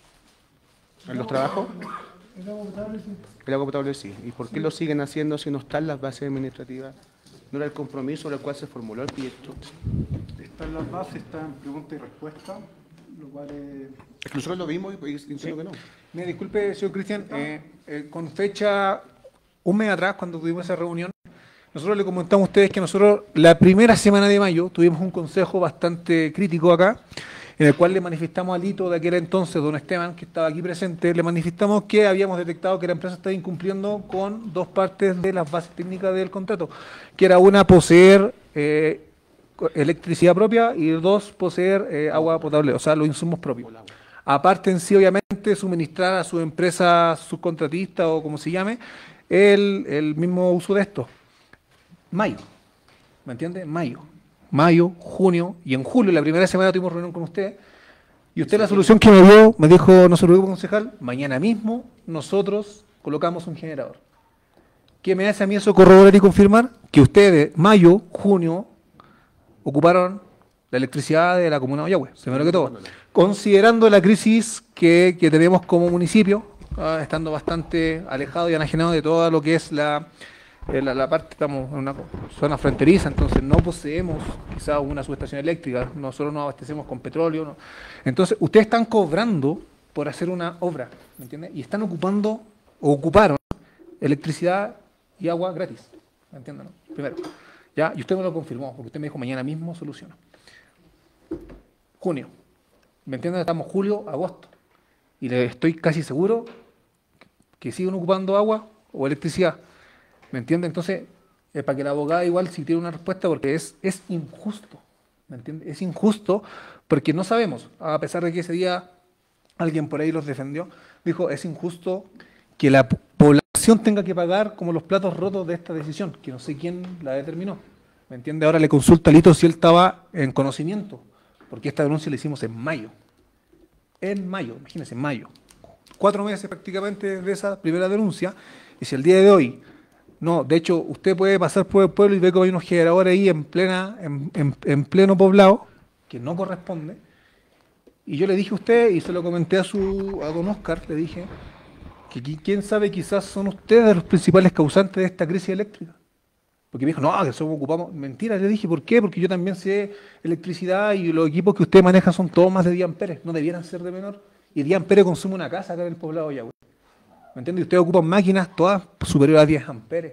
¿En los trabajos? El agua potable sí. El agua potable sí. ¿Y por qué lo siguen haciendo si no están las bases administrativas? ¿No era el compromiso sobre el cual se formuló el proyecto? Están las bases, están pregunta y respuesta, lo cual Es que nosotros lo vimos y entiendo que no. Me disculpe, señor Cristian, con fecha un mes atrás, cuando tuvimos esa reunión, nosotros le comentamos a ustedes que nosotros la primera semana de mayo tuvimos un consejo bastante crítico acá, en el cual le manifestamos a Lito de aquel entonces, don Esteban, que estaba aquí presente, le manifestamos que habíamos detectado que la empresa estaba incumpliendo con dos partes de las bases técnicas del contrato, que era una, poseer electricidad propia, y dos, poseer agua potable, o sea, los insumos propios. Aparte en sí, obviamente, suministrar a su empresa subcontratista o como se llame, el mismo uso de esto. Mayo, ¿me entiende? Mayo, junio, y en julio, la primera semana tuvimos reunión con usted, y usted la solución que me dio, me dijo, no se preocupe, concejal, mañana mismo nosotros colocamos un generador. ¿Qué me hace a mí eso corroborar y confirmar? Que ustedes, mayo, junio, ocuparon la electricidad de la comuna de Ollagüe, primero que todo. Considerando la crisis que tenemos como municipio, estando bastante alejado y enajenado de todo lo que es la parte, estamos en una zona fronteriza, entonces no poseemos quizás una subestación eléctrica, nosotros nos abastecemos con petróleo. ¿No? Entonces, ustedes están cobrando por hacer una obra, ¿me entiende? Y están ocupando, o ocuparon, electricidad y agua gratis, ¿me entienden? ¿No? Primero, ¿ya? Y usted me lo confirmó, porque usted me dijo mañana mismo soluciona. Junio, ¿me entienden? Estamos julio, agosto, y le estoy casi seguro que siguen ocupando agua o electricidad. ¿Me entiende? Entonces, para que la abogada igual si tiene una respuesta, porque es injusto, ¿me entiende? Es injusto porque no sabemos, a pesar de que ese día alguien por ahí los defendió, dijo, es injusto que la población tenga que pagar como los platos rotos de esta decisión, que no sé quién la determinó, ¿me entiende? Ahora le consulta a Lito si él estaba en conocimiento, porque esta denuncia la hicimos en mayo, imagínense, en mayo, 4 meses prácticamente de esa primera denuncia, y si el día de hoy, no, de hecho, usted puede pasar por el pueblo y ve que hay unos generadores ahí en pleno poblado, que no corresponde. Y yo le dije a usted, y se lo comenté a don Oscar, le dije, que quién sabe, quizás son ustedes los principales causantes de esta crisis eléctrica. Porque me dijo, no, que somos ocupamos. Mentira, le dije, ¿por qué? Porque yo también sé electricidad y los equipos que usted maneja son todos más de 10 amperes, no debieran ser de menor. Y 10 amperes consume una casa acá en el poblado de Ollagüe. ¿Me entiende? Ustedes ocupan máquinas todas superiores a 10 amperes.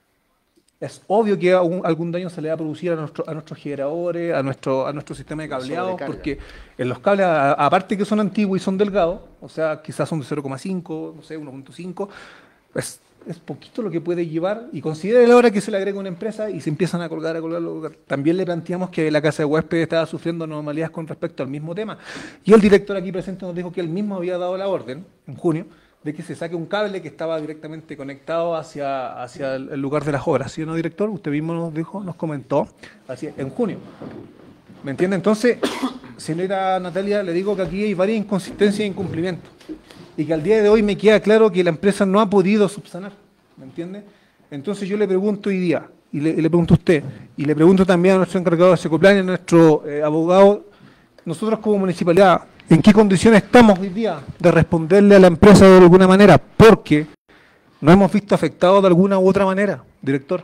Es obvio que algún daño se le va a producir a nuestros generadores, a nuestro sistema de cableado, porque en los cables, aparte que son antiguos y son delgados, o sea, quizás son de 0,5, no sé, 1,5, es poquito lo que puede llevar, y considere la hora que se le agrega una empresa y se empiezan a colgar. También le planteamos que la casa de huéspedes estaba sufriendo anormalidades con respecto al mismo tema. Y el director aquí presente nos dijo que él mismo había dado la orden, en junio, de que se saque un cable que estaba directamente conectado hacia el lugar de las obras. ¿Sí o no, director? Usted mismo nos dijo, nos comentó, así en junio. ¿Me entiende? Entonces, señora Natalia, le digo que aquí hay varias inconsistencias e incumplimientos. Y que al día de hoy me queda claro que la empresa no ha podido subsanar. ¿Me entiende? Entonces yo le pregunto hoy día, y le pregunto a usted, y le pregunto también a nuestro encargado de Secoplan y a nuestro abogado, nosotros como municipalidad, ¿en qué condiciones estamos hoy día de responderle a la empresa de alguna manera? Porque nos hemos visto afectados de alguna u otra manera, director,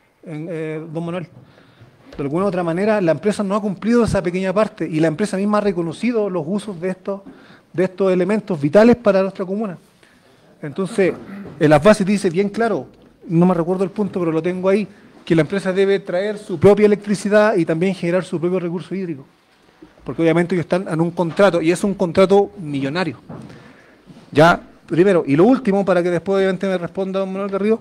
don Manuel. De alguna u otra manera la empresa no ha cumplido esa pequeña parte y la empresa misma ha reconocido los usos de estos elementos vitales para nuestra comuna. Entonces, en las bases dice bien claro, no me recuerdo el punto, pero lo tengo ahí, que la empresa debe traer su propia electricidad y también generar su propio recurso hídrico. Porque obviamente ellos están en un contrato, y es un contrato millonario. Ya, primero, y lo último, para que después obviamente me responda don Manuel Garrido,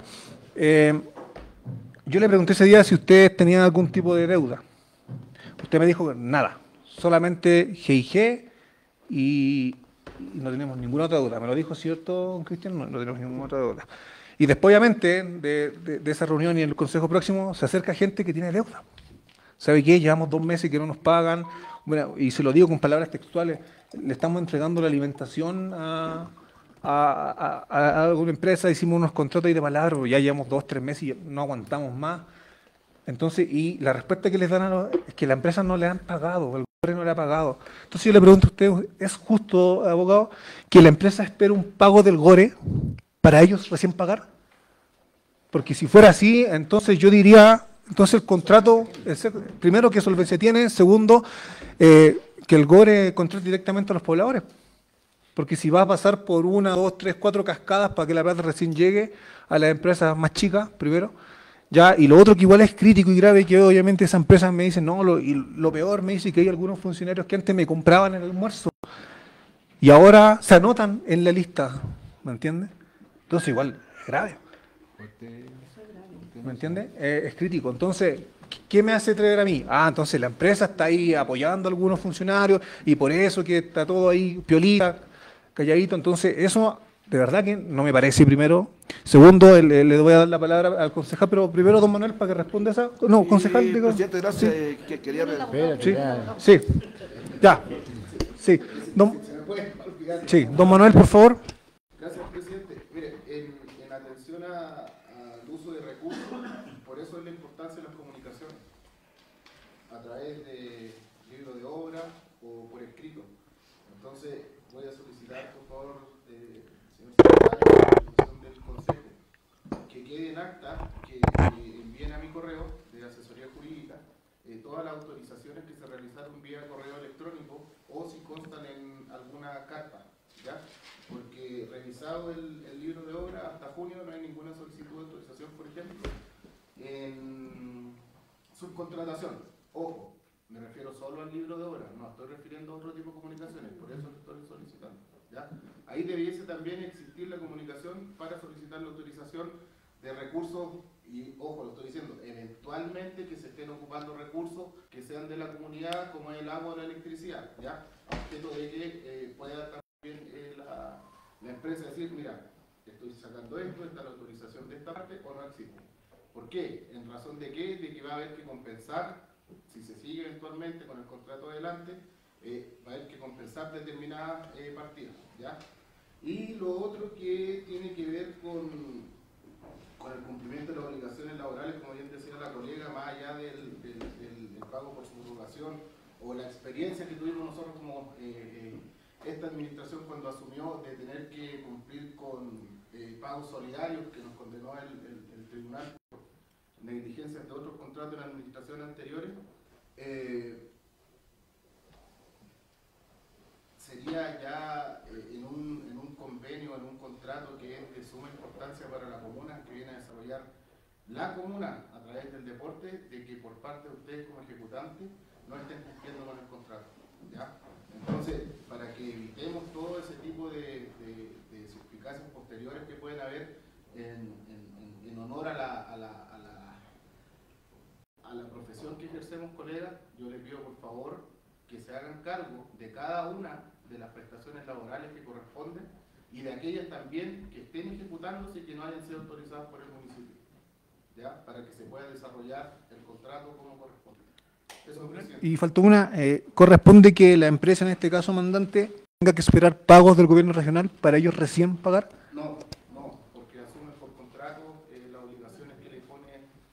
yo le pregunté ese día si ustedes tenían algún tipo de deuda. Usted me dijo que nada, solamente GIG y no tenemos ninguna otra deuda. ¿Me lo dijo, cierto, Cristian? No tenemos ninguna otra deuda. Y después, obviamente, de esa reunión y el consejo próximo, se acerca gente que tiene deuda. ¿Sabe qué? Llevamos 2 meses que no nos pagan. Bueno, y se lo digo con palabras textuales, le estamos entregando la alimentación a alguna empresa, hicimos unos contratos ahí de palabras, ya llevamos 2 o 3 meses y no aguantamos más. Entonces, y la respuesta que les dan es que la empresa no le han pagado, el GORE no le ha pagado. Entonces yo le pregunto a ustedes, ¿es justo, abogado, que la empresa espere un pago del GORE para ellos recién pagar? Porque si fuera así, entonces yo diría, entonces el contrato, primero, ¿qué solvencia tiene? Segundo, que el GORE contrate directamente a los pobladores. Porque si va a pasar por 1, 2, 3, 4 cascadas para que la plata recién llegue a las empresas más chicas, primero, ya, y lo otro que igual es crítico y grave, que obviamente esas empresas me dicen, no, y lo peor me dice que hay algunos funcionarios que antes me compraban el almuerzo y ahora se anotan en la lista, ¿me entiendes? Entonces igual es grave, ¿me entiendes? Es crítico. Entonces, ¿qué me hace creer a mí? Ah, entonces la empresa está ahí apoyando a algunos funcionarios y por eso que está todo ahí piolita, calladito. Entonces eso de verdad que no me parece, primero. Segundo, le voy a dar la palabra al concejal, pero primero don Manuel para que responda esa. No, concejal, digo. Presidente, gracias. Sí. Que quería Sí, sí, ya. Sí, sí, don Manuel, por favor. Gracias, presidente. Mire, en atención al uso de recursos, por eso es la importancia de las comunicaciones, a través de libros de obra o por escrito. Entonces, voy a solicitar, por favor, señor secretario, a disposición del Consejo, que quede en acta, que envíen a mi correo de asesoría jurídica todas las autorizaciones que se realizaron vía correo electrónico o si constan en alguna carta, ¿ya? Porque revisado el libro de obra, hasta junio no hay ninguna solicitud de autorización, por ejemplo, en subcontratación. Ojo, me refiero solo al libro de obra, no estoy refiriendo a otro tipo de comunicaciones, por eso lo estoy solicitando, ¿ya? Ahí debiese también existir la comunicación para solicitar la autorización de recursos, y ojo, lo estoy diciendo, eventualmente que se estén ocupando recursos que sean de la comunidad, como el agua o la electricidad, ¿ya? A objeto de que pueda también la empresa decir, mira, estoy sacando esto, está la autorización de esta parte, o no existe. ¿Por qué? ¿En razón de qué? De que va a haber que compensar, si se sigue eventualmente con el contrato adelante, va a haber que compensar determinadas partidas, ¿ya? Y lo otro que tiene que ver con el cumplimiento de las obligaciones laborales, como bien decía la colega, más allá del pago por subrogación o la experiencia que tuvimos nosotros como esta administración cuando asumió de tener que cumplir con pagos solidarios que nos condenó el tribunal por negligencia de otros contratos en administraciones anteriores, sería ya en un convenio, en un contrato que es de suma importancia para la comuna, que viene a desarrollar la comuna a través del deporte, de que por parte de ustedes como ejecutantes no estén cumpliendo con el contrato, ¿ya? Entonces, para que evitemos todo ese tipo de suspicacias posteriores que pueden haber en honor a la profesión que ejercemos, colegas, yo les pido por favor que se hagan cargo de cada una de las prestaciones laborales que corresponden y de aquellas también que estén ejecutándose y que no hayan sido autorizadas por el municipio, ¿ya? Para que se pueda desarrollar el contrato como corresponde. Eso, presidente. Y faltó una, ¿corresponde que la empresa, en este caso mandante, tenga que esperar pagos del gobierno regional para ellos recién pagar? No, porque asumen por contrato las obligaciones que le impone,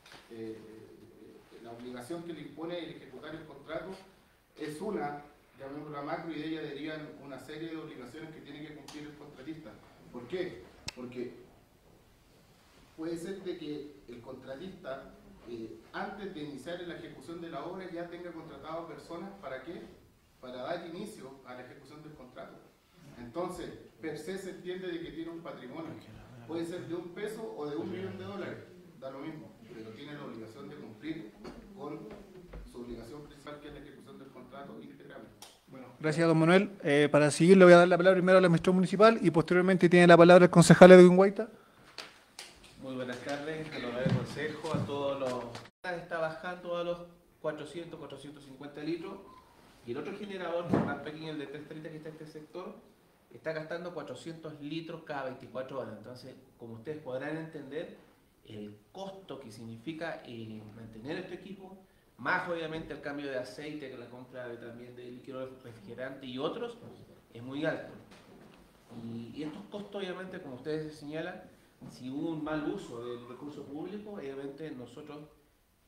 la obligación que le impone el ejecutar el contrato es una, llamémosla macro, y de ella derivan una serie de obligaciones que tiene que cumplir el contratista. ¿Por qué? Porque puede ser de que el contratista, antes de iniciar la ejecución de la obra, ya tenga contratado personas, ¿para qué? Para dar inicio a la ejecución del contrato. Entonces, per se se entiende de que tiene un patrimonio. Puede ser de $1 o de $1 millón, da lo mismo, pero tiene la obligación de cumplir con su obligación principal, que es la ejecución del contrato íntegramente. Bueno, gracias, don Manuel. Para seguir, le voy a dar la palabra primero a la administración municipal y posteriormente tiene la palabra el concejal Edwin Guaita. Muy buenas tardes, a los del consejo, a todos los... Está bajando a los 400, 450 litros y el otro generador, más pequeño, el de 330 que está en este sector, está gastando 400 litros cada 24 horas. Entonces, como ustedes podrán entender, el costo que significa mantener este equipo, más obviamente el cambio de aceite, que la compra también de líquido refrigerante y otros, es muy alto. Y estos costos, obviamente, como ustedes señalan, si hubo un mal uso del recurso público, obviamente nosotros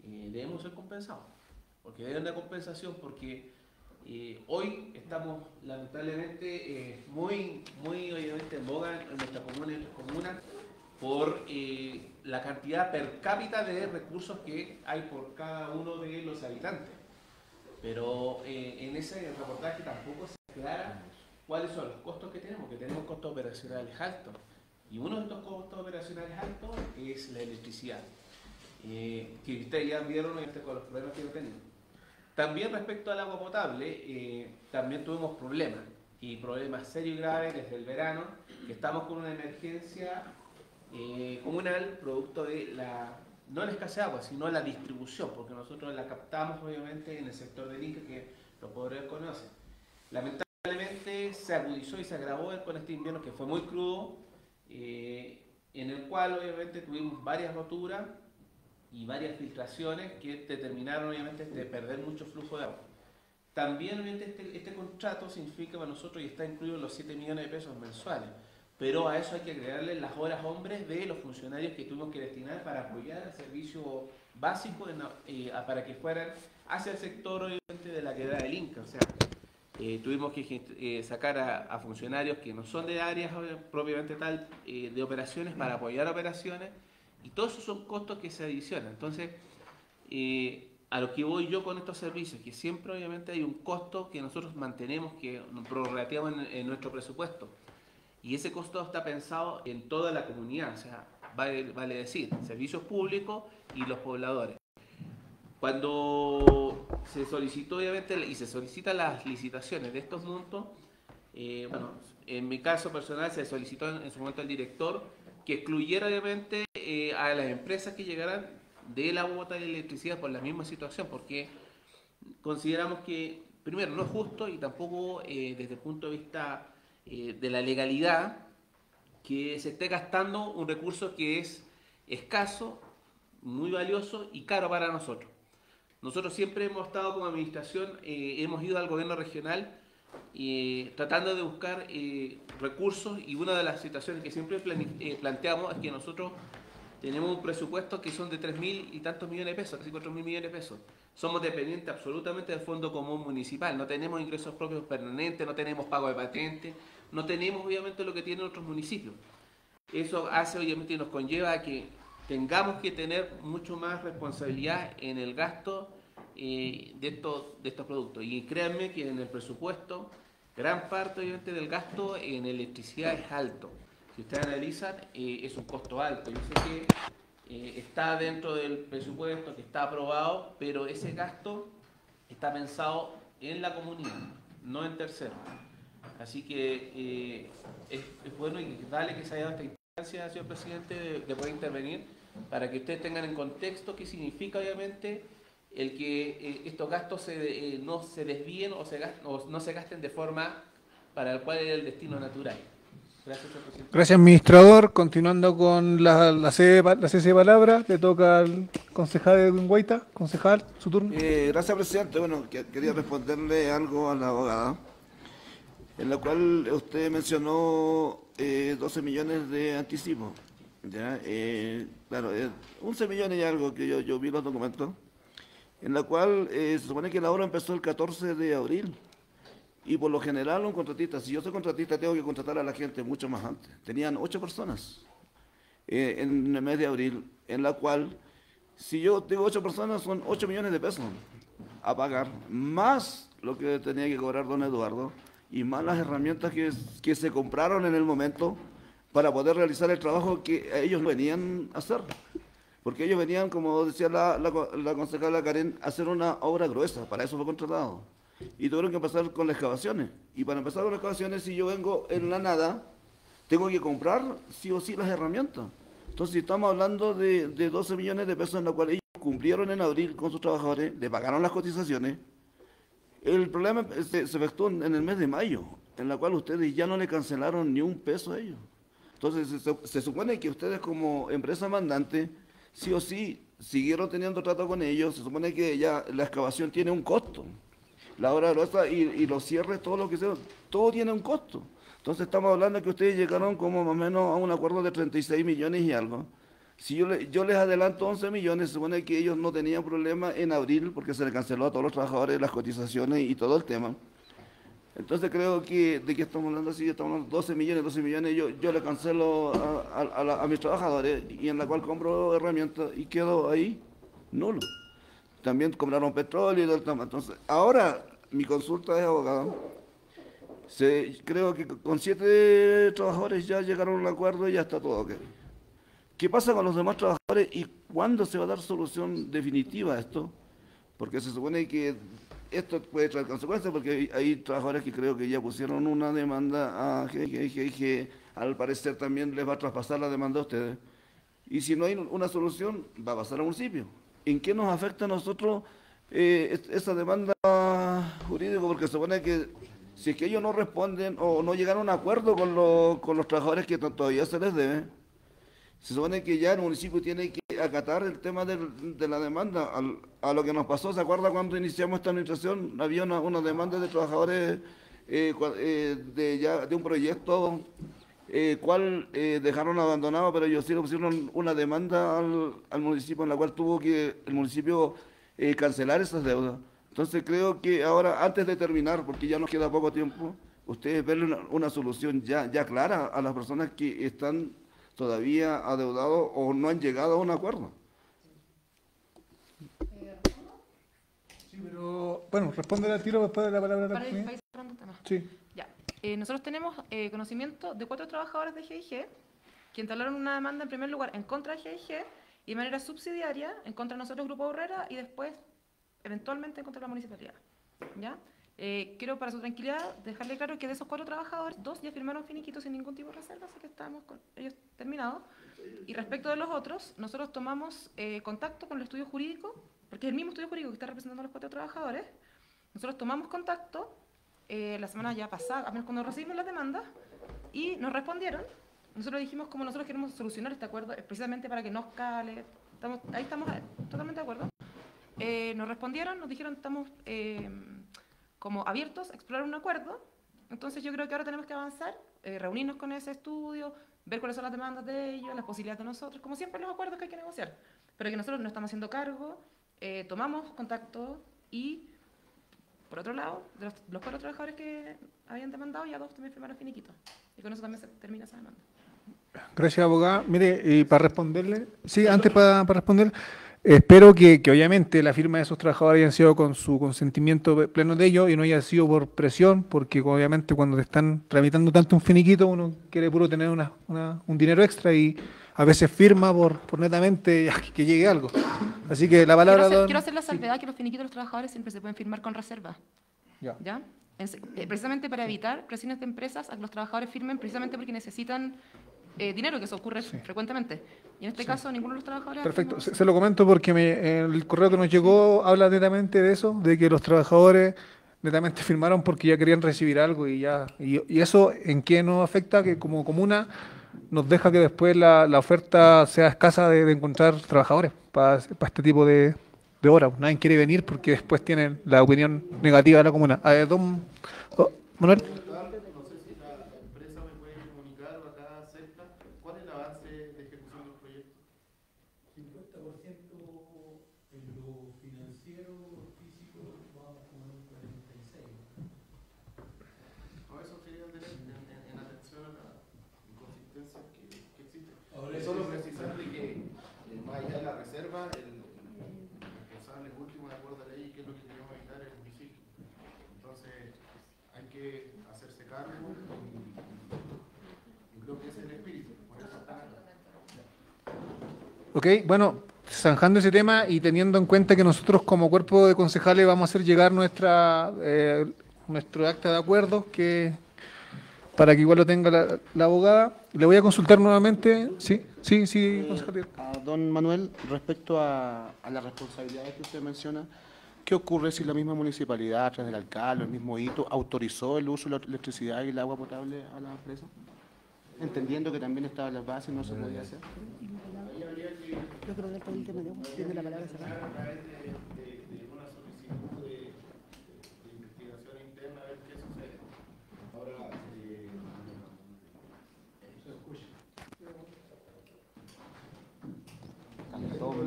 debemos ser compensados, porque deben de compensación, porque hoy estamos lamentablemente muy obviamente en boga en nuestra comuna por la cantidad per cápita de recursos que hay por cada uno de los habitantes. Pero en ese reportaje tampoco se aclara cuáles son los costos que tenemos costos operacionales altos. Y uno de estos costos operacionales altos es la electricidad, que ustedes ya vieron con los problemas que hemos tenido. También respecto al agua potable, también tuvimos problemas serios y graves desde el verano, que estamos con una emergencia comunal, producto de no la escasez de agua, sino la distribución, porque nosotros la captamos obviamente en el sector del Inca, que los pobres conocen. Lamentablemente se agudizó y se agravó con este invierno que fue muy crudo, en el cual obviamente tuvimos varias roturas y varias filtraciones que determinaron obviamente de perder mucho flujo de agua. También obviamente este contrato significa para nosotros y está incluido en los 7 millones de pesos mensuales, pero a eso hay que agregarle las horas hombres de los funcionarios que tuvimos que destinar para apoyar el servicio básico para que fueran hacia el sector obviamente de la quebrada del Inca. O sea, tuvimos que sacar a funcionarios que no son de áreas propiamente tal de operaciones para apoyar operaciones, y todos esos son costos que se adicionan. Entonces, a lo que voy yo con estos servicios, que siempre obviamente hay un costo que nosotros mantenemos, que nos prorrateamos en nuestro presupuesto, y ese costo está pensado en toda la comunidad, o sea, vale decir, servicios públicos y los pobladores. Cuando se solicitó obviamente y se solicitan las licitaciones de estos montos, bueno, en mi caso personal se solicitó en su momento al director que excluyera obviamente a las empresas que llegaran de la cuota de electricidad por la misma situación, porque consideramos que primero no es justo y tampoco desde el punto de vista de la legalidad que se esté gastando un recurso que es escaso, muy valioso y caro para nosotros. Nosotros siempre hemos estado como administración, hemos ido al gobierno regional tratando de buscar recursos, y una de las situaciones que siempre planteamos es que nosotros tenemos un presupuesto que son de 3.000 y tantos millones de pesos, casi 4.000 millones de pesos. Somos dependientes absolutamente del Fondo Común Municipal, no tenemos ingresos propios permanentes, no tenemos pago de patentes, no tenemos obviamente lo que tienen otros municipios. Eso hace obviamente y nos conlleva a que tengamos que tener mucho más responsabilidad en el gasto de estos productos. Y créanme que en el presupuesto, gran parte obviamente del gasto en electricidad es alto. Si ustedes analizan, es un costo alto. Yo sé que está dentro del presupuesto, que está aprobado, pero ese gasto está pensado en la comunidad, no en terceros. Así que es bueno y vale que se haya dado esta instancia, señor presidente, de poder intervenir, para que ustedes tengan en contexto qué significa obviamente el que estos gastos no se desvíen o no se gasten de forma para el cual era el destino natural. Gracias, señor presidente. Gracias, administrador. Continuando con la cese de palabra, le toca al concejal Edwin Guaita. Concejal, su turno. Gracias, presidente. Bueno, quería responderle algo a la abogada, en la cual usted mencionó 12 millones de anticipo. ¿Ya? Claro, 11 millones y algo que yo vi los documentos, en la cual se supone que la obra empezó el 14 de abril. Y por lo general un contratista, si yo soy contratista, tengo que contratar a la gente mucho más antes. Tenían 8 personas en el mes de abril, en la cual, si yo tengo 8 personas, son 8 millones de pesos a pagar, más lo que tenía que cobrar don Eduardo, y más las herramientas que se compraron en el momento para poder realizar el trabajo que ellos venían a hacer. Porque ellos venían, como decía la concejala Karen, a hacer una obra gruesa, para eso fue contratado. Y tuvieron que empezar con las excavaciones. Y para empezar con las excavaciones, si yo vengo en la nada, tengo que comprar sí o sí las herramientas. Entonces, si estamos hablando de 12 millones de pesos en la cual ellos cumplieron en abril con sus trabajadores, le pagaron las cotizaciones, el problema se efectuó en el mes de mayo, en la cual ustedes ya no le cancelaron ni un peso a ellos. Entonces, se supone que ustedes como empresa mandante, sí o sí, siguieron teniendo trato con ellos. Se supone que ya la excavación tiene un costo. La obra gruesa y los cierres, todo lo que sea, todo tiene un costo. Entonces estamos hablando de que ustedes llegaron como más o menos a un acuerdo de 36 millones y algo. Si yo les adelanto 11 millones, se supone que ellos no tenían problema en abril porque se le canceló a todos los trabajadores las cotizaciones y todo el tema. Entonces creo que, ¿de qué estamos hablando? Si estamos hablando de 12 millones, yo le cancelo a mis trabajadores y en la cual compro herramientas y quedo ahí nulo. También compraron petróleo y todo el tema. Entonces, ahora mi consulta es, abogado, creo que con 7 trabajadores ya llegaron a un acuerdo y ya está todo ok. ¿Qué pasa con los demás trabajadores y cuándo se va a dar solución definitiva a esto? Porque se supone que esto puede traer consecuencias, porque hay trabajadores que creo que ya pusieron una demanda a GIG, al parecer también les va a traspasar la demanda a ustedes. Y si no hay una solución, va a pasar al municipio. ¿En qué nos afecta a nosotros esa demanda jurídica? Porque se supone que si es que ellos no responden o no llegan a un acuerdo con los trabajadores que todavía se les debe, se supone que ya el municipio tiene que acatar el tema de la demanda. A lo que nos pasó, ¿se acuerda cuando iniciamos esta administración? Había una demanda de trabajadores de un proyecto cual dejaron abandonado, pero ellos sí le pusieron una demanda al municipio en la cual tuvo que el municipio cancelar esas deudas. Entonces creo que ahora, antes de terminar, porque ya nos queda poco tiempo, ustedes verle una solución ya clara a las personas que están todavía adeudados o no han llegado a un acuerdo. Sí, pero bueno, responde al tiro después de la palabra. Para ir cerrando el tema. Sí. Ya. Nosotros tenemos conocimiento de 4 trabajadores de GIG que entablaron una demanda en primer lugar en contra de GIG y de manera subsidiaria en contra de nosotros, Grupo Aurrera, y después eventualmente en contra de la municipalidad. ¿Ya? Quiero, para su tranquilidad, dejarle claro que de esos 4 trabajadores, 2 ya firmaron finiquito sin ningún tipo de reserva, así que estamos con ellos terminados. Y respecto de los otros, nosotros tomamos contacto con el estudio jurídico, porque es el mismo estudio jurídico que está representando a los 4 trabajadores. Nosotros tomamos contacto la semana ya pasada, a menos cuando recibimos las demandas, y nos respondieron. Nosotros dijimos como nosotros queremos solucionar este acuerdo, precisamente para que no escale. Ahí estamos totalmente de acuerdo. Nos respondieron, nos dijeron estamos como abiertos a explorar un acuerdo. Entonces yo creo que ahora tenemos que avanzar, reunirnos con ese estudio, ver cuáles son las demandas de ellos, las posibilidades de nosotros, como siempre los acuerdos que hay que negociar, pero que nosotros no estamos haciendo cargo, tomamos contacto y, por otro lado, de los 4 trabajadores que habían demandado, ya 2 también firmaron finiquito, y con eso también se termina esa demanda. Gracias, abogada. Mire, y para responderle, sí, antes para responder, espero que obviamente la firma de esos trabajadores haya sido con su consentimiento pleno de ellos y no haya sido por presión, porque obviamente cuando te están tramitando tanto un finiquito, uno quiere puro tener un dinero extra y a veces firma por netamente que llegue algo. Así que la palabra... Quiero hacer la salvedad que los finiquitos de los trabajadores siempre se pueden firmar con reserva. ¿Ya? Precisamente para evitar presiones de empresas a que los trabajadores firmen, precisamente porque necesitan dinero, que eso ocurre frecuentemente. Y en este caso, ninguno de los trabajadores... Perfecto, se lo comento porque el correo que nos llegó habla netamente de eso, de que los trabajadores netamente firmaron porque ya querían recibir algo y eso en qué nos afecta, que como comuna nos deja que después la oferta sea escasa de encontrar trabajadores para este tipo de horas. Nadie quiere venir porque después tienen la opinión negativa de la comuna. Don Manuel. No sé si la empresa me puede comunicar o acá acepta cuál es el avance de ejecución del proyecto. 50% en lo financiero, físico, vamos como en un 46%. No, eso quería tener en atención a la inconsistencia que existe. Ahora Es solo precisar de que más allá de la reserva, el responsable último de acuerdo a la ley, que es lo que queremos evitar, es el municipio. Entonces, hay que hacerse cargo y creo que ese es el espíritu. Por eso está acá. Ok, bueno, zanjando ese tema y teniendo en cuenta que nosotros como cuerpo de concejales vamos a hacer llegar nuestro acta de acuerdo, para que igual lo tenga la abogada, le voy a consultar nuevamente. Sí, concejal. A don Manuel, respecto a las responsabilidades que usted menciona, ¿qué ocurre si la misma municipalidad, a través del alcalde, el mismo hito, autorizó el uso de la electricidad y el agua potable a la empresa? Entendiendo que también estaban las bases, no se podía hacer. Yo creo que el tema tiene la palabra cerrada. A través de una solicitud de investigación interna a ver qué sucede. Ahora, se escucha.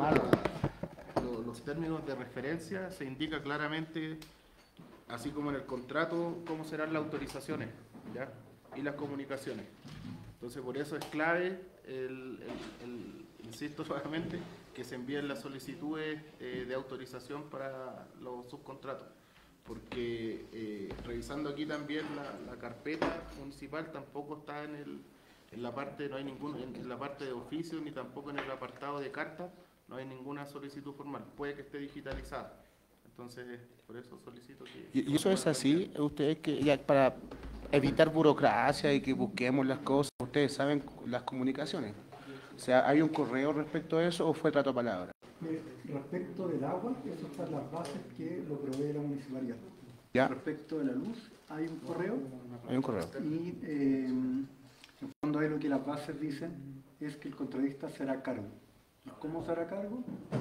los términos de referencia se indica claramente, así como en el contrato, cómo serán las autorizaciones, ¿ya? Y las comunicaciones. Entonces, por eso es clave, insisto nuevamente, que se envíen las solicitudes de autorización para los subcontratos. Porque revisando aquí también la carpeta municipal, tampoco está en la parte, no hay en la parte de oficio, ni tampoco en el apartado de carta, no hay ninguna solicitud formal. Puede que esté digitalizada. Entonces, por eso solicito que... ¿Y eso es así? Ustedes que ya para evitar burocracia y que busquemos las cosas, ustedes saben las comunicaciones. O sea, ¿hay un correo respecto a eso o fue trato a palabra? Respecto del agua, esas son las bases que lo provee la municipalidad. ¿Ya? Respecto de la luz, hay un correo. Hay un correo. Y en fondo ahí lo que las bases dicen es que el contratista será a cargo. ¿Cómo será a cargo?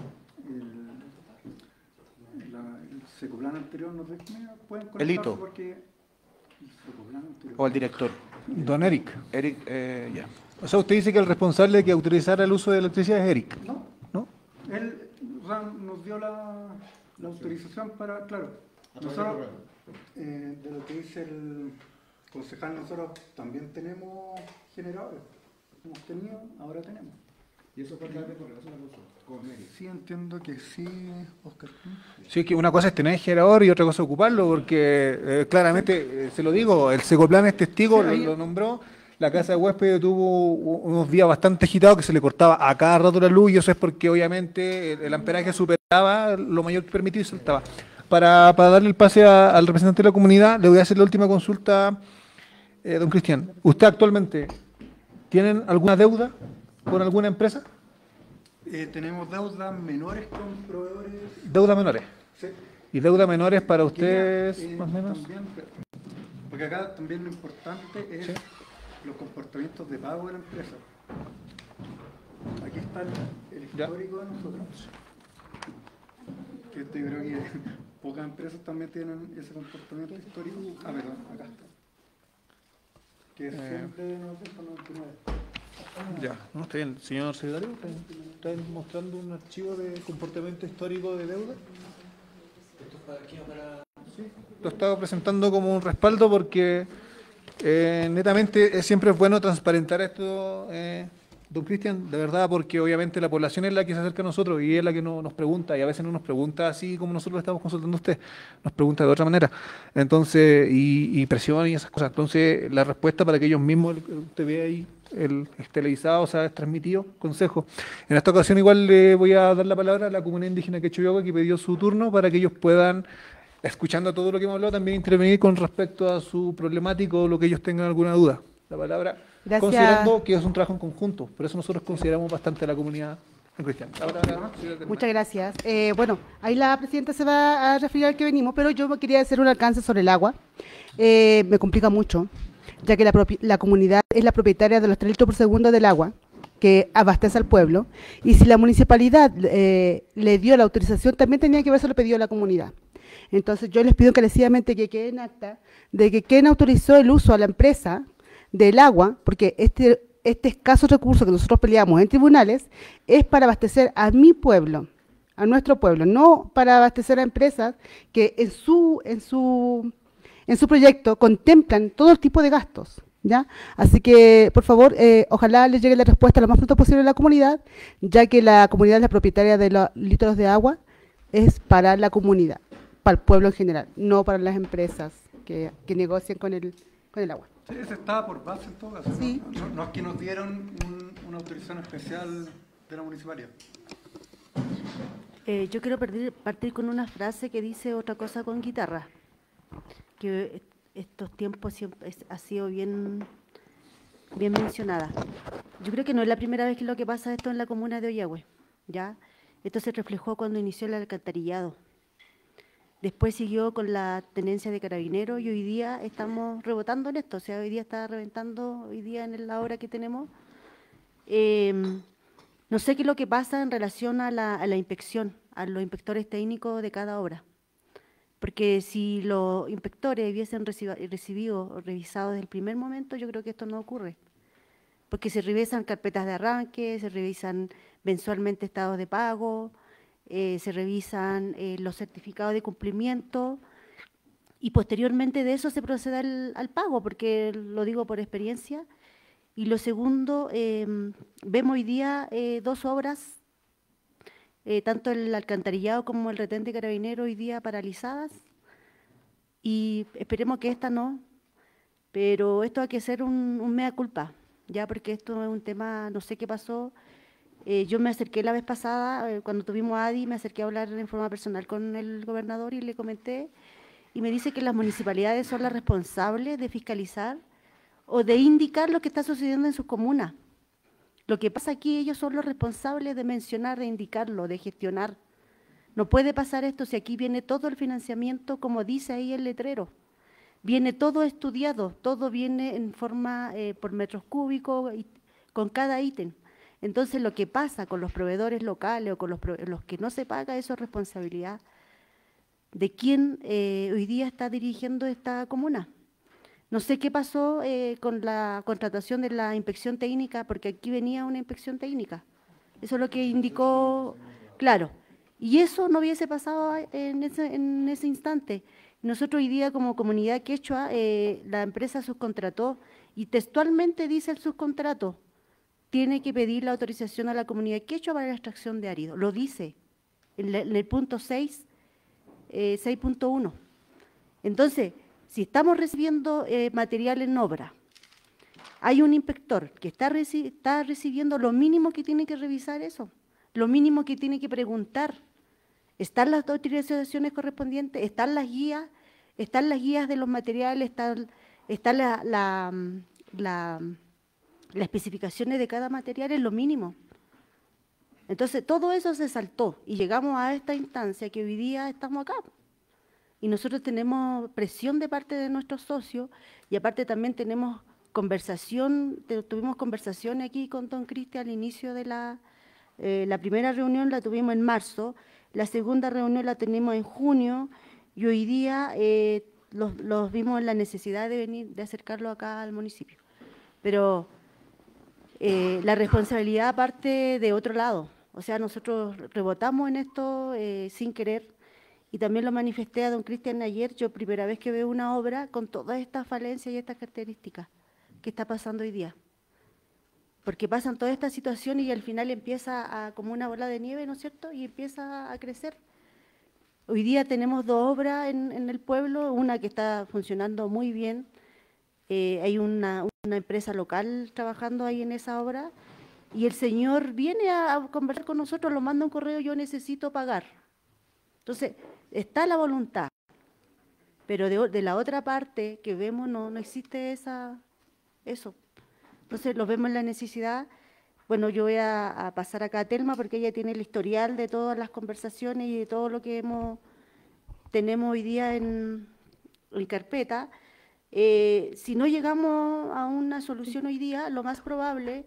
El Secoplan anterior nos dice, mira, pueden El hito. conectarse porque... El Secoplan anterior. ¿O el director? Don Eric. Eric, ya. O sea, usted dice que el responsable que autorizara el uso de electricidad es Eric. No. ¿No? Él nos dio la autorización para, claro, nosotros, de lo que dice el concejal, nosotros también tenemos generadores. Hemos tenido, ahora tenemos. ¿Y eso fue a través de correo? ¿Eso lo puso con Eric? Sí, entiendo que sí, Oscar. Sí, es que una cosa es tener generador y otra cosa es ocuparlo, porque claramente, se lo digo, el Secoplan es testigo, Sí, ahí- lo nombró. La casa de huéspedes tuvo unos días bastante agitados que se le cortaba a cada rato la luz y eso es porque obviamente el amperaje superaba lo mayor que permitido y saltaba. Para darle el pase al representante de la comunidad, le voy a hacer la última consulta, don Cristian. ¿Usted actualmente tienen alguna deuda con alguna empresa? Tenemos deudas menores con proveedores. ¿Deudas menores? Sí. ¿Y deudas menores para Quería, ustedes más o menos? También, porque acá también lo importante es los comportamientos de pago de la empresa. Aquí está el histórico de nosotros. Que esto yo creo que pocas empresas también tienen ese comportamiento histórico. Ah, perdón, acá está. Que es siempre de 1999. Ya, no, está bien. Señor secretario, ¿está mostrando un archivo de comportamiento histórico de deuda? ¿Esto es para qué? Para... Sí. Lo estaba presentando como un respaldo porque netamente siempre es bueno transparentar esto, don Cristian, de verdad, porque obviamente la población es la que se acerca a nosotros y es la que nos pregunta, y a veces no nos pregunta así como nosotros le estamos consultando a usted, nos pregunta de otra manera. Entonces, y presión y esas cosas. Entonces, la respuesta para que ellos mismos, usted ve ahí, es televisado, o sea, es transmitido, consejo. En esta ocasión igual le voy a dar la palabra a la comunidad indígena Quechua que pidió su turno para que ellos puedan, escuchando todo lo que hemos hablado, también intervenir con respecto a su problemático o lo que ellos tengan alguna duda. La palabra, Gracias. considerando que es un trabajo en conjunto, por eso nosotros consideramos bastante a la comunidad cristiana. Muchas gracias. Bueno, ahí la presidenta se va a referir al que venimos, pero yo quería hacer un alcance sobre el agua. Me complica mucho, ya que la comunidad es la propietaria de los 3 litros por segundo del agua que abastece al pueblo, y si la municipalidad le dio la autorización, también tenía que haberse lo pedido a la comunidad. Entonces yo les pido encarecidamente que quede en acta de que quien autorizó el uso a la empresa del agua, porque este escaso recurso que nosotros peleamos en tribunales es para abastecer a mi pueblo, a nuestro pueblo, no para abastecer a empresas que en su proyecto contemplan todo tipo de gastos, ¿ya? Así que, por favor, ojalá les llegue la respuesta lo más pronto posible a la comunidad, ya que la comunidad es la propietaria de los litros de agua, es para la comunidad, para el pueblo en general, no para las empresas que negocian con el agua. Sí, ese estaba por base en todo caso. Sí. No es que nos dieron una autorización especial de la municipalidad. Yo quiero partir con una frase que dice otra cosa con guitarra, que estos tiempos siempre ha sido bien mencionada. Yo creo que no es la primera vez que lo que pasa esto en la comuna de Ollagüe, ¿ya? Esto se reflejó cuando inició el alcantarillado. Después siguió con la tenencia de carabineros y hoy día estamos rebotando en esto, o sea, hoy día está reventando, hoy día en la obra que tenemos. No sé qué es lo que pasa en relación a la inspección, a los inspectores técnicos de cada obra. Porque si los inspectores hubiesen recibido o revisado desde el primer momento, yo creo que esto no ocurre. Porque se revisan carpetas de arranque, se revisan mensualmente estados de pago, se revisan los certificados de cumplimiento y posteriormente de eso se procede al pago, porque lo digo por experiencia. Y lo segundo, vemos hoy día 2 obras, tanto el alcantarillado como el retén de Carabineros hoy día paralizadas, y esperemos que esta no, pero esto hay que ser un mea culpa, ya, porque esto es un tema, no sé qué pasó. Yo me acerqué la vez pasada, cuando tuvimos a Adi, me acerqué a hablar en forma personal con el gobernador y le comenté, y me dice que las municipalidades son las responsables de fiscalizar o de indicar lo que está sucediendo en sus comunas. Lo que pasa aquí, ellos son los responsables de mencionar, de indicarlo, de gestionar. No puede pasar esto si aquí viene todo el financiamiento, como dice ahí el letrero. Viene todo estudiado, todo viene en forma por metros cúbicos, y con cada ítem. Entonces, lo que pasa con los proveedores locales o con los que no se paga, eso es responsabilidad de quien hoy día está dirigiendo esta comuna. No sé qué pasó con la contratación de la inspección técnica, porque aquí venía una inspección técnica. Eso es lo que indicó, claro. Y eso no hubiese pasado en ese instante. Nosotros hoy día, como comunidad quechua, la empresa subcontrató, y textualmente dice el subcontrato, tiene que pedir la autorización a la comunidad quechua para la extracción de árido. Lo dice en el punto 6, 6.1. Entonces, si estamos recibiendo material en obra, hay un inspector que está recibiendo lo mínimo que tiene que revisar eso, lo mínimo que tiene que preguntar. ¿Están las autorizaciones correspondientes? ¿Están las guías? ¿Están las guías de los materiales? ¿Están las especificaciones de cada material? Es lo mínimo. Entonces, todo eso se saltó y llegamos a esta instancia que hoy día estamos acá. Y nosotros tenemos presión de parte de nuestros socios, y aparte también tenemos tuvimos conversaciones aquí con don Cristian al inicio de la primera reunión la tuvimos en marzo, la segunda reunión la tenemos en junio, y hoy día los vimos en la necesidad de venir, de acercarlo acá al municipio. Pero la responsabilidad parte de otro lado, o sea, nosotros rebotamos en esto sin querer. Y también lo manifesté a don Cristian ayer, yo primera vez que veo una obra con todas estas falencias y estas características que está pasando hoy día. Porque pasan todas estas situaciones y al final empieza como una bola de nieve, ¿no es cierto? Y empieza a crecer. Hoy día tenemos 2 obras en el pueblo, una que está funcionando muy bien. Hay una empresa local trabajando ahí en esa obra, y el señor viene a conversar con nosotros, lo manda un correo, yo necesito pagar. Entonces, está la voluntad, pero de la otra parte que vemos no existe eso. Entonces, lo vemos en la necesidad. Bueno, yo voy a pasar acá a Telma, porque ella tiene el historial de todas las conversaciones y de todo lo que tenemos hoy día en carpeta. Si no llegamos a una solución hoy día, lo más probable,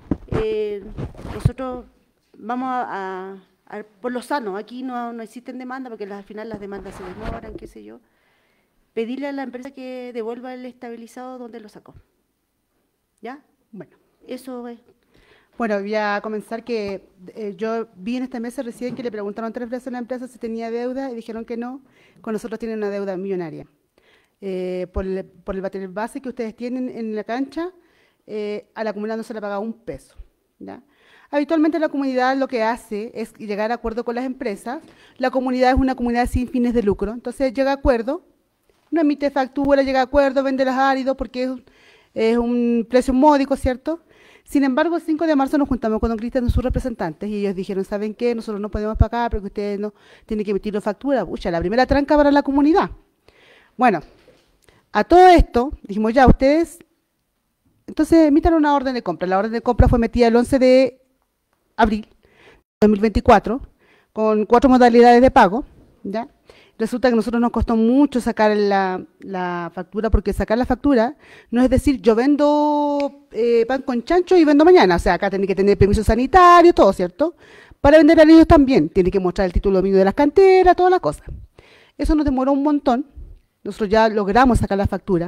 nosotros vamos a por lo sano, aquí no existen demandas, porque al final las demandas se demoran, qué sé yo, pedirle a la empresa que devuelva el estabilizado donde lo sacó. ¿Ya? Bueno, eso es. Bueno, voy a comenzar que yo vi en esta mesa recién que le preguntaron 3 veces a la empresa si tenía deuda y dijeron que no. Con nosotros tienen una deuda millonaria. Por el material base que ustedes tienen en la cancha, a la comunidad no se le paga un peso. ¿Ya? Habitualmente la comunidad lo que hace es llegar a acuerdo con las empresas. La comunidad es una comunidad sin fines de lucro, entonces llega a acuerdo, no emite factura, llega a acuerdo, vende los áridos porque es un precio módico, ¿cierto? Sin embargo, el 5 de marzo nos juntamos con don Cristian y sus representantes, y ellos dijeron, ¿saben qué? Nosotros no podemos pagar porque ustedes no tienen que emitir factura. Pucha, la primera tranca para la comunidad. Bueno, a todo esto, dijimos ya, ustedes, entonces emitan una orden de compra. La orden de compra fue metida el 11 de abril de 2024, con 4 modalidades de pago, ¿ya? Resulta que a nosotros nos costó mucho sacar la factura, porque sacar la factura no es decir, yo vendo pan con chancho y vendo mañana. O sea, acá tiene que tener permiso sanitario, todo, ¿cierto? Para vender anillos también, tiene que mostrar el título dominio de las canteras, todas las cosas. Eso nos demoró un montón. Nosotros ya logramos sacar la factura.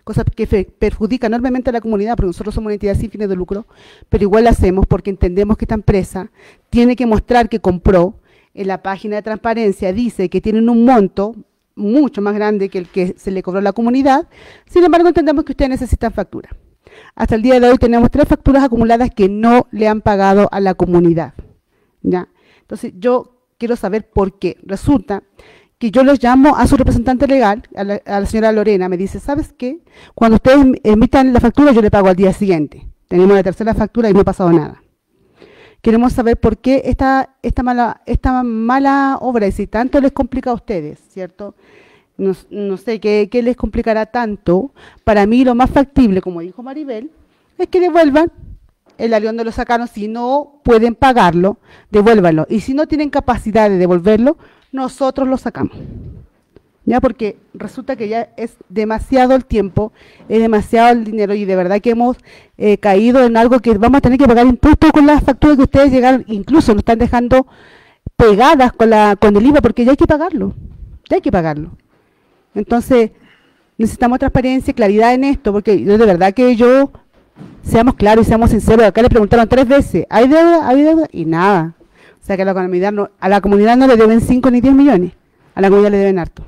cosa que perjudica enormemente a la comunidad, porque nosotros somos una entidad sin fines de lucro, pero igual la hacemos porque entendemos que esta empresa tiene que mostrar que compró. En la página de transparencia dice que tienen un monto mucho más grande que el que se le cobró a la comunidad, sin embargo entendemos que ustedes necesitan factura. Hasta el día de hoy tenemos 3 facturas acumuladas que no le han pagado a la comunidad, ¿ya? Entonces yo quiero saber por qué. Resulta que yo los llamo a su representante legal, a la señora Lorena, me dice, ¿sabes qué? Cuando ustedes emitan la factura yo le pago al día siguiente. Tenemos la tercera factura y no ha pasado nada. Queremos saber por qué esta mala obra, y si tanto les complica a ustedes, ¿cierto? No sé qué les complicará tanto. Para mí lo más factible, como dijo Maribel, es que devuelvan el avión donde lo sacaron. Si no pueden pagarlo, devuélvanlo. Y si no tienen capacidad de devolverlo, nosotros lo sacamos. ¿Ya? Porque resulta que ya es demasiado el tiempo, es demasiado el dinero, y de verdad que hemos caído en algo que vamos a tener que pagar impuestos con las facturas que ustedes llegaron, incluso nos están dejando pegadas con el IVA, porque ya hay que pagarlo, ya hay que pagarlo. Entonces, necesitamos transparencia y claridad en esto, porque yo de verdad que seamos claros y seamos sinceros. Acá le preguntaron 3 veces, ¿hay deuda? ¿Hay deuda? Y nada. O sea que a la comunidad no le deben 5 ni 10 millones, a la comunidad le deben harto.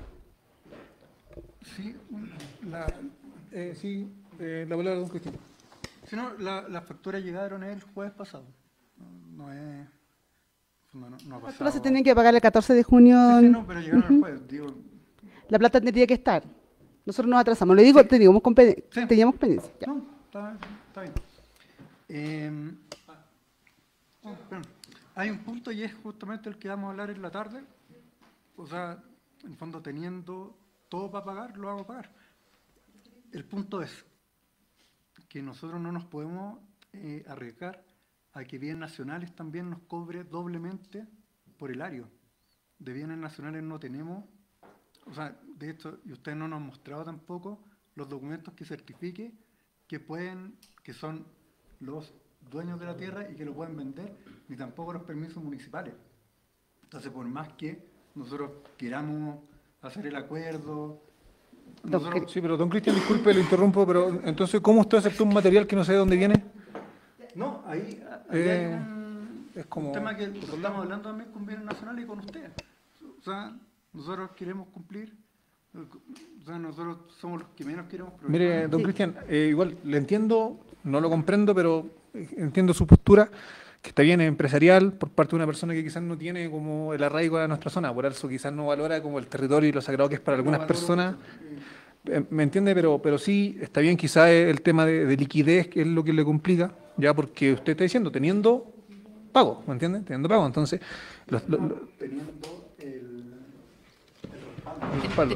La palabra de don Cristian. Si no, las facturas llegaron el jueves pasado. No ha Las pasado. facturas se tienen que pagar el 14 de junio. Sí, no, pero llegaron el jueves. Digo, la plata tendría que estar. Nosotros nos atrasamos. Le digo, teníamos competencia. Ya. no, está bien. Perdón. Hay un punto y es justamente el que vamos a hablar en la tarde. O sea, en el fondo, teniendo todo para pagar, lo vamos a pagar. El punto es que nosotros no nos podemos arriesgar a que bienes nacionales también nos cobre doblemente por el área. De bienes nacionales no tenemos, o sea, de hecho, y ustedes no nos han mostrado tampoco los documentos que certifique que son los dueños de la tierra y que lo pueden vender, ni tampoco los permisos municipales. Entonces, por más que nosotros queramos hacer el acuerdo... Sí, pero don Cristian, disculpe, lo interrumpo, pero entonces, ¿cómo usted aceptó un material que no sé de dónde viene? No, ahí hay es como un tema que estamos hablando también con bienes nacionales y con ustedes. O sea, nosotros queremos cumplir, o sea, nosotros somos los que menos queremos. Mire, don Cristian, igual le entiendo, no lo comprendo, pero entiendo su postura, que está bien, es empresarial, por parte de una persona que quizás no tiene como el arraigo a nuestra zona, por eso quizás no valora como el territorio y lo sagrado que es para algunas personas. ¿Me entiende? Pero sí, está bien, quizás el tema de liquidez, que es lo que le complica, ya porque usted está diciendo, teniendo pago, ¿me entiende? Teniendo pago, entonces... Teniendo el respaldo.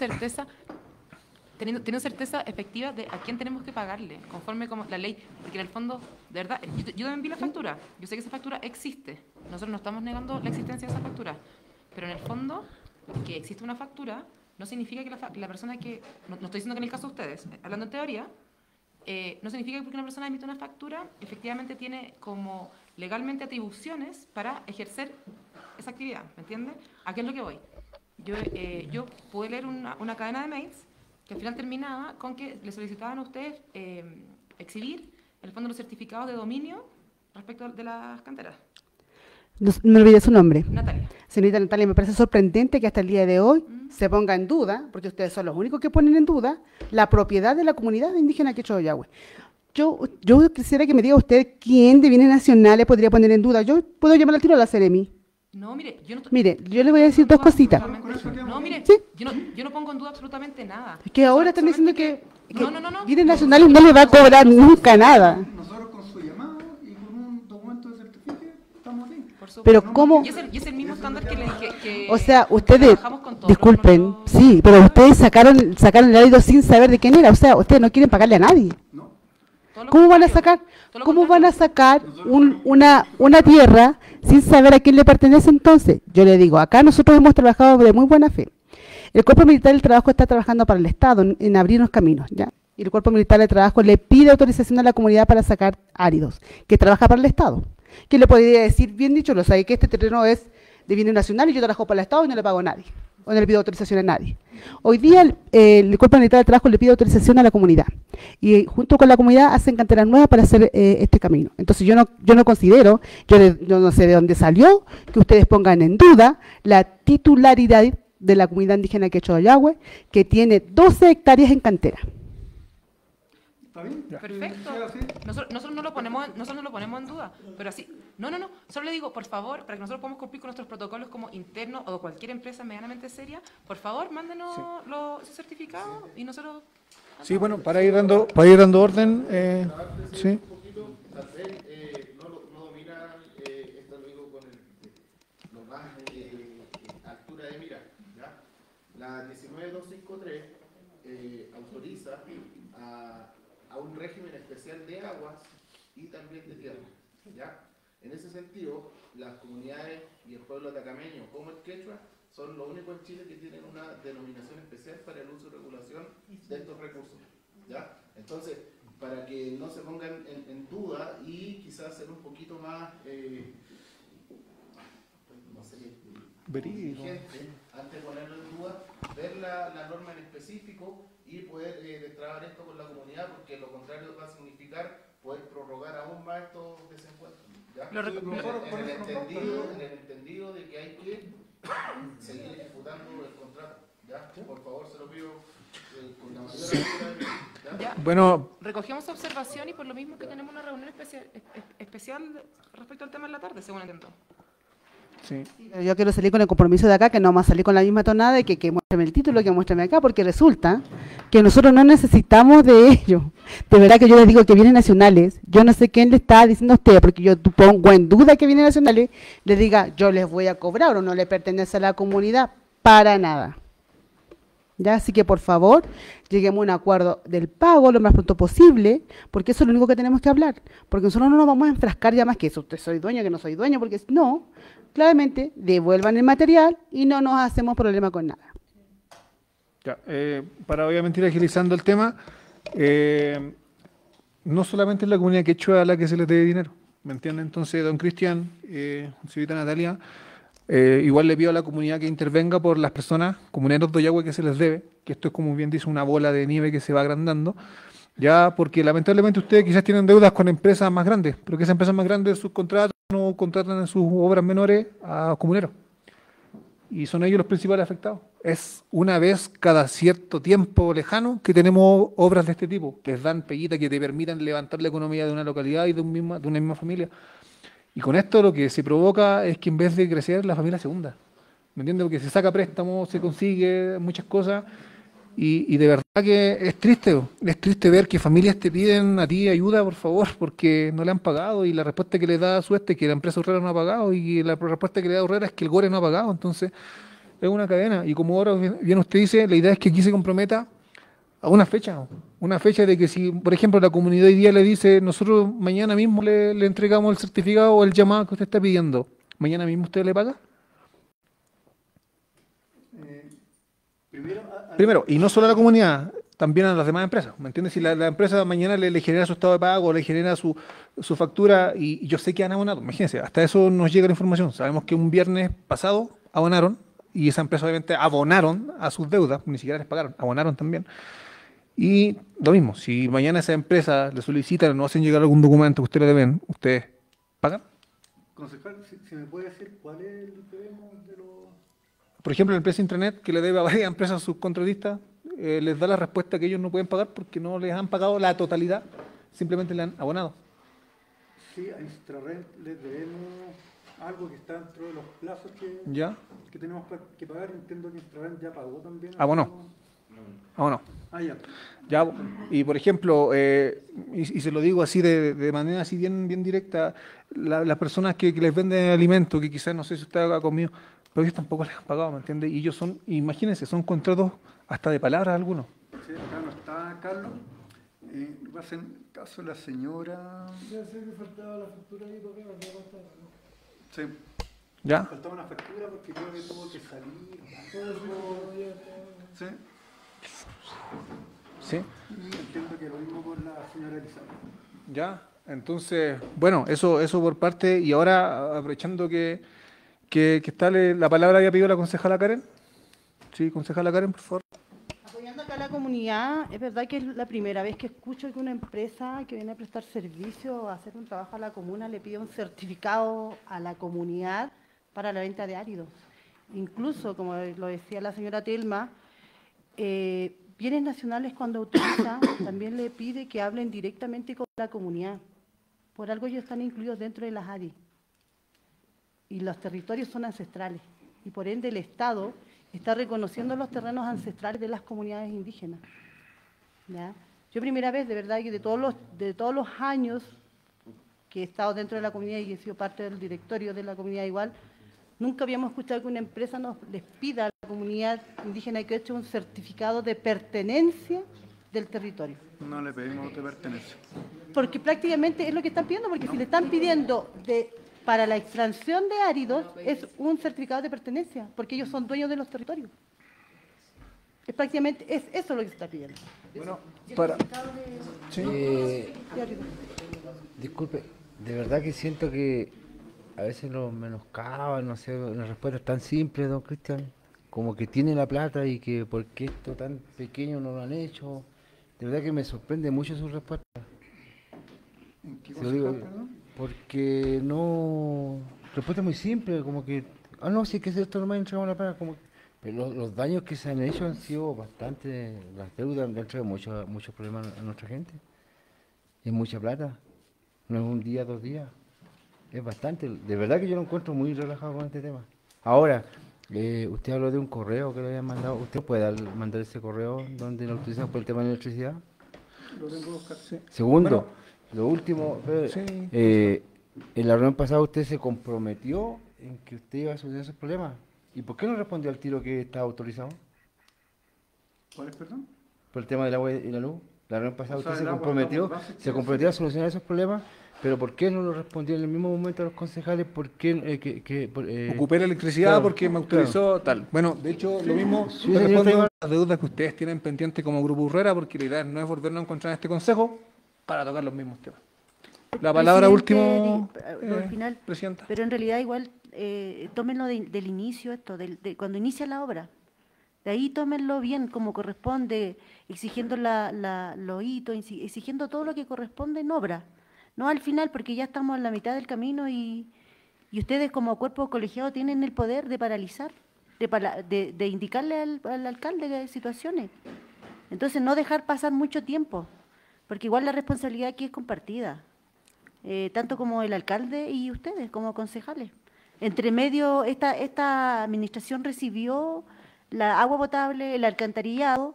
Teniendo certeza efectiva de a quién tenemos que pagarle, conforme como la ley, porque en el fondo, de verdad, yo también vi la factura, yo sé que esa factura existe, nosotros no estamos negando la existencia de esa factura, pero en el fondo, que existe una factura, no significa que la persona que, no estoy diciendo que en el caso de ustedes, hablando en teoría, no significa que porque una persona emite una factura, efectivamente tiene como legalmente atribuciones para ejercer esa actividad, ¿me entiende? ¿A qué es lo que voy? Yo pude leer una cadena de mails que al final terminaba con que le solicitaban a ustedes exhibir, en el fondo, los certificados de dominio respecto de las canteras. Me olvidé su nombre. Natalia. Señorita Natalia, me parece sorprendente que hasta el día de hoy se ponga en duda, porque ustedes son los únicos que ponen en duda, la propiedad de la comunidad indígena Quechua Ollagüe. Yo quisiera que me diga usted quién de bienes nacionales podría poner en duda. Yo puedo llamar al tiro a la Ceremi. No, mire, yo le voy a decir 2 cositas. No, mire, ¿Sí? yo no pongo en duda absolutamente nada. Es que ahora están diciendo que No. bienes nacionales no le va a cobrar nunca nada. Nosotros con su llamado y con un documento de certifique estamos bien. Pero ¿cómo? Y es el mismo estándar que O sea, ustedes, trabajamos con todos disculpen, sí, pero ustedes sacaron el árido sin saber de quién era. O sea, ustedes no quieren pagarle a nadie. ¿Cómo van a sacar una tierra sin saber a quién le pertenece entonces? Yo le digo, acá nosotros hemos trabajado de muy buena fe. El Cuerpo Militar del Trabajo está trabajando para el Estado en abrirnos caminos, ¿ya? Y el Cuerpo Militar del Trabajo le pide autorización a la comunidad para sacar áridos, que trabaja para el Estado. ¿Qué le podría decir? Bien dicho, lo sabe que este terreno es de bienes nacionales y yo trabajo para el Estado y no le pago a nadie. o no le pido autorización a nadie. Hoy día el Cuerpo Militar de Trabajo le pide autorización a la comunidad y junto con la comunidad hacen canteras nuevas para hacer este camino. Entonces yo no considero, yo no sé de dónde salió, que ustedes pongan en duda la titularidad de la comunidad indígena Quechua Ollagüe, que tiene 12 hectáreas en cantera. Perfecto. Nosotros no lo ponemos en duda, pero así. No. Solo le digo, por favor, para que nosotros podamos cumplir con nuestros protocolos como internos o de cualquier empresa medianamente seria, por favor, mándenos los certificados y nosotros. Sí, bueno, para ir dando orden, sí. Tal vez no domina esto lo digo con lo más altura de mira, ¿ya? La 19253 autoriza a un régimen especial de aguas y también de tierra, ¿ya? En ese sentido, las comunidades y el pueblo atacameño como el quechua son los únicos en Chile que tienen una denominación especial para el uso y regulación de estos recursos, ¿ya? Entonces, para que no se pongan en duda y quizás ser un poquito más, no sé, vigente, antes de ponerlo en duda, ver la norma en específico y poder destrabar esto con la comunidad, porque lo contrario va a significar poder prorrogar aún más estos desencuentros, ¿ya? En el entendido de que hay que seguir ejecutando el contrato, ¿ya? Por favor, se lo pido con la mayor ayuda. Ya. Bueno, Recogemos esa observación y por lo mismo que tenemos una reunión especial respecto al tema en la tarde, según entiendo. Sí. Yo quiero salir con el compromiso de acá, que no vamos a salir con la misma tonada de que muéstrame el título, que muéstrame acá, porque resulta que nosotros no necesitamos de ellos. De verdad que yo les digo que vienen nacionales, yo no sé quién le está diciendo a usted, porque yo pongo en duda que vienen nacionales, le diga yo les voy a cobrar o no le pertenece a la comunidad, para nada. ¿Ya? Así que por favor, lleguemos a un acuerdo del pago lo más pronto posible, porque eso es lo único que tenemos que hablar, porque nosotros no nos vamos a enfrascar ya más que eso, usted soy dueño, que no soy dueño, porque no, claramente devuelvan el material y no nos hacemos problema con nada. Ya, para obviamente ir agilizando el tema, no solamente es la comunidad quechua a la que se les debe dinero, ¿me entienden? Entonces, don Cristian, señorita Natalia, igual le pido a la comunidad que intervenga por las personas, comuneros de Ollagüe que se les debe, que esto es como bien dice una bola de nieve que se va agrandando, ya porque lamentablemente ustedes quizás tienen deudas con empresas más grandes, pero que esas empresas más grandes subcontratan o contratan en sus obras menores a comuneros. Y son ellos los principales afectados. Es una vez cada cierto tiempo lejano que tenemos obras de este tipo, que les dan peguita, que te permitan levantar la economía de una localidad y de una misma familia. Y con esto lo que se provoca es que en vez de crecer, la familia se hunda. ¿Me entiendes? Porque se saca préstamo, se consigue muchas cosas. Y de verdad que es triste ver que familias te piden a ti ayuda, por favor, porque no le han pagado. Y la respuesta que le da Sueste es que la empresa Urrera no ha pagado. Y la respuesta que le da Urrera es que el Gore no ha pagado. Entonces, es una cadena. Y como ahora bien usted dice, la idea es que aquí se comprometa a una fecha de que si, por ejemplo, la comunidad hoy día le dice, nosotros mañana mismo le entregamos el certificado o el llamado que usted está pidiendo, ¿mañana mismo usted le paga? Primero, y no solo a la comunidad, también a las demás empresas, ¿me entiendes? Si la empresa mañana le genera su estado de pago, le genera su factura, y yo sé que han abonado, imagínense, hasta eso nos llega la información, sabemos que un viernes pasado abonaron, y esa empresa obviamente abonaron a sus deudas, ni siquiera les pagaron, abonaron también. Y lo mismo, si mañana esa empresa le solicitan o no hacen llegar algún documento que ustedes le deben, ¿ustedes pagan? Concejal, si me puede decir cuál es el que vemos de los... Por ejemplo, la empresa Intranet, que le debe a varias empresas subcontratistas, les da la respuesta que ellos no pueden pagar porque no les han pagado la totalidad, simplemente le han abonado. Sí, a Instrared les debemos algo que está dentro de los plazos que tenemos que pagar. Entiendo que Instrared ya pagó también. Abonó. Abonó. Ah, ya. Ya, y por ejemplo, y se lo digo así de manera así bien directa, las personas que les venden alimentos, que quizás no sé si usted haga conmigo, pero ellos tampoco les han pagado, ¿me entiende? Y ellos son, imagínense, son contratos hasta de palabras algunos. Sí, acá no está Carlos. Va a ser caso la señora. Ya sé que faltaba la factura ahí para acá, ¿no? Sí. ¿Ya? Faltaba una factura porque creo que tuvo que salir. Sí. Sí. Entiendo que lo mismo con la señora Elizabeth. Ya, entonces, bueno, eso por parte, y ahora aprovechando que está la palabra había pedido la concejala Karen. Sí, concejala Karen, por favor. Apoyando acá a la comunidad, es verdad que es la primera vez que escucho que una empresa que viene a prestar servicio o a hacer un trabajo a la comuna le pide un certificado a la comunidad para la venta de áridos. Incluso, como lo decía la señora Telma, bienes nacionales cuando autoriza también le pide que hablen directamente con la comunidad. Por algo ellos están incluidos dentro de las ARI. Y los territorios son ancestrales. Y por ende el Estado está reconociendo los terrenos ancestrales de las comunidades indígenas. ¿Ya? Yo primera vez, de verdad, que de todos los años que he estado dentro de la comunidad y he sido parte del directorio de la comunidad igual, nunca habíamos escuchado que una empresa les pida a la comunidad indígena que eche un certificado de pertenencia del territorio. No le pedimos de pertenencia. Porque prácticamente es lo que están pidiendo, porque si le están pidiendo para la extracción de áridos, es un certificado de pertenencia, porque ellos son dueños de los territorios. Es prácticamente eso lo que se está pidiendo. Bueno, disculpe, de verdad que siento que a veces lo menoscaban, no sé, una respuesta tan simple, don Cristian, como que tiene la plata y que por qué esto tan pequeño no lo han hecho. De verdad que me sorprende mucho su respuesta. ¿En qué Se lo digo, perdón? porque no... Respuesta muy simple, como que... Ah, no, si es que esto no me ha entregado la plata, como... Pero los daños que se han hecho han sido bastante... Las deudas han traído muchos problemas a nuestra gente. Es mucha plata. No es un día, 2 días. Es bastante. De verdad que yo lo encuentro muy relajado con este tema. Ahora, usted habló de un correo que le habían mandado. ¿Usted puede mandar ese correo donde lo utilizan por el tema de electricidad? Lo tengo que buscar, sí. Segundo, Bueno, lo último, sí. en la reunión pasada usted se comprometió en que usted iba a solucionar esos problemas. ¿Y por qué no respondió al tiro que estaba autorizado? ¿Cuál es, perdón? Por el tema del agua y la luz. La reunión pasada O sea, usted el agua, se comprometió a solucionar esos problemas, pero ¿por qué no lo respondió en el mismo momento a los concejales? ¿Por qué Ocupé la electricidad claro, porque me autorizó tal. Bueno, de hecho, lo mismo Sí, le señor, respondo está a las deudas que ustedes tienen pendientes como Grupo Urrera, porque la idea no es volvernos a encontrar en este consejo para tocar los mismos temas. La palabra último, al final, Presidenta. pero en realidad igual tómenlo del inicio esto, de cuando inicia la obra. De ahí tómenlo bien como corresponde, exigiendo los hitos, exigiendo todo lo que corresponde en obra. No al final, porque ya estamos en la mitad del camino y ustedes como cuerpo colegiado tienen el poder de paralizar, de indicarle al alcalde situaciones. Entonces no dejar pasar mucho tiempo, porque igual la responsabilidad aquí es compartida, tanto como el alcalde y ustedes como concejales. Entre medio, esta administración recibió la agua potable, el alcantarillado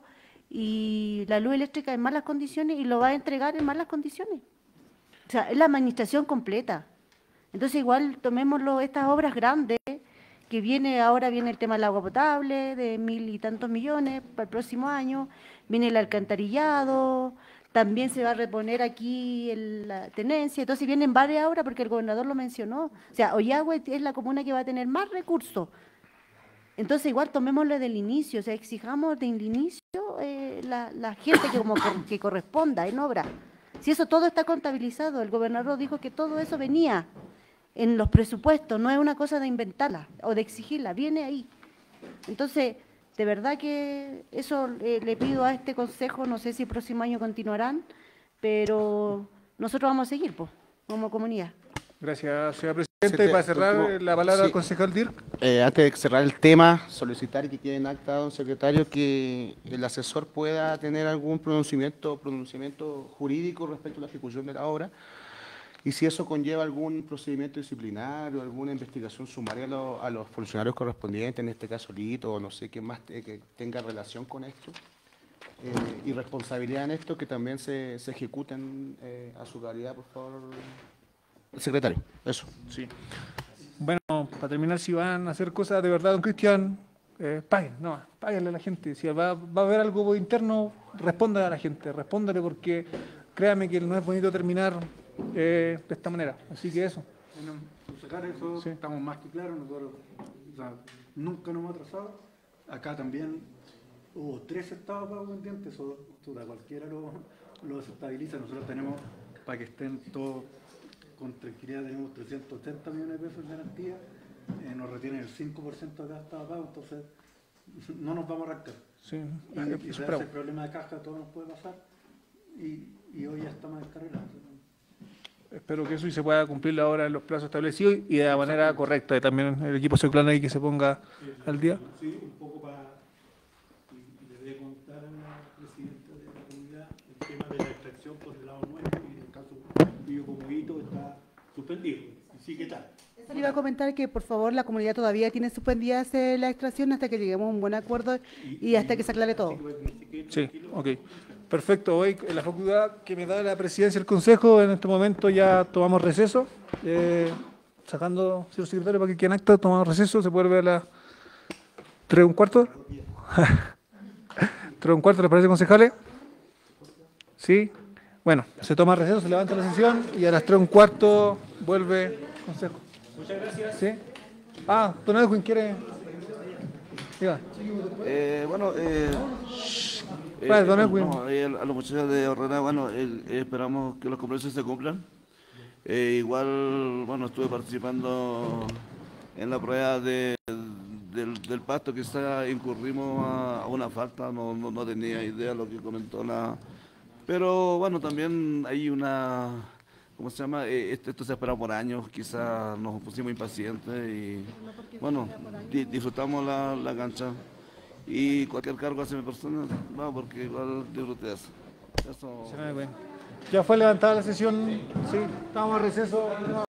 y la luz eléctrica en malas condiciones y lo va a entregar en malas condiciones. O sea, es la administración completa. Entonces igual tomémoslo, estas obras grandes, que ahora viene el tema del agua potable, de 1.000 y tantos millones para el próximo año, viene el alcantarillado, también se va a reponer aquí la tenencia, entonces vienen varias obras porque el gobernador lo mencionó. O sea, Ollagüe es la comuna que va a tener más recursos. Entonces igual tomémoslo del inicio, o sea, exijamos del inicio la gente que corresponda en obra. Si eso todo está contabilizado, el gobernador dijo que todo eso venía en los presupuestos, no es una cosa de inventarla o de exigirla, viene ahí. Entonces, de verdad que eso le pido a este consejo, no sé si el próximo año continuarán, pero nosotros vamos a seguir, pues, como comunidad. Gracias, señora Presidenta. Y para cerrar, la palabra al concejal Dirk. Antes de cerrar el tema, solicitar que quede en acta, don secretario, que el asesor pueda tener algún pronunciamiento jurídico respecto a la ejecución de la obra, y si eso conlleva algún procedimiento disciplinario, alguna investigación sumaria a los funcionarios correspondientes, en este caso Lito, o no sé quién más que tenga relación con esto, y responsabilidad en esto, que también se ejecuten a su caridad, por favor. Secretario, eso. Sí. Bueno, para terminar, si van a hacer cosas de verdad, don Cristian, páguenle a la gente. Si va a haber algo interno, responda a la gente, respóndale, porque créame que no es bonito terminar de esta manera. Así que eso. Bueno, por sacar eso, sí. Estamos más que claros, nosotros nunca nos hemos atrasado. Acá también hubo 3 estados pagos pendientes, eso cualquiera lo desestabiliza. Nosotros tenemos, para que estén todos con tranquilidad, tenemos 380 millones de pesos en garantía, nos retienen el 5% de cada estado pago, entonces no nos vamos a arrancar. Sí, Y eso ese bravo. problema de caja todo nos puede pasar y hoy ya estamos descarrilados. Espero que eso y se pueda cumplir ahora en los plazos establecidos y de la manera correcta. Y también el equipo Seclan ahí que se ponga al día. Sí, un poco para... Y le voy a contar a la presidenta de la comunidad el tema de la extracción por el lado nuestro y en el caso mío como hito está suspendido. Sí, ¿qué tal? Eso le iba a comentar que por favor la comunidad todavía tiene suspendidas la extracción hasta que lleguemos a un buen acuerdo y hasta que se aclare todo. Sí, ok. Perfecto. Hoy en la facultad que me da la presidencia del Consejo, en este momento ya tomamos receso. Sacando, señor secretario, para que quede en acta, tomamos receso. Se puede ver a las 3:15. 3:15, ¿les parece, concejales? Sí. Bueno, se toma receso, se levanta la sesión y a las 3:15 vuelve el Consejo. Muchas gracias. ¿Sí? Don Edwin, ¿quiere...? Diga. Don Edwin. A los muchachos de Horrera, bueno, esperamos que los compromisos se cumplan. Igual, bueno, estuve participando en la prueba del pasto, quizá incurrimos a una falta, no tenía idea de lo que comentó la... Pero bueno, también hay una... ¿Cómo se llama? Esto se espera por años, quizás nos pusimos impacientes y bueno, disfrutamos la cancha. Y cualquier cargo hacia mi persona, no, porque igual disfruté eso. Ya fue levantada la sesión, sí, estamos a receso.